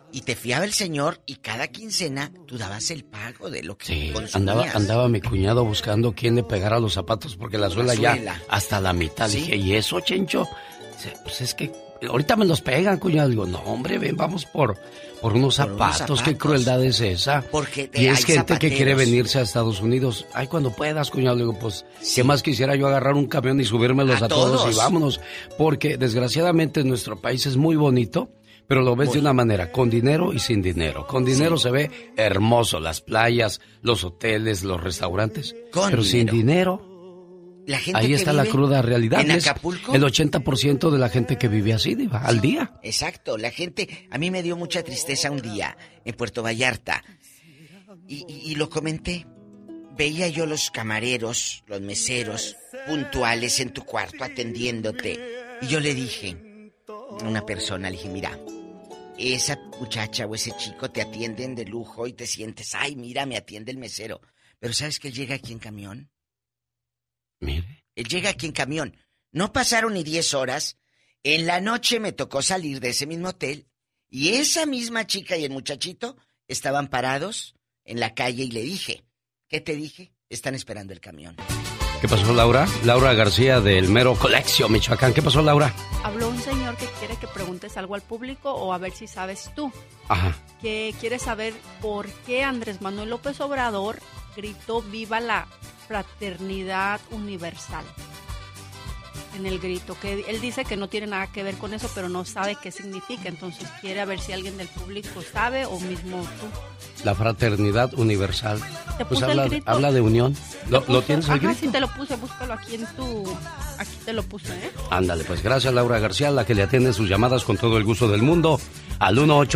Speaker 10: Y te fiaba el señor y cada quincena tú dabas el pago de lo que consumías.
Speaker 3: Andaba mi cuñado buscando quién le pegara los zapatos porque la suela ya hasta la mitad. ¿Sí? Dije, ¿y eso, Chencho? Pues es que ahorita me los pegan, cuñado. Digo, no, hombre, ven, vamos por unos zapatos. ¿Qué crueldad es esa?
Speaker 10: Porque
Speaker 3: y es gente
Speaker 10: zapateros
Speaker 3: que quiere venirse a Estados Unidos. Ay, cuando puedas, cuñado. Digo, pues, ¿qué más quisiera yo agarrar un camión y subírmelos a todos y vámonos? Porque desgraciadamente nuestro país es muy bonito, pero lo ves de una manera, con dinero y sin dinero. Con dinero se ve hermoso, las playas, los hoteles, los restaurantes. Pero sin dinero,
Speaker 10: la gente
Speaker 3: ahí está la cruda realidad.
Speaker 10: En Acapulco,
Speaker 3: el 80% de la gente que vive así, Diva, al día.
Speaker 10: Exacto, la gente, a mí me dio mucha tristeza un día en Puerto Vallarta. Y lo comenté. Veía yo los camareros, los meseros, puntuales en tu cuarto atendiéndote. Y yo le dije a una persona, le dije, mira, esa muchacha o ese chico te atienden de lujo y te sientes, ay, mira, me atiende el mesero. Pero ¿sabes que él llega aquí en camión?
Speaker 3: Mire.
Speaker 10: Él llega aquí en camión. No pasaron ni 10 horas. En la noche me tocó salir de ese mismo hotel y esa misma chica y el muchachito estaban parados en la calle y le dije, ¿qué te dije? Están esperando el camión.
Speaker 3: ¿Qué pasó, Laura? Laura García del Mero Coleccio, Michoacán. ¿Qué pasó, Laura?
Speaker 18: Habló un señor que quiere que preguntes algo al público o a ver si sabes tú.
Speaker 3: Ajá.
Speaker 18: Que quiere saber por qué Andrés Manuel López Obrador gritó viva la fraternidad universal. En el grito, que él dice que no tiene nada que ver con eso, pero no sabe qué significa. Entonces quiere ver si alguien del público sabe o mismo tú.
Speaker 3: La fraternidad universal.
Speaker 18: Pues
Speaker 3: habla de unión. ¿Lo tienes el grito?
Speaker 18: Sí te lo puse, búscalo aquí aquí te lo puse, ¿eh?
Speaker 3: Ándale, pues gracias, Laura García, la que le atiende sus llamadas con todo el gusto del mundo al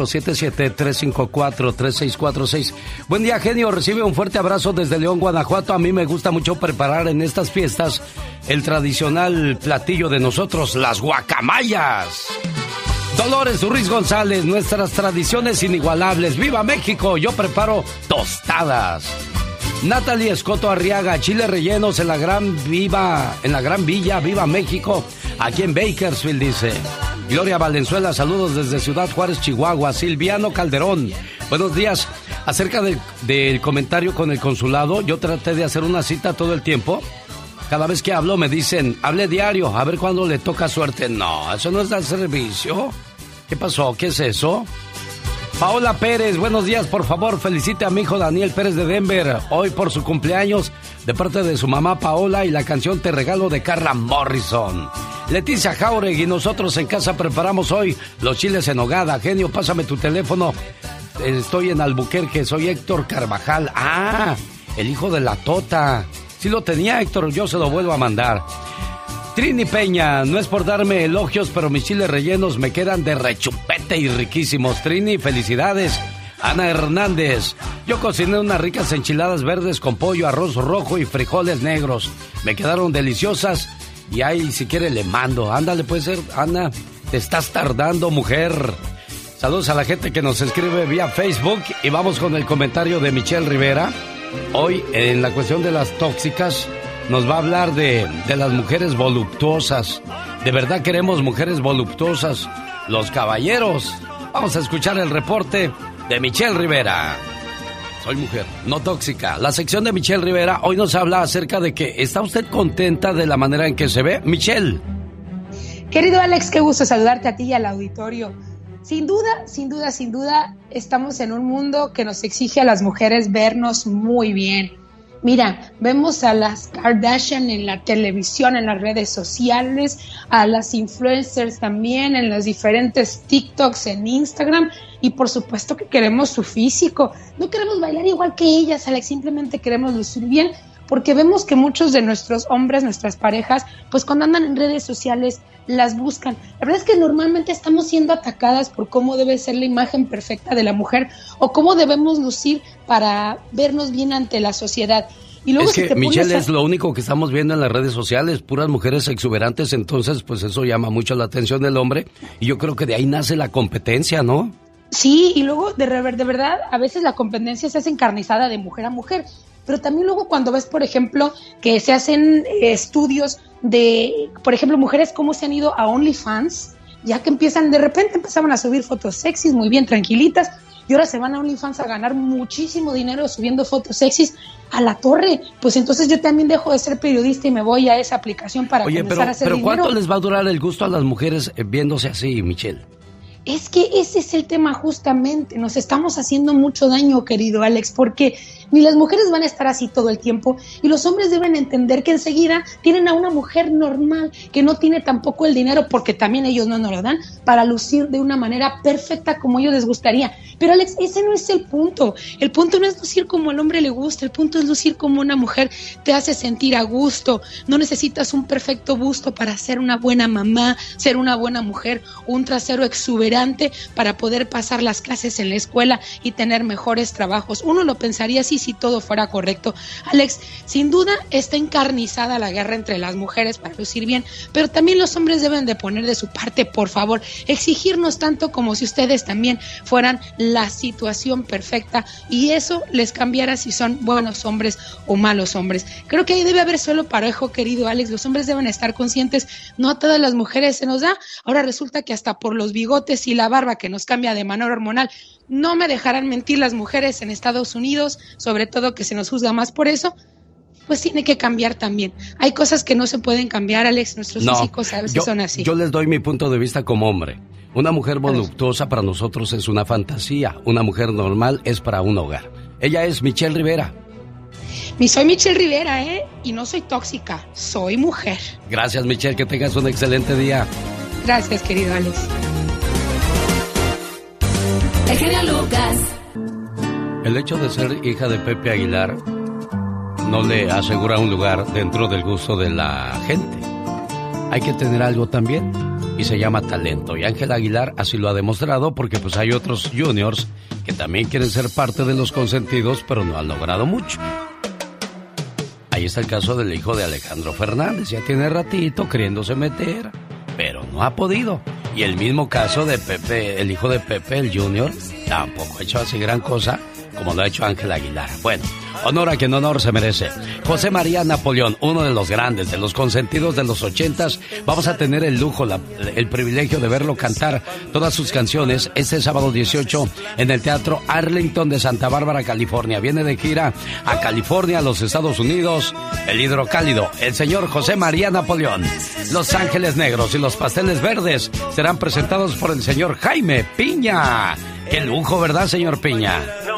Speaker 3: 1877-354-3646. Buen día, genio, recibe un fuerte abrazo desde León, Guanajuato. A mí me gusta mucho preparar en estas fiestas el tradicional platillo de nosotros, las guacamayas. Dolores Ruiz González, nuestras tradiciones inigualables. ¡Viva México! Yo preparo tostadas. Natalie Escoto Arriaga, chile rellenos en la Gran Villa, ¡Viva México! Aquí en Bakersfield, dice. Gloria Valenzuela, saludos desde Ciudad Juárez, Chihuahua. Silviano Calderón, buenos días. Acerca del comentario con el consulado, yo traté de hacer una cita todo el tiempo. Cada vez que hablo me dicen, hable diario, a ver cuándo le toca suerte. No, eso no es dar servicio. ¿Qué pasó? ¿Qué es eso? Paola Pérez, buenos días, por favor, felicite a mi hijo Daniel Pérez de Denver, hoy por su cumpleaños, de parte de su mamá Paola, y la canción Te Regalo de Carla Morrison. Leticia Jauregui, nosotros en casa preparamos hoy los chiles en nogada. Genio, pásame tu teléfono. Estoy en Albuquerque, soy Héctor Carvajal. Ah, el hijo de la Tota. Sí lo tenía, Héctor, yo se lo vuelvo a mandar. Trini Peña, no es por darme elogios, pero mis chiles rellenos me quedan de rechupete y riquísimos. Trini, felicidades. Ana Hernández, yo cociné unas ricas enchiladas verdes con pollo, arroz rojo y frijoles negros. Me quedaron deliciosas y ahí si quiere le mando. Ándale, puede ser, Ana, te estás tardando, mujer. Saludos a la gente que nos escribe vía Facebook y vamos con el comentario de Michelle Rivera. Hoy, en la cuestión de las tóxicas, nos va a hablar de las mujeres voluptuosas. ¿De verdad queremos mujeres voluptuosas? Los caballeros. Vamos a escuchar el reporte de Michelle Rivera. Soy mujer, no tóxica. La sección de Michelle Rivera hoy nos habla acerca de que ¿está usted contenta de la manera en que se ve? Michelle.
Speaker 21: Querido Alex, qué gusto saludarte a ti y al auditorio. Sin duda, estamos en un mundo que nos exige a las mujeres vernos muy bien. Mira, vemos a las Kardashian en la televisión, en las redes sociales, a las influencers también, en los diferentes TikToks, en Instagram, y por supuesto que queremos su físico. No queremos bailar igual que ellas, Alex, simplemente queremos lucir bien, porque vemos que muchos de nuestros hombres, nuestras parejas, pues cuando andan en redes sociales, las buscan. La verdad es que normalmente estamos siendo atacadas por cómo debe ser la imagen perfecta de la mujer o cómo debemos lucir para vernos bien ante la sociedad. Y luego,
Speaker 3: es que, Michelle, es lo único que estamos viendo en las redes sociales, puras mujeres exuberantes, entonces pues eso llama mucho la atención del hombre y yo creo que de ahí nace la competencia, ¿no?
Speaker 21: Sí, y luego de verdad a veces la competencia se hace encarnizada de mujer a mujer, pero también luego cuando ves, por ejemplo, que se hacen estudios de, por ejemplo, mujeres cómo se han ido a OnlyFans, ya que de repente empezaban a subir fotos sexys, muy bien, tranquilitas, y ahora se van a OnlyFans a ganar muchísimo dinero subiendo fotos sexys a la torre. Pues entonces yo también dejo de ser periodista y me voy a esa aplicación para comenzar a hacer dinero.
Speaker 3: Pero ¿cuánto les va a durar el gusto a las mujeres viéndose así, Michelle?
Speaker 21: Es que ese es el tema justamente, nos estamos haciendo mucho daño, querido Alex, porque ni las mujeres van a estar así todo el tiempo y los hombres deben entender que enseguida tienen a una mujer normal que no tiene tampoco el dinero, porque también ellos no nos lo dan, para lucir de una manera perfecta como ellos les gustaría. Pero Alex, ese no es el punto no es lucir como al hombre le gusta, el punto es lucir como una mujer te hace sentir a gusto. No necesitas un perfecto busto para ser una buena mamá, ser una buena mujer, un trasero exuberante para poder pasar las clases en la escuela y tener mejores trabajos. Uno lo pensaría así si todo fuera correcto. Alex, sin duda está encarnizada la guerra entre las mujeres para lucir bien, pero también los hombres deben de poner de su parte, por favor, exigirnos tanto como si ustedes también fueran la situación perfecta y eso les cambiara si son buenos hombres o malos hombres. Creo que ahí debe haber suelo parejo, querido Alex. Los hombres deben estar conscientes, no a todas las mujeres se nos da. Ahora resulta que hasta por los bigotes y la barba que nos cambia de manera hormonal, no me dejarán mentir las mujeres en Estados Unidos, sobre todo que se nos juzga más por eso, pues tiene que cambiar también. Hay cosas que no se pueden cambiar, Alex, nuestros físicos a veces son así.
Speaker 3: Yo les doy mi punto de vista como hombre. Una mujer voluptuosa para nosotros es una fantasía, una mujer normal es para un hogar. Ella es Michelle Rivera.
Speaker 21: Soy Michelle Rivera, y no soy tóxica, soy mujer.
Speaker 3: Gracias, Michelle, que tengas un excelente día.
Speaker 21: Gracias, querido Alex.
Speaker 6: El genio Lucas.
Speaker 3: El hecho de ser hija de Pepe Aguilar no le asegura un lugar dentro del gusto de la gente. Hay que tener algo también y se llama talento. Y Ángela Aguilar así lo ha demostrado porque pues hay otros juniors que también quieren ser parte de los consentidos pero no han logrado mucho. Ahí está el caso del hijo de Alejandro Fernández. Ya tiene ratito queriéndose meter, pero no ha podido. Y el mismo caso de Pepe, el hijo de Pepe, el Junior, tampoco ha hecho así gran cosa como lo ha hecho Ángela Aguilar. Bueno, honor a quien honor se merece. José María Napoleón, uno de los grandes, de los consentidos de los 80s. Vamos a tener el lujo, el privilegio de verlo cantar todas sus canciones este sábado 18 en el Teatro Arlington de Santa Bárbara, California. Viene de gira a California, a los Estados Unidos, el hidrocálido, el señor José María Napoleón. Los Ángeles Negros y los Pasteles Verdes serán presentados por el señor Jaime Piña. Qué lujo, ¿verdad, señor Piña?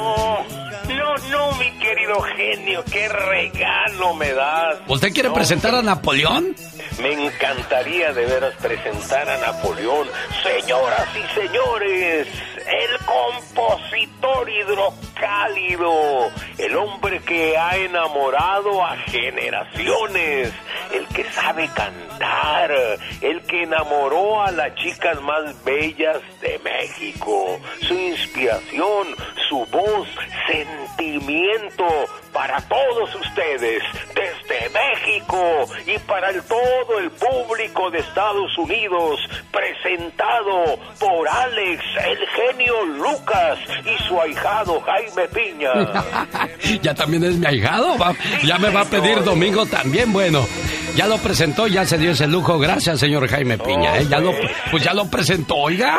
Speaker 14: No, mi querido genio, qué regalo me das.
Speaker 3: ¿Usted quiere presentar a Napoleón?
Speaker 14: Me encantaría de veras presentar a Napoleón. Señoras y señores, el compositor hidrocálido, el hombre que ha enamorado a generaciones, el que sabe cantar, el que enamoró a las chicas más bellas de México. Su inspiración, su voz, sentimiento para todos ustedes desde México y para todo el público de Estados Unidos, presentado por Alex, el genio Lucas y su ahijado Jaime Piña.
Speaker 3: ¿Ya también es mi ahijado? Ya me va a pedir domingo también. Bueno, ya lo presentó, ya se dio ese lujo. Gracias, señor Jaime Piña. Ya lo presentó, oiga.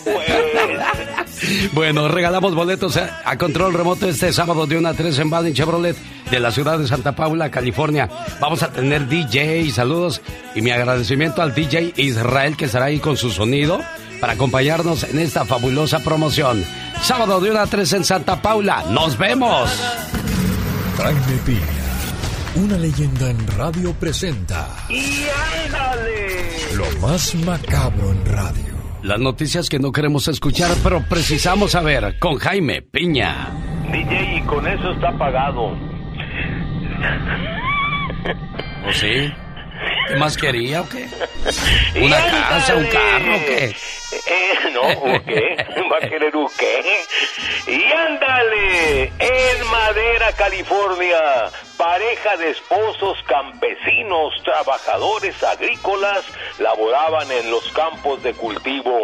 Speaker 3: Bueno, regalamos boletos a control remoto este sábado de 1 a 3 en Valley Chevrolet de la ciudad de Santa Paula, California. Vamos a tener DJ, saludos y mi agradecimiento al DJ Israel que estará ahí con su sonido para acompañarnos en esta fabulosa promoción. Sábado de 1 a 3 en Santa Paula. ¡Nos vemos!
Speaker 2: Jaime Piña, una leyenda en radio presenta.
Speaker 14: ¡Y ándale!
Speaker 2: Lo más macabro en radio.
Speaker 3: Las noticias que no queremos escuchar, pero precisamos saber con Jaime Piña.
Speaker 14: DJ, y con eso está pagado.
Speaker 3: ¿O sí? ¿Qué más quería o qué? ¿Una casa, un carro o qué?
Speaker 14: No, ¿o qué? ¿Va a querer un qué? Y ándale, en Madera, California, pareja de esposos campesinos, trabajadores agrícolas, laboraban en los campos de cultivo.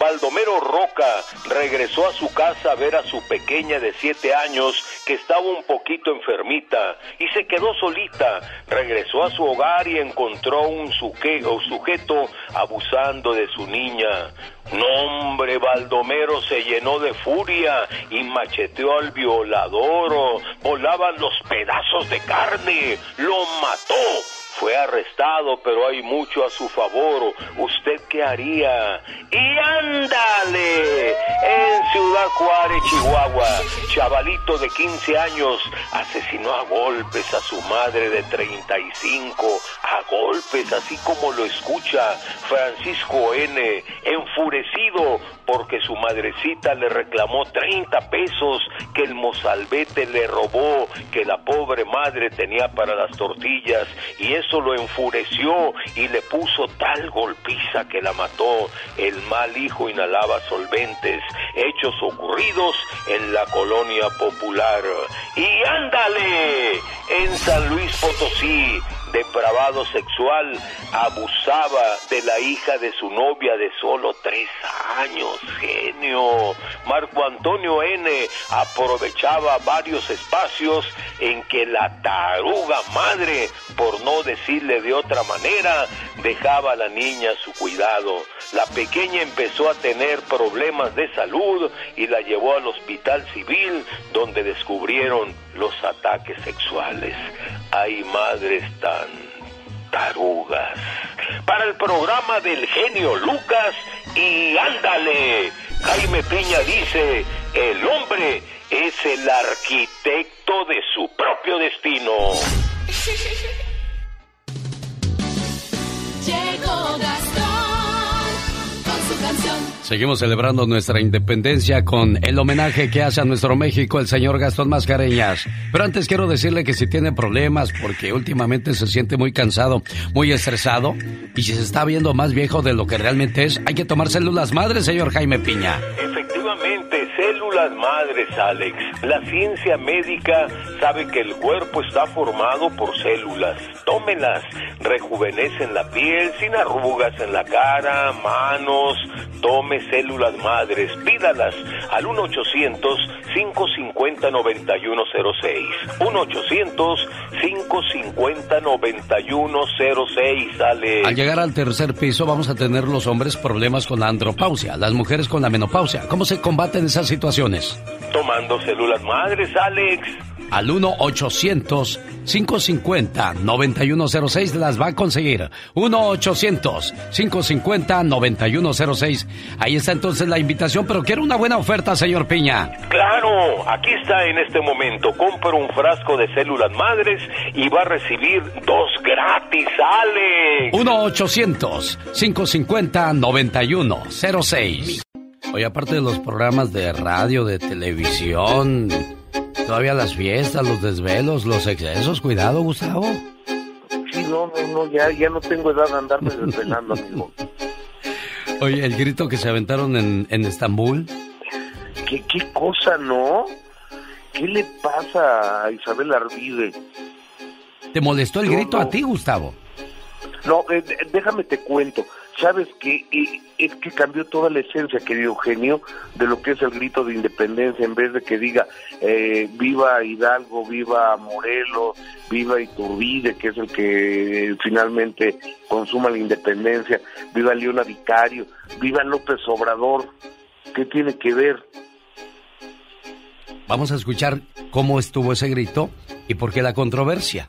Speaker 14: Baldomero Roca regresó a su casa a ver a su pequeña de 7 años que estaba un poquito enfermita y se quedó solita. Regresó a su hogar y encontró un sujeto abusando de su niña. No, hombre, Baldomero se llenó de furia y macheteó al violador. Volaban los pedazos de carne. Lo mató. Fue arrestado, pero hay mucho a su favor. ¿Usted qué haría? ¡Y ándale! En Ciudad Juárez, Chihuahua, chavalito de 15 años asesinó a golpes a su madre de 35. A golpes, así como lo escucha. Francisco N., enfurecido porque su madrecita le reclamó 30 pesos que el mozalbete le robó, que la pobre madre tenía para las tortillas, y eso lo enfureció y le puso tal golpiza que la mató. El mal hijo inhalaba solventes. Hechos ocurridos en la colonia popular. ¡Y ándale! En San Luis Potosí, depravado sexual abusaba de la hija de su novia de solo 3 años. Genio. Marco Antonio N. aprovechaba varios espacios en que la taruga madre, por no decirle de otra manera, dejaba a la niña a su cuidado. La pequeña empezó a tener problemas de salud y la llevó al hospital civil, donde descubrieron los ataques sexuales. Hay madres tan tarugas. Para el programa del genio Lucas, y ándale, Jaime Piña dice: el hombre es el arquitecto de su propio destino.
Speaker 6: Llegó Gastón con su canción.
Speaker 3: Seguimos celebrando nuestra independencia con el homenaje que hace a nuestro México el señor Gastón Mascareñas. Pero antes quiero decirle que si tiene problemas porque últimamente se siente muy cansado, muy estresado, y si se está viendo más viejo de lo que realmente es, hay que tomar células madres, señor Jaime Piña.
Speaker 14: Efectivamente, células madres, Alex. La ciencia médica sabe que el cuerpo está formado por células. Tómelas, rejuvenecen la piel, sin arrugas en la cara, manos. Tome células madres, pídalas al 1-800-550-9106. 1-800-550-9106, Alex.
Speaker 3: Al llegar al tercer piso vamos a tener los hombres problemas con la andropausia, las mujeres con la menopausia. ¿Cómo se combaten esas situaciones?
Speaker 14: Tomando células madres, Alex.
Speaker 3: Al 1-800-550-9106 las va a conseguir. 1-800-550-9106. Ahí está entonces la invitación, pero quiero una buena oferta, señor Piña.
Speaker 14: Claro, aquí está en este momento. Compra un frasco de células madres y va a recibir 2 gratis, Alex.
Speaker 3: 1-800-550-9106. Oye, aparte de los programas de radio, de televisión, todavía las fiestas, los desvelos, los excesos. Cuidado, Gustavo.
Speaker 14: Sí, no, ya no tengo edad de andarme desvelando, amigo.
Speaker 3: Oye, el grito que se aventaron en Estambul.
Speaker 14: ¿Qué cosa, no? ¿Qué le pasa a Isabel Arvide?
Speaker 3: ¿Te molestó el grito a ti, Gustavo?
Speaker 14: No, déjame te cuento. ¿Sabes qué? Es que cambió toda la esencia, querido Eugenio, de lo que es el grito de independencia. En vez de que diga viva Hidalgo, viva Morelos, viva Iturbide, que es el que finalmente consuma la independencia, viva Leona Vicario, viva López Obrador. ¿Qué tiene que ver?
Speaker 3: Vamos a escuchar cómo estuvo ese grito y por qué la controversia.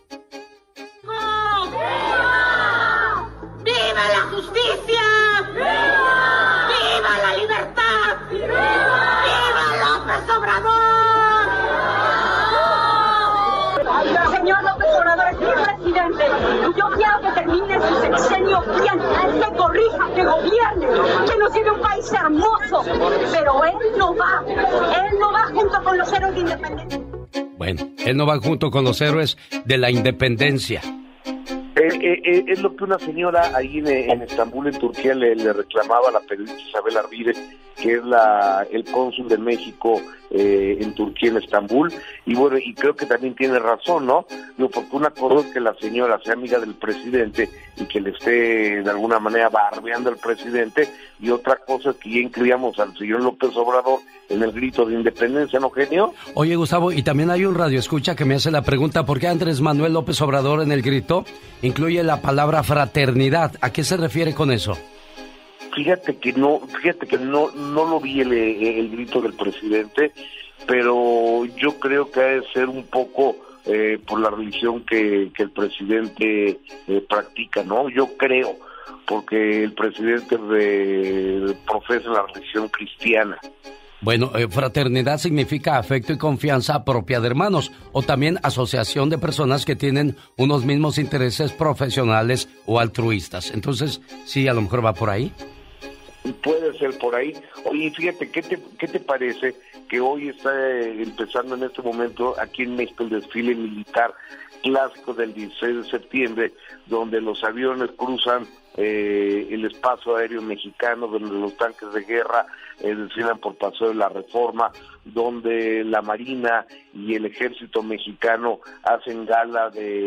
Speaker 9: Señor López Obrador, señor presidente, yo quiero que termine su sexenio bien, que corrija, que gobierne, que nos lleve a un país hermoso, pero él no va junto con los héroes de independencia.
Speaker 3: Bueno, él no va junto con los héroes de la independencia.
Speaker 15: es lo que una señora ahí en Estambul, en Turquía, le reclamaba a la periodista Isabel Arvide, que es el cónsul de México en Turquía, en Estambul, y bueno, y creo que también tiene razón, ¿no? Porque una cosa es que la señora sea amiga del presidente y que le esté de alguna manera barbeando al presidente, y otra cosa es que ya incluíamos al señor López Obrador en el grito de independencia, ¿no, genio?
Speaker 3: Oye, Gustavo, y también hay un radioescucha que me hace la pregunta, ¿por qué Andrés Manuel López Obrador en el grito incluye la palabra fraternidad? ¿A qué se refiere con eso?
Speaker 15: Fíjate que no lo vi el grito del presidente, pero yo creo que ha de ser un poco por la religión que el presidente practica, ¿no? Yo creo, porque el presidente profesa la religión cristiana.
Speaker 3: Bueno, fraternidad significa afecto y confianza propia de hermanos, o también asociación de personas que tienen unos mismos intereses profesionales o altruistas. Entonces, sí, a lo mejor va por ahí.
Speaker 15: Puede ser por ahí. Oye, fíjate, ¿qué te parece que hoy está empezando en este momento aquí en México el desfile militar clásico del 16 de septiembre, donde los aviones cruzan el espacio aéreo mexicano, donde los tanques de guerra desfilan por Paseo de la Reforma, donde la Marina y el Ejército mexicano hacen gala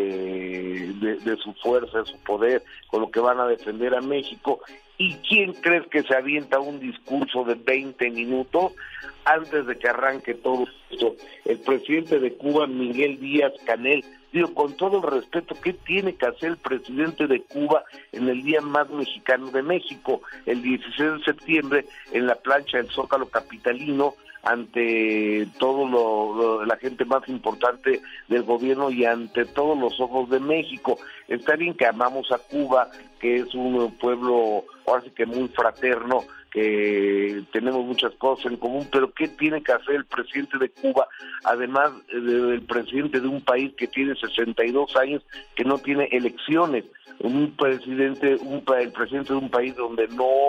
Speaker 15: de su fuerza, de su poder, con lo que van a defender a México? ¿Y quién crees que se avienta un discurso de 20 minutos antes de que arranque todo esto? El presidente de Cuba, Miguel Díaz-Canel. Digo, con todo el respeto, ¿qué tiene que hacer el presidente de Cuba en el día más mexicano de México? El 16 de septiembre, en la plancha del Zócalo capitalino, ante la gente más importante del gobierno y ante todos los ojos de México. Está bien que amamos a Cuba, que es un pueblo, ahora sí que muy fraterno, que tenemos muchas cosas en común, pero ¿qué tiene que hacer el presidente de Cuba, además del presidente de un país que tiene 62 años, que no tiene elecciones? El presidente de un país donde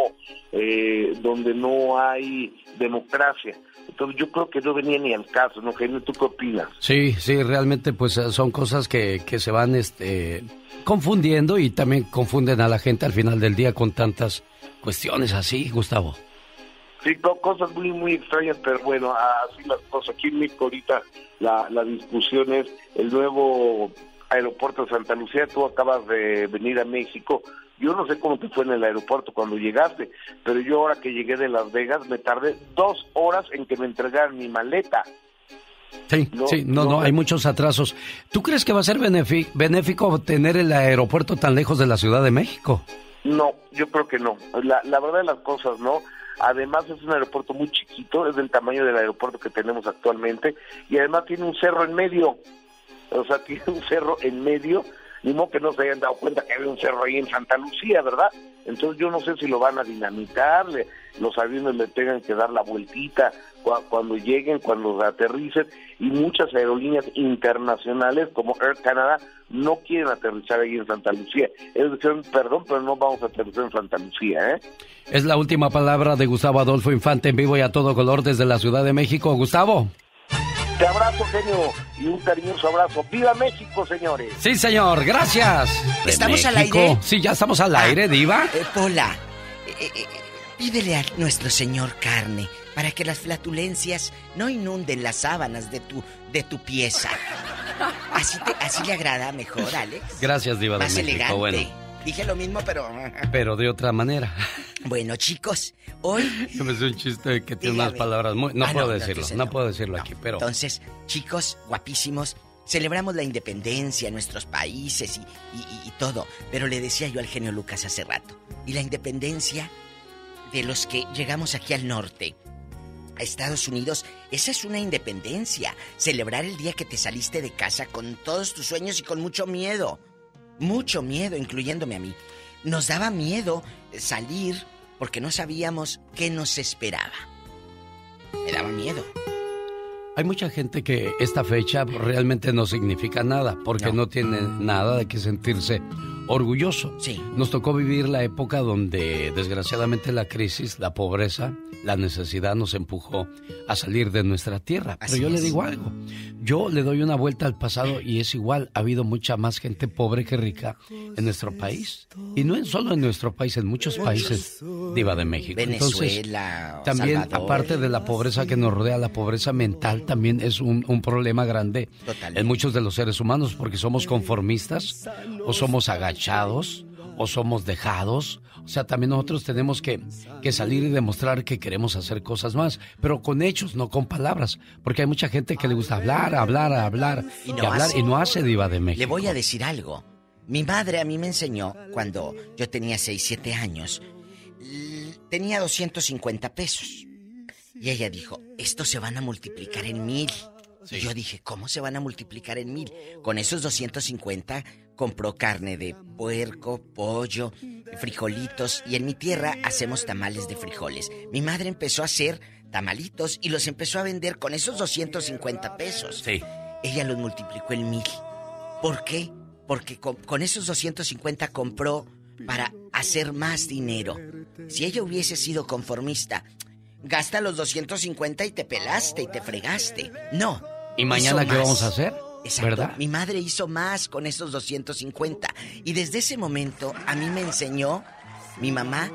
Speaker 15: no hay democracia. Entonces yo creo que no venía ni al caso, ¿no, Genio? ¿Tú qué opinas?
Speaker 3: Sí, realmente pues son cosas que se van confundiendo y también confunden a la gente al final del día con tantas cuestiones así, Gustavo.
Speaker 15: Sí, cosas muy, muy extrañas, pero bueno, así las cosas. Aquí en México ahorita la discusión es el nuevo aeropuerto de Santa Lucía. Tú acabas de venir a México. Yo no sé cómo te fue en el aeropuerto cuando llegaste, pero yo ahora que llegué de Las Vegas me tardé 2 horas en que me entregaran mi maleta.
Speaker 3: Sí, hay muchos atrasos. ¿Tú crees que va a ser benéfico tener el aeropuerto tan lejos de la Ciudad de México?
Speaker 15: No, yo creo que no. La verdad de las cosas, no. Además es un aeropuerto muy chiquito, es del tamaño del aeropuerto que tenemos actualmente, y además tiene un cerro en medio. O sea, tiene un cerro en medio. Ni modo que no se hayan dado cuenta que había un cerro ahí en Santa Lucía, ¿verdad? Entonces yo no sé si lo van a dinamitar, los aviones le tengan que dar la vueltita cuando lleguen, cuando aterricen, y muchas aerolíneas internacionales como Air Canada no quieren aterrizar ahí en Santa Lucía. Es decir, perdón, pero no vamos a aterrizar en Santa Lucía, ¿eh?
Speaker 3: Es la última palabra de Gustavo Adolfo Infante en vivo y a todo color desde la Ciudad de México. Gustavo.
Speaker 15: Te abrazo, genio, y un cariñoso abrazo. ¡Viva México, señores!
Speaker 3: Sí, señor, gracias.
Speaker 10: ¿Estamos al aire?
Speaker 3: Sí, ya estamos al aire, Diva.
Speaker 10: Pola, pídele a nuestro Señor carne para que las flatulencias no inunden las sábanas de tu pieza. ¿Así le agrada mejor, Alex?
Speaker 3: Gracias, Diva de
Speaker 10: Más
Speaker 3: México.
Speaker 10: elegante.
Speaker 3: Bueno.
Speaker 10: Dije lo mismo,
Speaker 3: pero de otra manera.
Speaker 10: Bueno, chicos, hoy...
Speaker 3: Se me hace un chiste que tiene unas palabras muy... No puedo decirlo aquí, pero...
Speaker 10: Entonces, chicos, guapísimos, celebramos la independencia en nuestros países y todo. Pero le decía yo al genio Lucas hace rato, y la independencia de los que llegamos aquí al norte, a Estados Unidos, esa es una independencia. Celebrar el día que te saliste de casa con todos tus sueños y con mucho miedo. Mucho miedo, incluyéndome a mí. Nos daba miedo salir porque no sabíamos qué nos esperaba. Me daba miedo.
Speaker 3: Hay mucha gente que esta fecha realmente no significa nada, porque no tiene nada de qué sentirse orgulloso.
Speaker 10: Sí.
Speaker 3: Nos tocó vivir la época donde, desgraciadamente, la crisis, la pobreza, la necesidad nos empujó a salir de nuestra tierra. Pero yo le digo algo. Yo le doy una vuelta al pasado y es igual. Ha habido mucha más gente pobre que rica en nuestro país. Y no solo en nuestro país, en muchos países, Diva de México.
Speaker 10: Venezuela,
Speaker 3: entonces, también,
Speaker 10: Salvador.
Speaker 3: aparte de la pobreza que nos rodea, la pobreza mental también es un problema grande en muchos de los seres humanos, porque somos conformistas, o somos agachados, o somos dejados. O sea, también nosotros tenemos que salir y demostrar que queremos hacer cosas más, pero con hechos, no con palabras, porque hay mucha gente que le gusta hablar y no hace, Diva de México.
Speaker 10: Le voy a decir algo. Mi madre a mí me enseñó, cuando yo tenía 6, 7 años, tenía 250 pesos. Y ella dijo, estos se van a multiplicar en 1000. Y yo dije, ¿cómo se van a multiplicar en 1000? Con esos 250 compró carne de puerco, pollo, frijolitos. Y en mi tierra hacemos tamales de frijoles. Mi madre empezó a hacer tamalitos y los empezó a vender con esos 250 pesos.
Speaker 3: Sí.
Speaker 10: Ella los multiplicó en 1000. ¿Por qué? Porque con esos 250 compró para hacer más dinero. Si ella hubiese sido conformista, gasta los 250 y te pelaste y te fregaste. No.
Speaker 3: ¿Y mañana qué vamos a hacer?
Speaker 10: Exacto.
Speaker 3: ¿Verdad?
Speaker 10: Mi madre hizo más con esos 250. Y desde ese momento a mí me enseñó mi mamá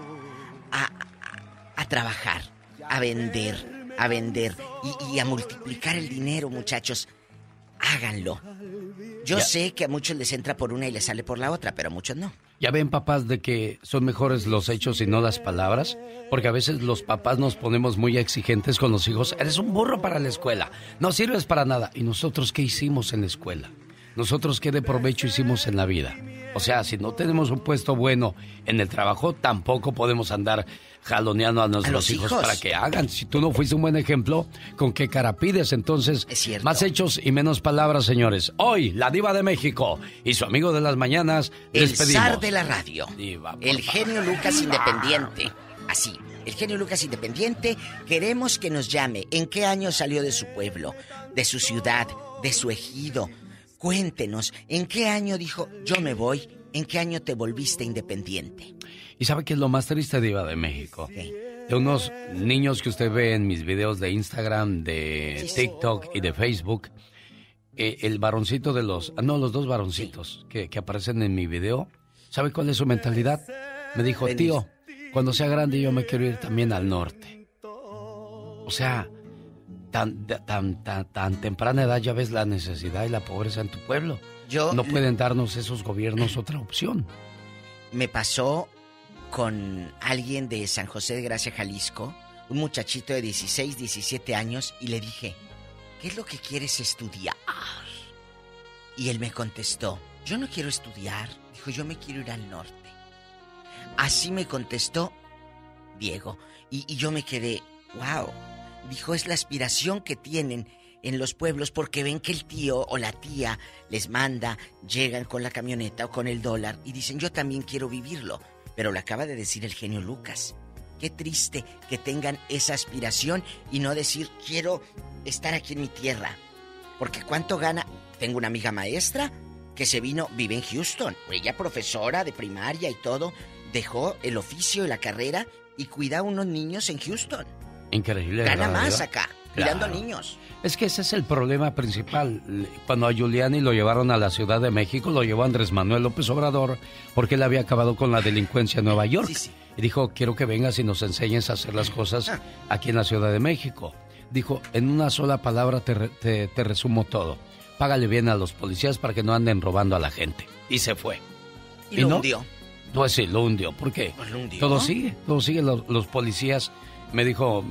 Speaker 10: a trabajar, a vender y a multiplicar el dinero, muchachos. Háganlo. Yo sé que a muchos les entra por una y les sale por la otra, pero a muchos no.
Speaker 3: ¿Ya ven, papás, de que son mejores los hechos y no las palabras? Porque a veces los papás nos ponemos muy exigentes con los hijos. Eres un burro para la escuela, no sirves para nada. ¿Y nosotros qué hicimos en la escuela? ¿Nosotros qué de provecho hicimos en la vida? O sea, si no tenemos un puesto bueno en el trabajo, tampoco podemos andar jaloneando a nuestros hijos para que hagan. Si tú no fuiste un buen ejemplo, ¿con qué cara pides? Entonces, más hechos y menos palabras, señores. Hoy, la Diva de México y su amigo de las mañanas, les pedimos.
Speaker 10: El zar de la radio,
Speaker 3: Diva,
Speaker 10: el genio Lucas Independiente. Así, el genio Lucas Independiente. Queremos que nos llame. ¿En qué año salió de su pueblo, de su ciudad, de su ejido? Cuéntenos, ¿en qué año dijo, yo me voy? ¿En qué año te volviste independiente?
Speaker 3: ¿Y sabe qué es lo más triste, Diva de México? De unos niños que usted ve en mis videos de Instagram, de TikTok y de Facebook. El varoncito de los dos varoncitos que aparecen en mi video. ¿Sabe cuál es su mentalidad? Me dijo, tío, cuando sea grande yo me quiero ir también al norte. O sea, tan temprana edad ya ves la necesidad y la pobreza en tu pueblo. No pueden darnos esos gobiernos otra opción.
Speaker 10: Me pasó con alguien de San José de Gracia, Jalisco, un muchachito de 16, 17 años, y le dije, ¿qué es lo que quieres estudiar? Y él me contestó, yo no quiero estudiar. Dijo, yo me quiero ir al norte. Así me contestó Diego. Y yo me quedé, wow. Dijo, es la aspiración que tienen en los pueblos porque ven que el tío o la tía les manda, llegan con la camioneta o con el dólar y dicen, yo también quiero vivirlo. Pero lo acaba de decir el genio Lucas. Qué triste que tengan esa aspiración y no decir, quiero estar aquí en mi tierra. Porque ¿cuánto gana? Tengo una amiga maestra que se vino, vive en Houston. Ella profesora de primaria y todo, dejó el oficio y la carrera y cuida a unos niños en Houston.
Speaker 3: Increíble.
Speaker 10: Gana
Speaker 3: ¿verdad?
Speaker 10: más acá, cuidando a niños.
Speaker 3: Es que ese es el problema principal. Cuando a Giuliani lo llevaron a la Ciudad de México, lo llevó Andrés Manuel López Obrador porque él había acabado con la delincuencia en Nueva York. Y dijo, quiero que vengas y nos enseñes a hacer las cosas aquí en la Ciudad de México. Dijo, en una sola palabra te resumo todo. Págale bien a los policías para que no anden robando a la gente. Y se fue.
Speaker 10: ¿Y lo hundió?
Speaker 3: Pues sí, lo hundió. ¿Por qué?
Speaker 10: Pues lo hundió.
Speaker 3: Todo sigue. Los policías. Me dijo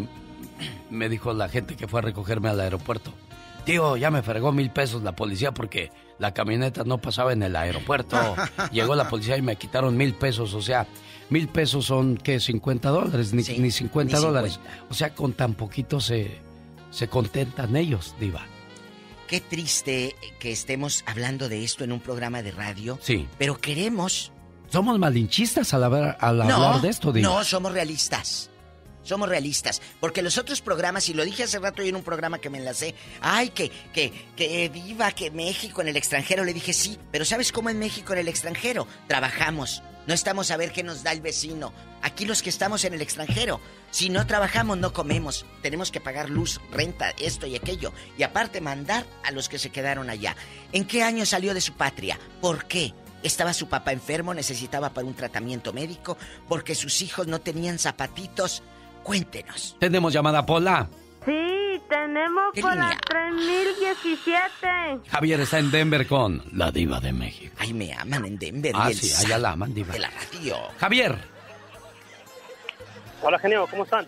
Speaker 3: la gente que fue a recogerme al aeropuerto. Tío, ya me fregó $1,000 la policía porque la camioneta no pasaba en el aeropuerto. Llegó la policía y me quitaron $1,000. O sea, $1,000 son, ¿qué? $50. Ni $50. O sea, con tan poquito se contentan ellos, Diva.
Speaker 10: Qué triste que estemos hablando de esto en un programa de radio.
Speaker 3: Sí.
Speaker 10: Pero queremos...
Speaker 3: Somos malinchistas al hablar de esto, Diva.
Speaker 10: No, somos realistas. somos realistas. Porque los otros programas, y lo dije hace rato yo en un programa que me enlacé, ay, que viva, que México en el extranjero. Le dije, sí, pero ¿sabes cómo en México en el extranjero? Trabajamos, no estamos a ver qué nos da el vecino. Aquí los que estamos en el extranjero, si no trabajamos no comemos. Tenemos que pagar luz, renta, esto y aquello. Y aparte mandar a los que se quedaron allá. ¿En qué año salió de su patria? ¿Por qué? ¿Estaba su papá enfermo? ¿Necesitaba para un tratamiento médico? ¿Porque sus hijos no tenían zapatitos? Cuéntenos.
Speaker 8: ¿Tenemos llamada, Pola?
Speaker 17: Sí, tenemos por la 3017.
Speaker 8: Javier está en Denver con la diva de México.
Speaker 10: Ay, me aman en Denver.
Speaker 8: Ah,
Speaker 10: y el
Speaker 8: sí, allá la aman, diva.
Speaker 10: De la radio.
Speaker 8: Javier.
Speaker 4: Hola, genio, ¿cómo están?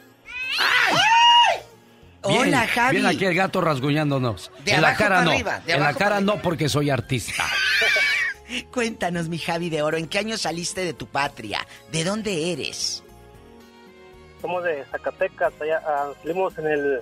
Speaker 8: Bien,
Speaker 10: hola, Javi.
Speaker 8: Bien aquí el gato rasguñándonos.
Speaker 10: De
Speaker 8: en la
Speaker 10: abajo
Speaker 8: cara
Speaker 10: para
Speaker 8: no.
Speaker 10: arriba, de
Speaker 8: en la
Speaker 10: abajo
Speaker 8: cara
Speaker 10: para
Speaker 8: no, porque soy artista.
Speaker 10: Cuéntanos, mi Javi de Oro, ¿en qué año saliste de tu patria? ¿De dónde eres?
Speaker 4: Somos de Zacatecas, allá, salimos en el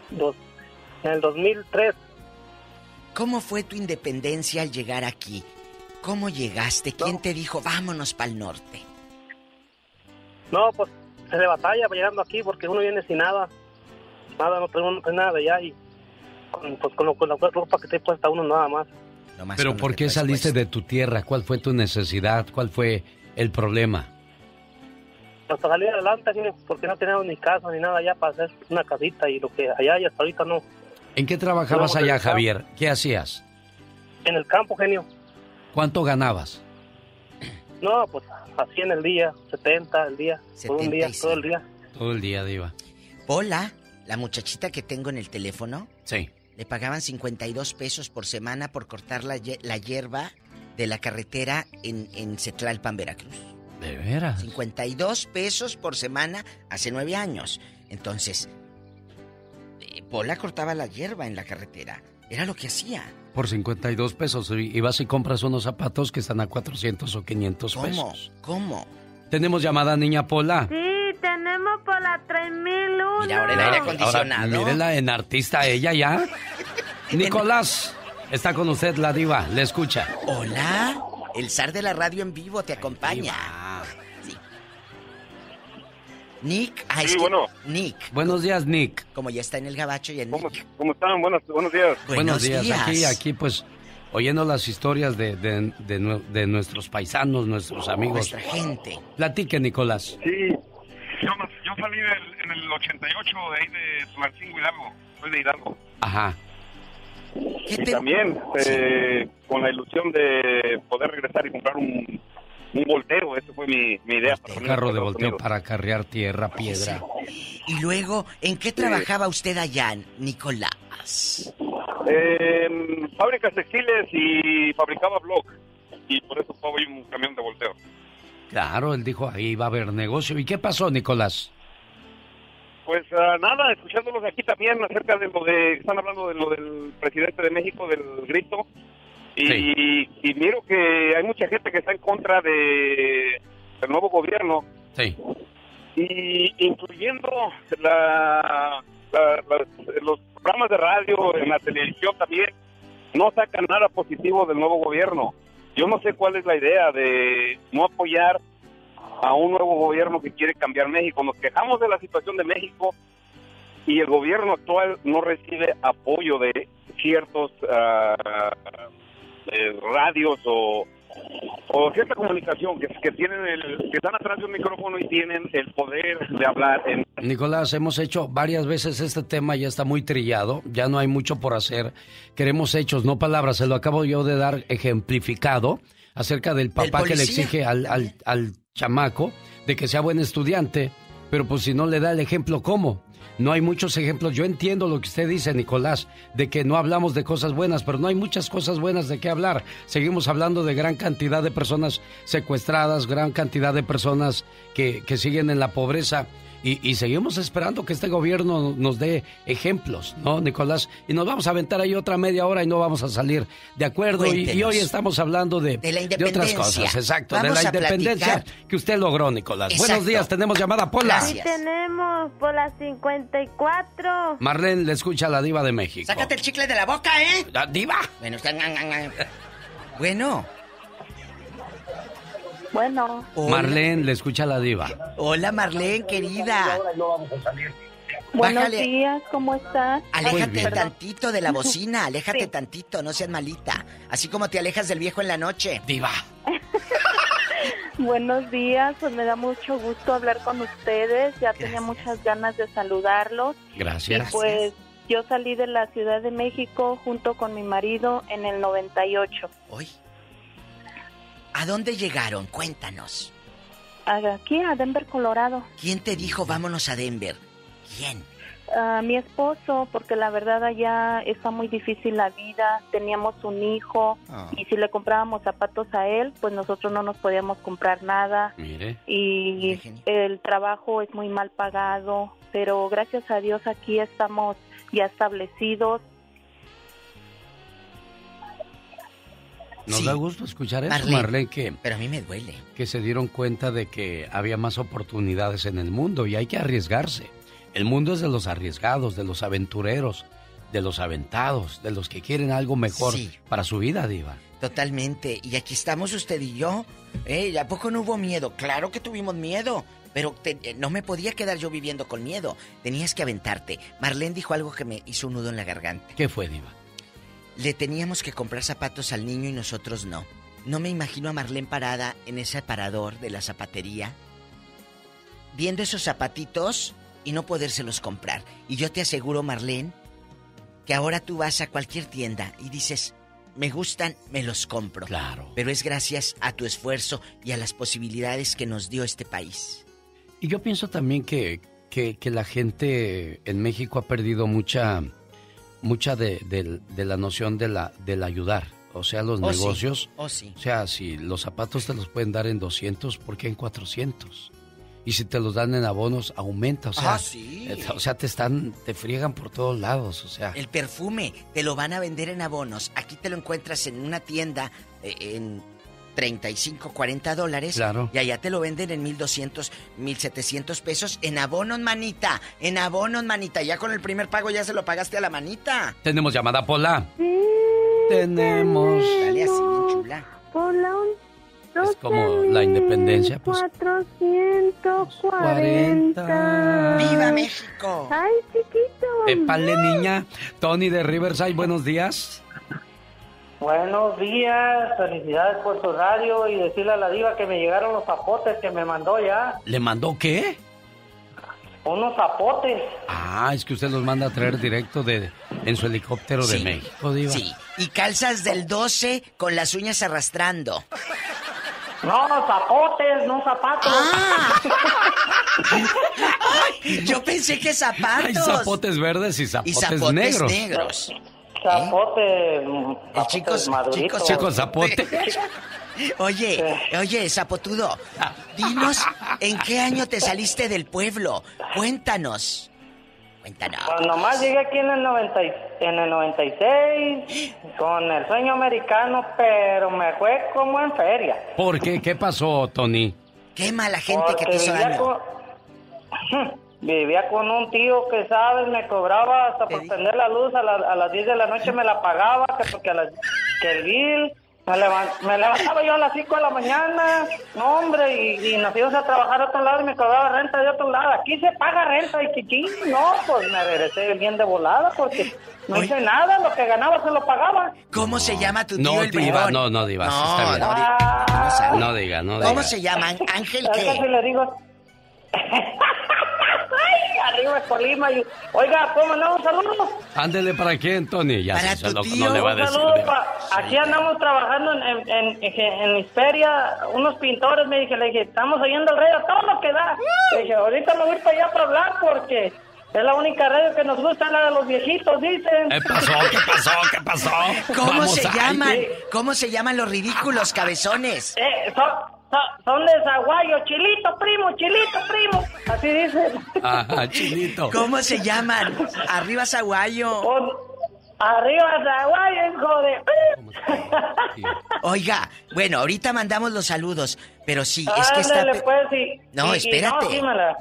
Speaker 4: 2003.
Speaker 10: ¿Cómo fue tu independencia al llegar aquí? ¿Cómo llegaste? ¿Quién te dijo, vámonos para el norte?
Speaker 4: No, pues se le batalla llegando aquí porque uno viene sin nada. Nada, no tenemos nada de allá y con la ropa que te puesta uno nada más.
Speaker 8: Pero ¿por qué saliste de tu tierra? ¿Cuál fue tu necesidad? ¿Cuál fue el problema?
Speaker 4: Hasta salir adelante, porque no teníamos ni casa ni nada allá para hacer una casita y lo que allá y hasta ahorita no.
Speaker 8: ¿En qué trabajabas allá, Javier? ¿Qué hacías?
Speaker 4: En el campo, genio.
Speaker 8: ¿Cuánto ganabas?
Speaker 4: No, pues así en el día, 70 el día, por un día, todo el día.
Speaker 8: Todo el día, diva.
Speaker 10: Hola, la muchachita que tengo en el teléfono.
Speaker 8: Sí.
Speaker 10: Le pagaban 52 pesos por semana por cortar la hierba de la carretera en Cetlalpan, Veracruz.
Speaker 8: ¿De veras?
Speaker 10: 52 pesos por semana hace 9 años. Entonces, Pola cortaba la hierba en la carretera. Era lo que hacía.
Speaker 8: Por 52 pesos. Y vas y compras unos zapatos que están a 400 o 500 pesos.
Speaker 10: ¿Cómo?
Speaker 8: ¿Tenemos llamada, niña Pola?
Speaker 17: Sí, tenemos por la 3001.
Speaker 10: Mira, ahora el aire acondicionado.
Speaker 8: Ahora, mírela en artista ella ya. Nicolás, está con usted la diva, le escucha.
Speaker 10: Hola, el zar de la radio en vivo te acompaña. Sí. Nick,
Speaker 16: sí, bueno.
Speaker 10: Nick.
Speaker 8: Buenos días, Nick.
Speaker 10: Como ya está en el gabacho y en Nick.
Speaker 16: ¿Cómo están? Buenos días.
Speaker 8: Buenos días. Aquí pues, oyendo las historias de nuestros paisanos, nuestros amigos.
Speaker 10: Nuestra gente.
Speaker 8: Platique, Nicolás.
Speaker 16: Sí, yo salí en el 88 de ahí de Tulancingo, Hidalgo. Soy de Hidalgo.
Speaker 8: Ajá.
Speaker 16: Y también con la ilusión de poder regresar y comprar un volteo. Esa fue mi idea.
Speaker 8: Un carro de volteo para carrear tierra, piedra.
Speaker 10: Sí. Y luego, ¿en qué trabajaba usted allá, Nicolás?
Speaker 16: En fábricas textiles y fabricaba bloc. Y por eso pago un camión de volteo.
Speaker 8: Claro, él dijo, ahí va a haber negocio. ¿Y qué pasó, Nicolás?
Speaker 16: Pues nada, escuchándolos aquí también acerca de están hablando de lo del presidente de México, del grito. Y miro que hay mucha gente que está en contra del nuevo gobierno.
Speaker 8: Sí.
Speaker 16: Y incluyendo los programas de radio, en la televisión también, no sacan nada positivo del nuevo gobierno. Yo no sé cuál es la idea de no apoyar a un nuevo gobierno que quiere cambiar México. Nos quejamos de la situación de México y el gobierno actual no recibe apoyo de ciertos radios o cierta comunicación que tienen que están atrás de un micrófono y tienen el poder de hablar.
Speaker 8: Nicolás, hemos hecho varias veces este tema, ya está muy trillado, ya no hay mucho por hacer. Queremos hechos, no palabras. Se lo acabo yo de dar ejemplificado acerca del papá que le exige al chamaco de que sea buen estudiante, pero pues si no le da el ejemplo, ¿cómo? No hay muchos ejemplos. Yo entiendo lo que usted dice, Nicolás, de que no hablamos de cosas buenas, pero no hay muchas cosas buenas de qué hablar. Seguimos hablando de gran cantidad de personas secuestradas, gran cantidad de personas que siguen en la pobreza. Y seguimos esperando que este gobierno nos dé ejemplos, ¿no, Nicolás? Y nos vamos a aventar ahí otra media hora y no vamos a salir de acuerdo. Y hoy estamos hablando de otras cosas, exacto,
Speaker 10: vamos
Speaker 8: de la independencia que usted logró, Nicolás.
Speaker 10: Exacto.
Speaker 8: Buenos días, tenemos llamada, Pola.
Speaker 17: Sí, tenemos por la 54.
Speaker 8: Marlene, le escucha a la diva de México.
Speaker 10: Sácate el chicle de la boca, ¿eh?
Speaker 8: ¿La diva?
Speaker 10: Bueno, bueno.
Speaker 17: Bueno.
Speaker 8: Marlene, le escucha la diva.
Speaker 10: Hola, Marlene, querida.
Speaker 17: Buenos días, ¿cómo estás?
Speaker 10: Aléjate tantito de la bocina, aléjate
Speaker 17: Sí.
Speaker 10: tantito, no seas malita. Así como te alejas del viejo en la noche. Diva.
Speaker 17: Buenos días, pues me da mucho gusto hablar con ustedes. Ya tenía muchas ganas de saludarlos.
Speaker 8: Gracias.
Speaker 17: Y pues yo salí de la Ciudad de México junto con mi marido en el 98.
Speaker 10: Hoy. ¿A dónde llegaron? Cuéntanos.
Speaker 17: Aquí a Denver, Colorado.
Speaker 10: ¿Quién te dijo vámonos a Denver? ¿Quién?
Speaker 17: Mi esposo, porque la verdad allá está muy difícil la vida. Teníamos un hijo y si le comprábamos zapatos a él, pues nosotros no nos podíamos comprar nada.
Speaker 8: Mire.
Speaker 17: Y el trabajo es muy mal pagado, pero gracias a Dios aquí estamos ya establecidos.
Speaker 8: Nos da gusto escuchar eso,
Speaker 10: Marlene,
Speaker 8: Marlene, que...
Speaker 10: Pero a mí me duele.
Speaker 8: Que se dieron cuenta de que había más oportunidades en el mundo y hay que arriesgarse. El mundo es de los arriesgados, de los aventureros, de los aventados, de los que quieren algo mejor para su vida, diva.
Speaker 10: Totalmente. Y aquí estamos usted y yo. ¿A poco no hubo miedo? Claro que tuvimos miedo. Pero no me podía quedar yo viviendo con miedo. Tenías que aventarte. Marlene dijo algo que me hizo un nudo en la garganta.
Speaker 8: ¿Qué fue, diva?
Speaker 10: Le teníamos que comprar zapatos al niño y nosotros no. No me imagino a Marlene parada en ese aparador de la zapatería, viendo esos zapatitos y no podérselos comprar. Y yo te aseguro, Marlene, que ahora tú vas a cualquier tienda y dices, me gustan, me los compro.
Speaker 8: Claro.
Speaker 10: Pero es gracias a tu esfuerzo y a las posibilidades que nos dio este país.
Speaker 8: Y yo pienso también que la gente en México ha perdido mucha de la noción del ayudar. O sea, los negocios.
Speaker 10: Sí. Oh, sí.
Speaker 8: O sea, si los zapatos te los pueden dar en 200, ¿por qué en 400? Y si te los dan en abonos, aumenta. O sea,
Speaker 10: sí.
Speaker 8: O sea, te friegan por todos lados. O sea,
Speaker 10: el perfume te lo van a vender en abonos. Aquí te lo encuentras en una tienda en $35, $40.
Speaker 8: Claro.
Speaker 10: Y allá te lo venden en 1,200, 1,700 pesos en abonos, manita. En abonos, manita. Ya con el primer pago ya se lo pagaste a la manita.
Speaker 8: Tenemos llamada, Pola. Tenemos.
Speaker 10: Dale así, bien chula.
Speaker 17: Pola,
Speaker 8: es como la independencia, pues.
Speaker 17: 440.
Speaker 10: ¡Viva México!
Speaker 17: ¡Ay, chiquito!
Speaker 8: Épale, niña. Tony de Riverside, buenos días.
Speaker 4: Buenos días, felicidades por tu radio y decirle a la diva que me llegaron los zapotes que me mandó ya.
Speaker 8: ¿Le mandó qué?
Speaker 4: Unos zapotes.
Speaker 8: Ah, es que usted los manda a traer directo en su helicóptero de México, diva.
Speaker 10: Sí, y calzas del 12 con las uñas arrastrando.
Speaker 4: No, zapotes, no zapatos.
Speaker 10: Ay, yo pensé que zapatos.
Speaker 8: Hay zapotes verdes y zapotes negros.
Speaker 4: Zapote,
Speaker 8: Chico zapote.
Speaker 10: Oye, zapotudo, dinos, ¿en qué año te saliste del pueblo? Cuéntanos.
Speaker 4: Pues nomás llegué aquí en el 96 con el sueño americano, pero me fue como en feria.
Speaker 8: ¿Por qué? ¿Qué pasó, Tony?
Speaker 10: Qué mala gente que te hizo daño.
Speaker 4: Vivía con un tío que, ¿sabes? Me cobraba hasta por prender la luz a las 10 de la noche, me la pagaba, que el bill... Me levantaba yo a las 5 de la mañana, no, hombre, y nos íbamos a trabajar a otro lado y me cobraba renta de otro lado. Aquí se paga renta y chiquín, no, pues me regresé bien de volada porque no hice nada, lo que ganaba se lo pagaba.
Speaker 10: ¿Cómo se llama tu tío el
Speaker 8: diva,
Speaker 10: bribón?
Speaker 8: no, diva,
Speaker 10: No
Speaker 8: diga.
Speaker 10: ¿Cómo se llama? ¿Ángel qué?
Speaker 4: Casi le digo... Ay, arriba Colima. Oiga, ¿cómo andamos? Saludos.
Speaker 8: Ándele, ¿para quién, Tony? Ya
Speaker 10: para
Speaker 8: se
Speaker 10: tu tío.
Speaker 8: No le va a decir.
Speaker 4: Aquí andamos trabajando en Hisperia, unos pintores. Le dije, estamos oyendo el radio, todo lo que da. Le dije, ahorita me voy para allá para hablar porque es la única radio que nos gusta, la de los viejitos, dicen.
Speaker 8: ¿Qué pasó?
Speaker 10: ¿Cómo se llaman los ridículos cabezones?
Speaker 4: Son de Zaguayo, chilito primo. Así dicen.
Speaker 8: Ajá, chilito.
Speaker 10: ¿Cómo se llaman? Arriba Zaguayo.
Speaker 4: Arriba Zaguayo, hijo de...
Speaker 10: Oiga, bueno, ahorita mandamos los saludos, pero sí, es que está...
Speaker 4: Pues, sí.
Speaker 10: No, espérate.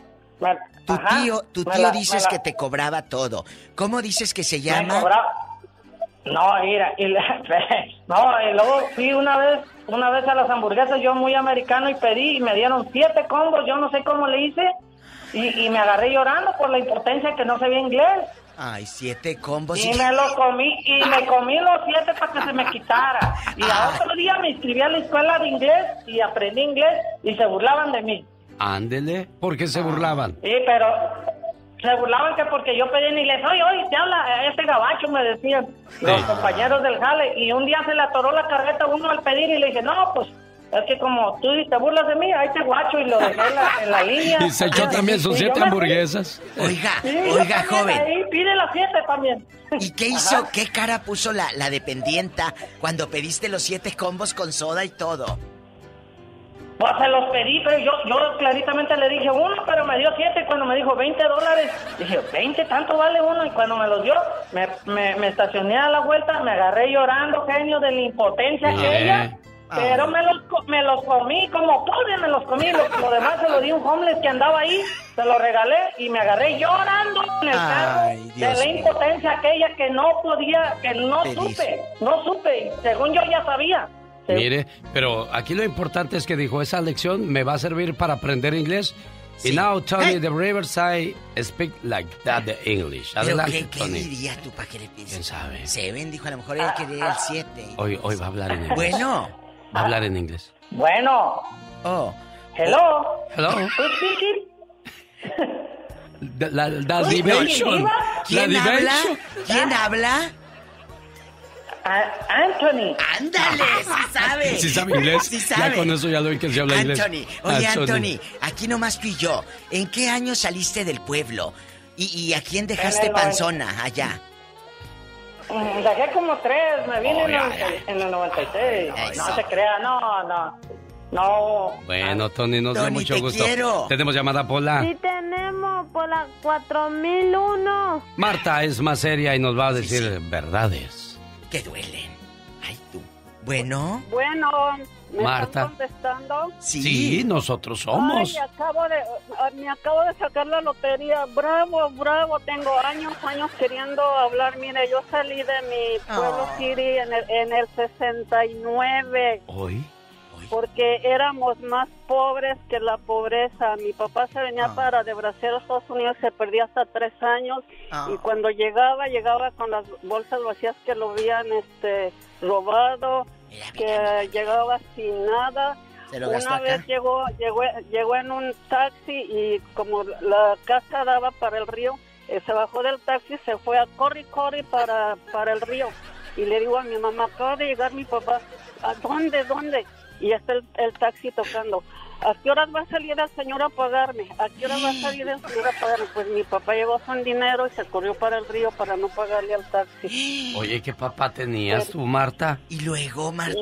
Speaker 10: Tu tío dices que te cobraba todo. ¿Cómo dices que se llama?
Speaker 4: No, mira, y luego fui una vez una vez a las hamburguesas, yo muy americano, y pedí, y me dieron 7 combos, yo no sé cómo le hice, y me agarré llorando por la impotencia que no sabía inglés.
Speaker 10: Ay, 7 combos.
Speaker 4: Y me los comí, y me comí los 7 para que se me quitara. Y a otro día me inscribí a la escuela de inglés, y aprendí inglés, y se burlaban de mí.
Speaker 3: Ándele, ¿por qué se burlaban?
Speaker 4: Sí, pero se burlaban que porque yo pedí en inglés. Oye, te habla este gabacho, me decían los compañeros del jale. Y un día se le atoró la carreta a uno al pedir, y le dije, no, pues es que como tú te burlas de mí, ahí te guacho, y lo dejé en la línea.
Speaker 3: Y se echó también sus 7 hamburguesas.
Speaker 10: Oiga,
Speaker 4: Sí,
Speaker 10: oiga,
Speaker 4: también
Speaker 10: joven.
Speaker 4: ahí pide las 7 también.
Speaker 10: ¿Y qué hizo? ¿Qué cara puso la dependienta cuando pediste los 7 combos con soda y todo?
Speaker 4: Pues se los pedí, pero yo claritamente le dije uno, pero me dio 7. Cuando me dijo $20, dije, ¿20? ¿Tanto vale uno? Y cuando me los dio, me estacioné a la vuelta, me agarré llorando, genio, de la impotencia aquella. Pero me los comí, como pobre me los comí. Lo demás se lo di a un homeless que andaba ahí, se lo regalé, y me agarré llorando en el carro de la impotencia aquella que no podía, que no supe, según yo ya sabía.
Speaker 3: Mire, pero aquí lo importante es que dijo, esa lección me va a servir para aprender inglés. Y now, Tony, the Riverside speak like that the English.
Speaker 10: ¿Pero
Speaker 3: Adelante,
Speaker 10: qué
Speaker 3: Tony.
Speaker 10: diría tú para que le pienses?
Speaker 3: ¿Quién sabe?
Speaker 10: Seven, dijo, a lo mejor él quería el 7.
Speaker 3: Hoy va a hablar en inglés.
Speaker 10: Bueno.
Speaker 3: Va a hablar en inglés.
Speaker 4: Bueno.
Speaker 10: Oh.
Speaker 4: Hello.
Speaker 3: Hello.
Speaker 4: Who's speaking?
Speaker 3: La dimension.
Speaker 10: ¿Quién habla? ¿Quién habla?
Speaker 4: Anthony.
Speaker 10: Ándale, sí sabe.
Speaker 3: Si sabe inglés,
Speaker 10: Sí sabe.
Speaker 3: ya con eso ya lo vi que se habla inglés.
Speaker 10: Anthony, oye Anthony, aquí nomás tú y yo. ¿En qué año saliste del pueblo? ¿Y a quién dejaste panzona allá?
Speaker 4: Dejé como 3, me vine en el 96. No se crea, no.
Speaker 3: Bueno, Tony, nos dio
Speaker 10: Tony,
Speaker 3: mucho
Speaker 10: te
Speaker 3: gusto.
Speaker 10: quiero.
Speaker 3: Tenemos llamada, Pola.
Speaker 11: Sí tenemos, por la 4001.
Speaker 3: Marta es más seria y nos va a decir verdades.
Speaker 10: Que duelen. Ay, tú. Bueno.
Speaker 11: Bueno, ¿me
Speaker 3: Marta.
Speaker 11: están contestando?
Speaker 3: Sí, nosotros somos.
Speaker 11: Ay, me acabo de sacar la lotería. Bravo. Tengo años queriendo hablar. Mire, yo salí de mi pueblo Siri en el 69.
Speaker 3: ¿Hoy?
Speaker 11: Porque éramos más pobres que la pobreza. Mi papá se venía de Brasil a Estados Unidos, se perdía hasta 3 años. Y cuando llegaba con las bolsas vacías que lo habían robado, que llegaba sin nada. Una vez llegó en un taxi, y como la casa daba para el río, se bajó del taxi, se fue a corre para el río. Y le digo a mi mamá, acaba de llegar mi papá. ¿A dónde? Y está el taxi tocando. ¿A qué horas va a salir el señor a pagarme? Pues mi papá llevó su dinero y se corrió para el río para no pagarle al taxi.
Speaker 3: Oye, ¿qué papá tenías tú, Marta?
Speaker 10: ¿Y luego, Marta?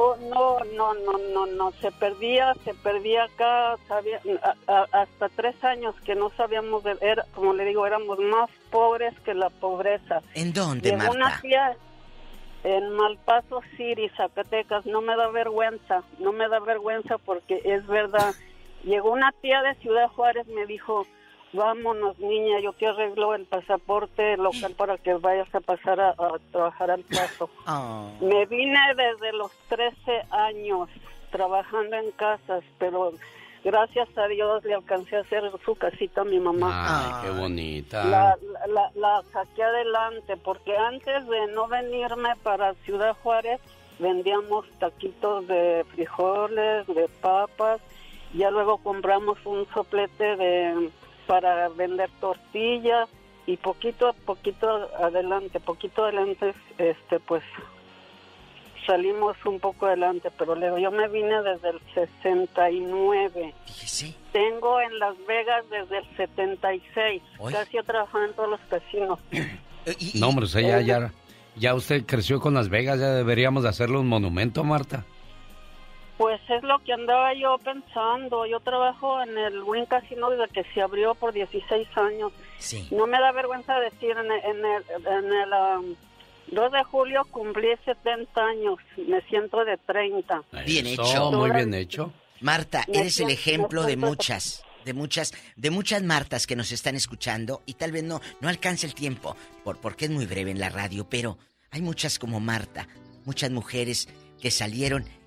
Speaker 11: No, se perdía acá, hasta 3 años que no sabíamos, como le digo, éramos más pobres que la pobreza.
Speaker 10: ¿En dónde,
Speaker 11: Llegó
Speaker 10: Marta?
Speaker 11: una tía en Malpaso City, Zacatecas. No me da vergüenza porque es verdad. Llegó una tía de Ciudad Juárez, me dijo, vámonos niña, yo te arreglo el pasaporte local para que vayas a pasar a trabajar al Paso. Me vine desde los 13 años trabajando en casas, pero gracias a Dios le alcancé a hacer su casita a mi mamá.
Speaker 3: Ay, qué bonita.
Speaker 11: La saqué adelante, porque antes de no venirme para Ciudad Juárez, vendíamos taquitos de frijoles, de papas. Ya luego compramos un soplete para vender tortillas, y poquito adelante, pues salimos un poco adelante, pero luego yo me vine desde el 69.
Speaker 10: Fíjese.
Speaker 11: Tengo en Las Vegas desde el 76. Casi he trabajado en todos los casinos.
Speaker 3: No, hombre, ya usted creció con Las Vegas, ya deberíamos de hacerle un monumento, Marta.
Speaker 11: Pues es lo que andaba yo pensando. Yo trabajo en el Wynn Casino desde que se abrió por 16 años.
Speaker 10: Sí.
Speaker 11: No me da vergüenza decir, en el 2 de julio cumplí 70 años, me siento de 30.
Speaker 10: Bien hecho.
Speaker 3: Muy bien hecho.
Speaker 10: Marta, eres el ejemplo de muchas Martas que nos están escuchando, y tal vez no alcance el tiempo, porque es muy breve en la radio, pero hay muchas como Marta, muchas mujeres que salieron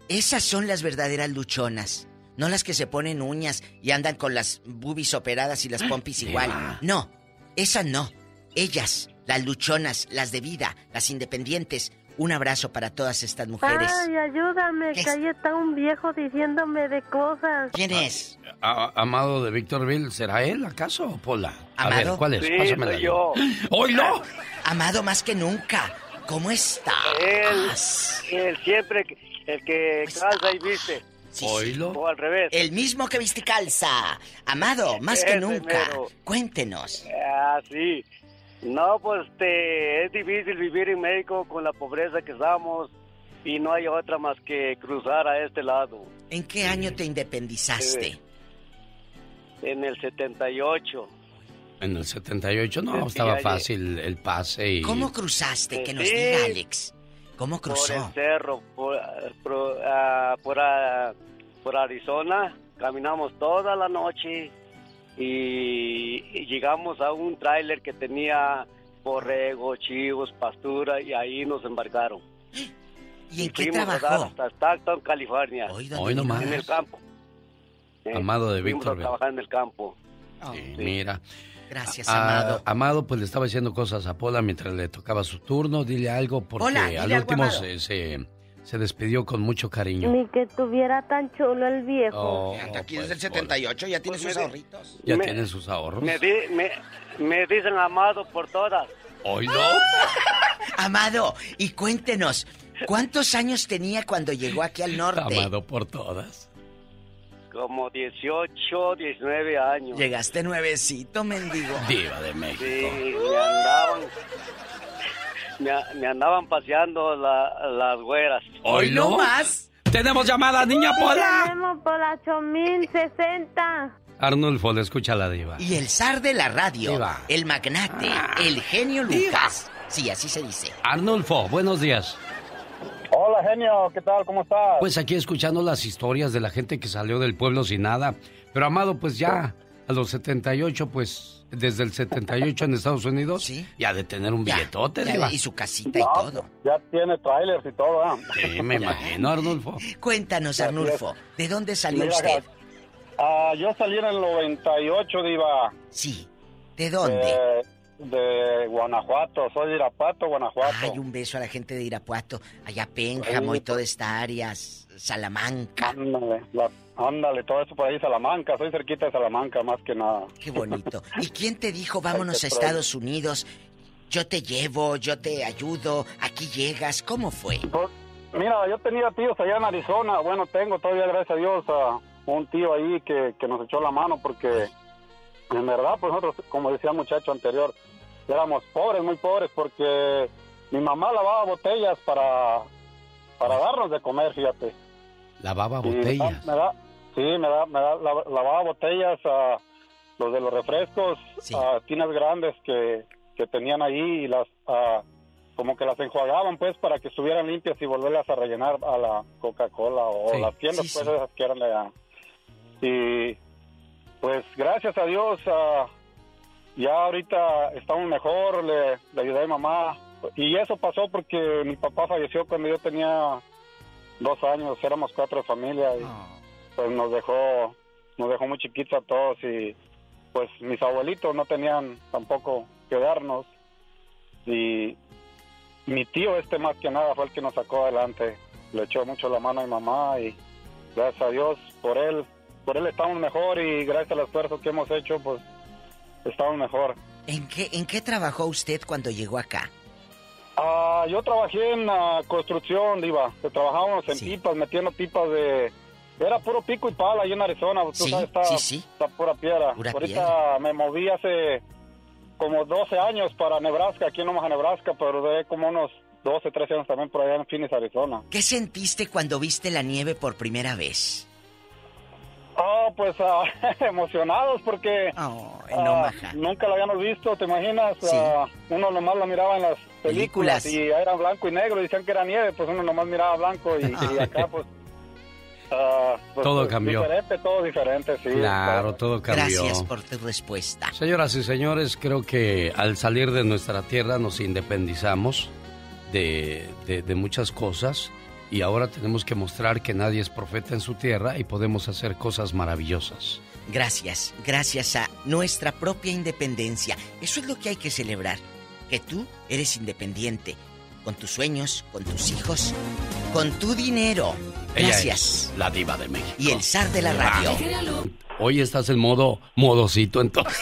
Speaker 10: Esas son las verdaderas luchonas. No las que se ponen uñas y andan con las boobies operadas y las pompis igual. No, esas no. Ellas, las luchonas, las de vida, las independientes. Un abrazo para todas estas mujeres.
Speaker 1: Ay, ayúdame, que ahí está un viejo diciéndome de cosas.
Speaker 10: ¿Quién es?
Speaker 3: Amado de Victorville, ¿será él acaso, Pola?
Speaker 10: ¿Amado?
Speaker 3: A ver, ¿cuál es?
Speaker 14: Sí,
Speaker 3: Pásamela.
Speaker 14: soy yo.
Speaker 3: ¡Oílo!
Speaker 10: Amado más que nunca. ¿Cómo estás?
Speaker 14: Él siempre, el que calza y viste.
Speaker 3: ¿Oílo?
Speaker 14: O al revés.
Speaker 10: El mismo que viste y calza. Amado, más que
Speaker 14: Ese
Speaker 10: nunca.
Speaker 14: mero.
Speaker 10: Cuéntenos.
Speaker 14: Sí. No, pues es difícil vivir en México con la pobreza que estamos y no hay otra más que cruzar a este lado.
Speaker 10: ¿En qué año te independizaste?
Speaker 14: En el 78.
Speaker 3: En el 78 no, estaba fácil el pase y...
Speaker 10: ¿Cómo cruzaste? Que nos diga, Alex. ¿Cómo cruzó?
Speaker 14: Por el cerro, por Arizona, caminamos toda la noche y llegamos a un tráiler que tenía borrego, chivos, pastura y ahí nos embarcaron.
Speaker 10: ¿Y en qué
Speaker 14: fuimos
Speaker 10: trabajó?
Speaker 14: hasta Stockton, California.
Speaker 3: Hoy nomás.
Speaker 14: En el campo.
Speaker 3: Amado de
Speaker 14: Fuimos a
Speaker 3: Victorville.
Speaker 14: trabajar en el campo.
Speaker 3: Sí, mira.
Speaker 10: Gracias, Amado.
Speaker 3: Amado, pues le estaba diciendo cosas a Pola mientras le tocaba su turno. Dile algo porque
Speaker 10: Hola, dile
Speaker 3: al
Speaker 10: algo,
Speaker 3: último
Speaker 10: Amado.
Speaker 3: se despidió con mucho cariño.
Speaker 1: Ni que tuviera tan chulo el viejo.
Speaker 3: Oh,
Speaker 10: Aquí
Speaker 3: pues,
Speaker 10: desde el 78 ya tiene sus ahorritos.
Speaker 3: Ya tiene sus ahorros.
Speaker 14: Me dicen Amado por todas.
Speaker 3: ¿Oílo?
Speaker 10: Amado, y cuéntenos, ¿cuántos años tenía cuando llegó aquí al norte?
Speaker 3: Amado por todas.
Speaker 14: Como 18, 19 años.
Speaker 10: Llegaste nuevecito, mendigo.
Speaker 3: Diva de México.
Speaker 14: Sí, me andaban paseando las güeras.
Speaker 3: ¿Hoy no más? ¿Tenemos llamada, niña Pola?
Speaker 1: Tenemos por la 8060.
Speaker 3: Arnulfo, le escucha a la diva.
Speaker 10: Y el zar de la radio,
Speaker 3: Diva.
Speaker 10: el magnate, el genio Lucas. Sí, así se dice.
Speaker 3: Arnulfo, buenos días.
Speaker 16: Hola, genio, ¿qué tal? ¿Cómo estás?
Speaker 3: Pues aquí escuchando las historias de la gente que salió del pueblo sin nada. Pero Amado, pues ya a los 78, pues desde el 78 en Estados Unidos,
Speaker 10: ¿sí?
Speaker 3: Ya de tener un billetote,
Speaker 10: Ya,
Speaker 3: diva.
Speaker 10: y su casita y todo.
Speaker 16: Ya tiene trailers y todo, ¿eh?
Speaker 3: Sí, me imagino, Arnulfo.
Speaker 10: Cuéntanos, Arnulfo, ¿de dónde salió
Speaker 16: Mira,
Speaker 10: usted?
Speaker 16: Yo salí en el 98, diva.
Speaker 10: Sí. ¿De dónde?
Speaker 16: De Guanajuato, soy de Irapuato, Guanajuato.
Speaker 10: Ay, un beso a la gente de Irapuato, allá Pénjamo y toda esta área, Salamanca.
Speaker 16: Ándale, todo eso por ahí, Salamanca, soy cerquita de Salamanca, más que nada.
Speaker 10: Qué bonito. ¿Y quién te dijo, vámonos a Estados Unidos? Yo te llevo, yo te ayudo, aquí llegas, ¿cómo fue?
Speaker 16: Pues, mira, yo tenía tíos allá en Arizona, bueno, tengo todavía, gracias a Dios, un tío ahí que nos echó la mano porque, en verdad, pues nosotros, como decía el muchacho anterior, éramos pobres, muy pobres, porque mi mamá lavaba botellas para darnos de comer, fíjate.
Speaker 3: ¿Lavaba botellas?
Speaker 16: Lavaba botellas, los de los refrescos, tinas grandes que tenían ahí y las, como que las enjuagaban pues para que estuvieran limpias y volverlas a rellenar a la Coca-Cola o las tiendas pues esas que eran de allá. Y pues gracias a Dios, ya ahorita estamos mejor, le ayudé a mi mamá. Y eso pasó porque mi papá falleció cuando yo tenía 2 años, éramos 4 de familia y pues nos dejó muy chiquitos a todos y pues mis abuelitos no tenían tampoco que darnos y mi tío más que nada fue el que nos sacó adelante, le echó mucho la mano a mi mamá y gracias a Dios por él estamos mejor y gracias al esfuerzo que hemos hecho pues estamos mejor.
Speaker 10: ¿En qué trabajó usted cuando llegó acá?
Speaker 16: Yo trabajé en construcción, diva. Trabajábamos en pipas, metiendo pipas de... Era puro pico y pala ahí en Arizona. Tú sabes, está pura piedra. Ahorita me moví hace como 12 años para Nebraska, aquí en Omaha, Nebraska, pero de como unos 12, 13 años también por allá en Phoenix, Arizona.
Speaker 10: ¿Qué sentiste cuando viste la nieve por primera vez?
Speaker 16: Pues emocionados porque nunca la habíamos visto, ¿te imaginas? Sí. Uno nomás la miraba en las películas y era blanco y negro, decían que era nieve, pues uno nomás miraba blanco y acá pues
Speaker 3: todo cambió.
Speaker 16: Todo diferente, sí.
Speaker 3: Claro, todo cambió.
Speaker 10: Gracias por tu respuesta.
Speaker 3: Señoras y señores, creo que al salir de nuestra tierra nos independizamos de muchas cosas Y ahora tenemos que mostrar que nadie es profeta en su tierra y podemos hacer cosas maravillosas.
Speaker 10: Gracias a nuestra propia independencia. Eso es lo que hay que celebrar. Que tú eres independiente. Con tus sueños, con tus hijos, con tu dinero. Gracias.
Speaker 3: Ella es la diva de México.
Speaker 10: Y el zar de la radio.
Speaker 3: Hoy estás en modosito entonces.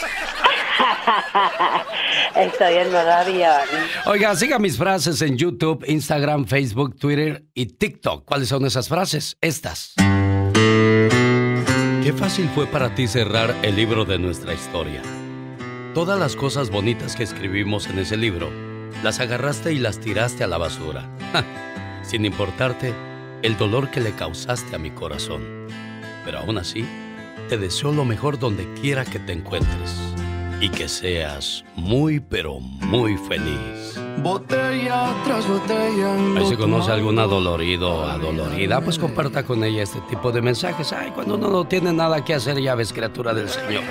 Speaker 20: Estoy en modo avión.
Speaker 3: Oiga, siga mis frases en YouTube, Instagram, Facebook, Twitter y TikTok. ¿Cuáles son esas frases? Estas. Qué fácil fue para ti cerrar el libro de nuestra historia. Todas las cosas bonitas que escribimos en ese libro, las agarraste y las tiraste a la basura. Sin importarte el dolor que le causaste a mi corazón. Pero aún así, te deseo lo mejor donde quiera que te encuentres. Y que seas muy, pero muy feliz.
Speaker 22: Botella tras botella.
Speaker 3: Ahí se conoce alguna dolorido o adolorida, pues comparta con ella este tipo de mensajes. Ay, cuando uno no tiene nada que hacer, ya ves, criatura del Señor.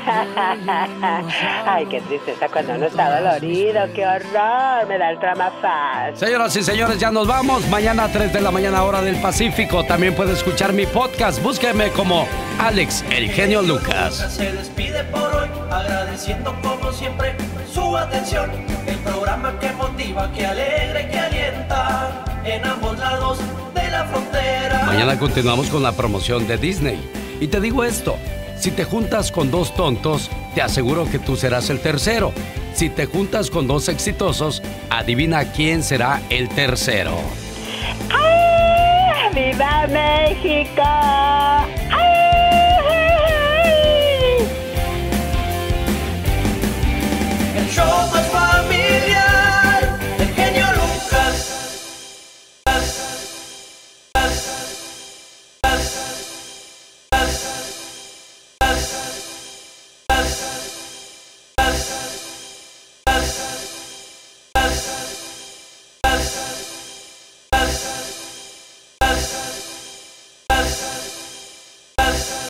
Speaker 20: Ay, qué tristeza cuando uno está dolorido, qué horror, me da el tramafaz.
Speaker 3: Señoras y señores, ya nos vamos. Mañana a 3 de la mañana, hora del Pacífico. También puede escuchar mi podcast. Búsqueme como Alex, el genio Lucas.
Speaker 22: Se despide por hoy, agradeciendo como siempre su atención. El programa que motiva, que alegra y que alienta en ambos lados de la frontera.
Speaker 3: Mañana continuamos con la promoción de Disney. Y te digo esto, si te juntas con dos tontos, te aseguro que tú serás el tercero. Si te juntas con dos exitosos, adivina quién será el tercero.
Speaker 20: ¡Ah! ¡Viva México!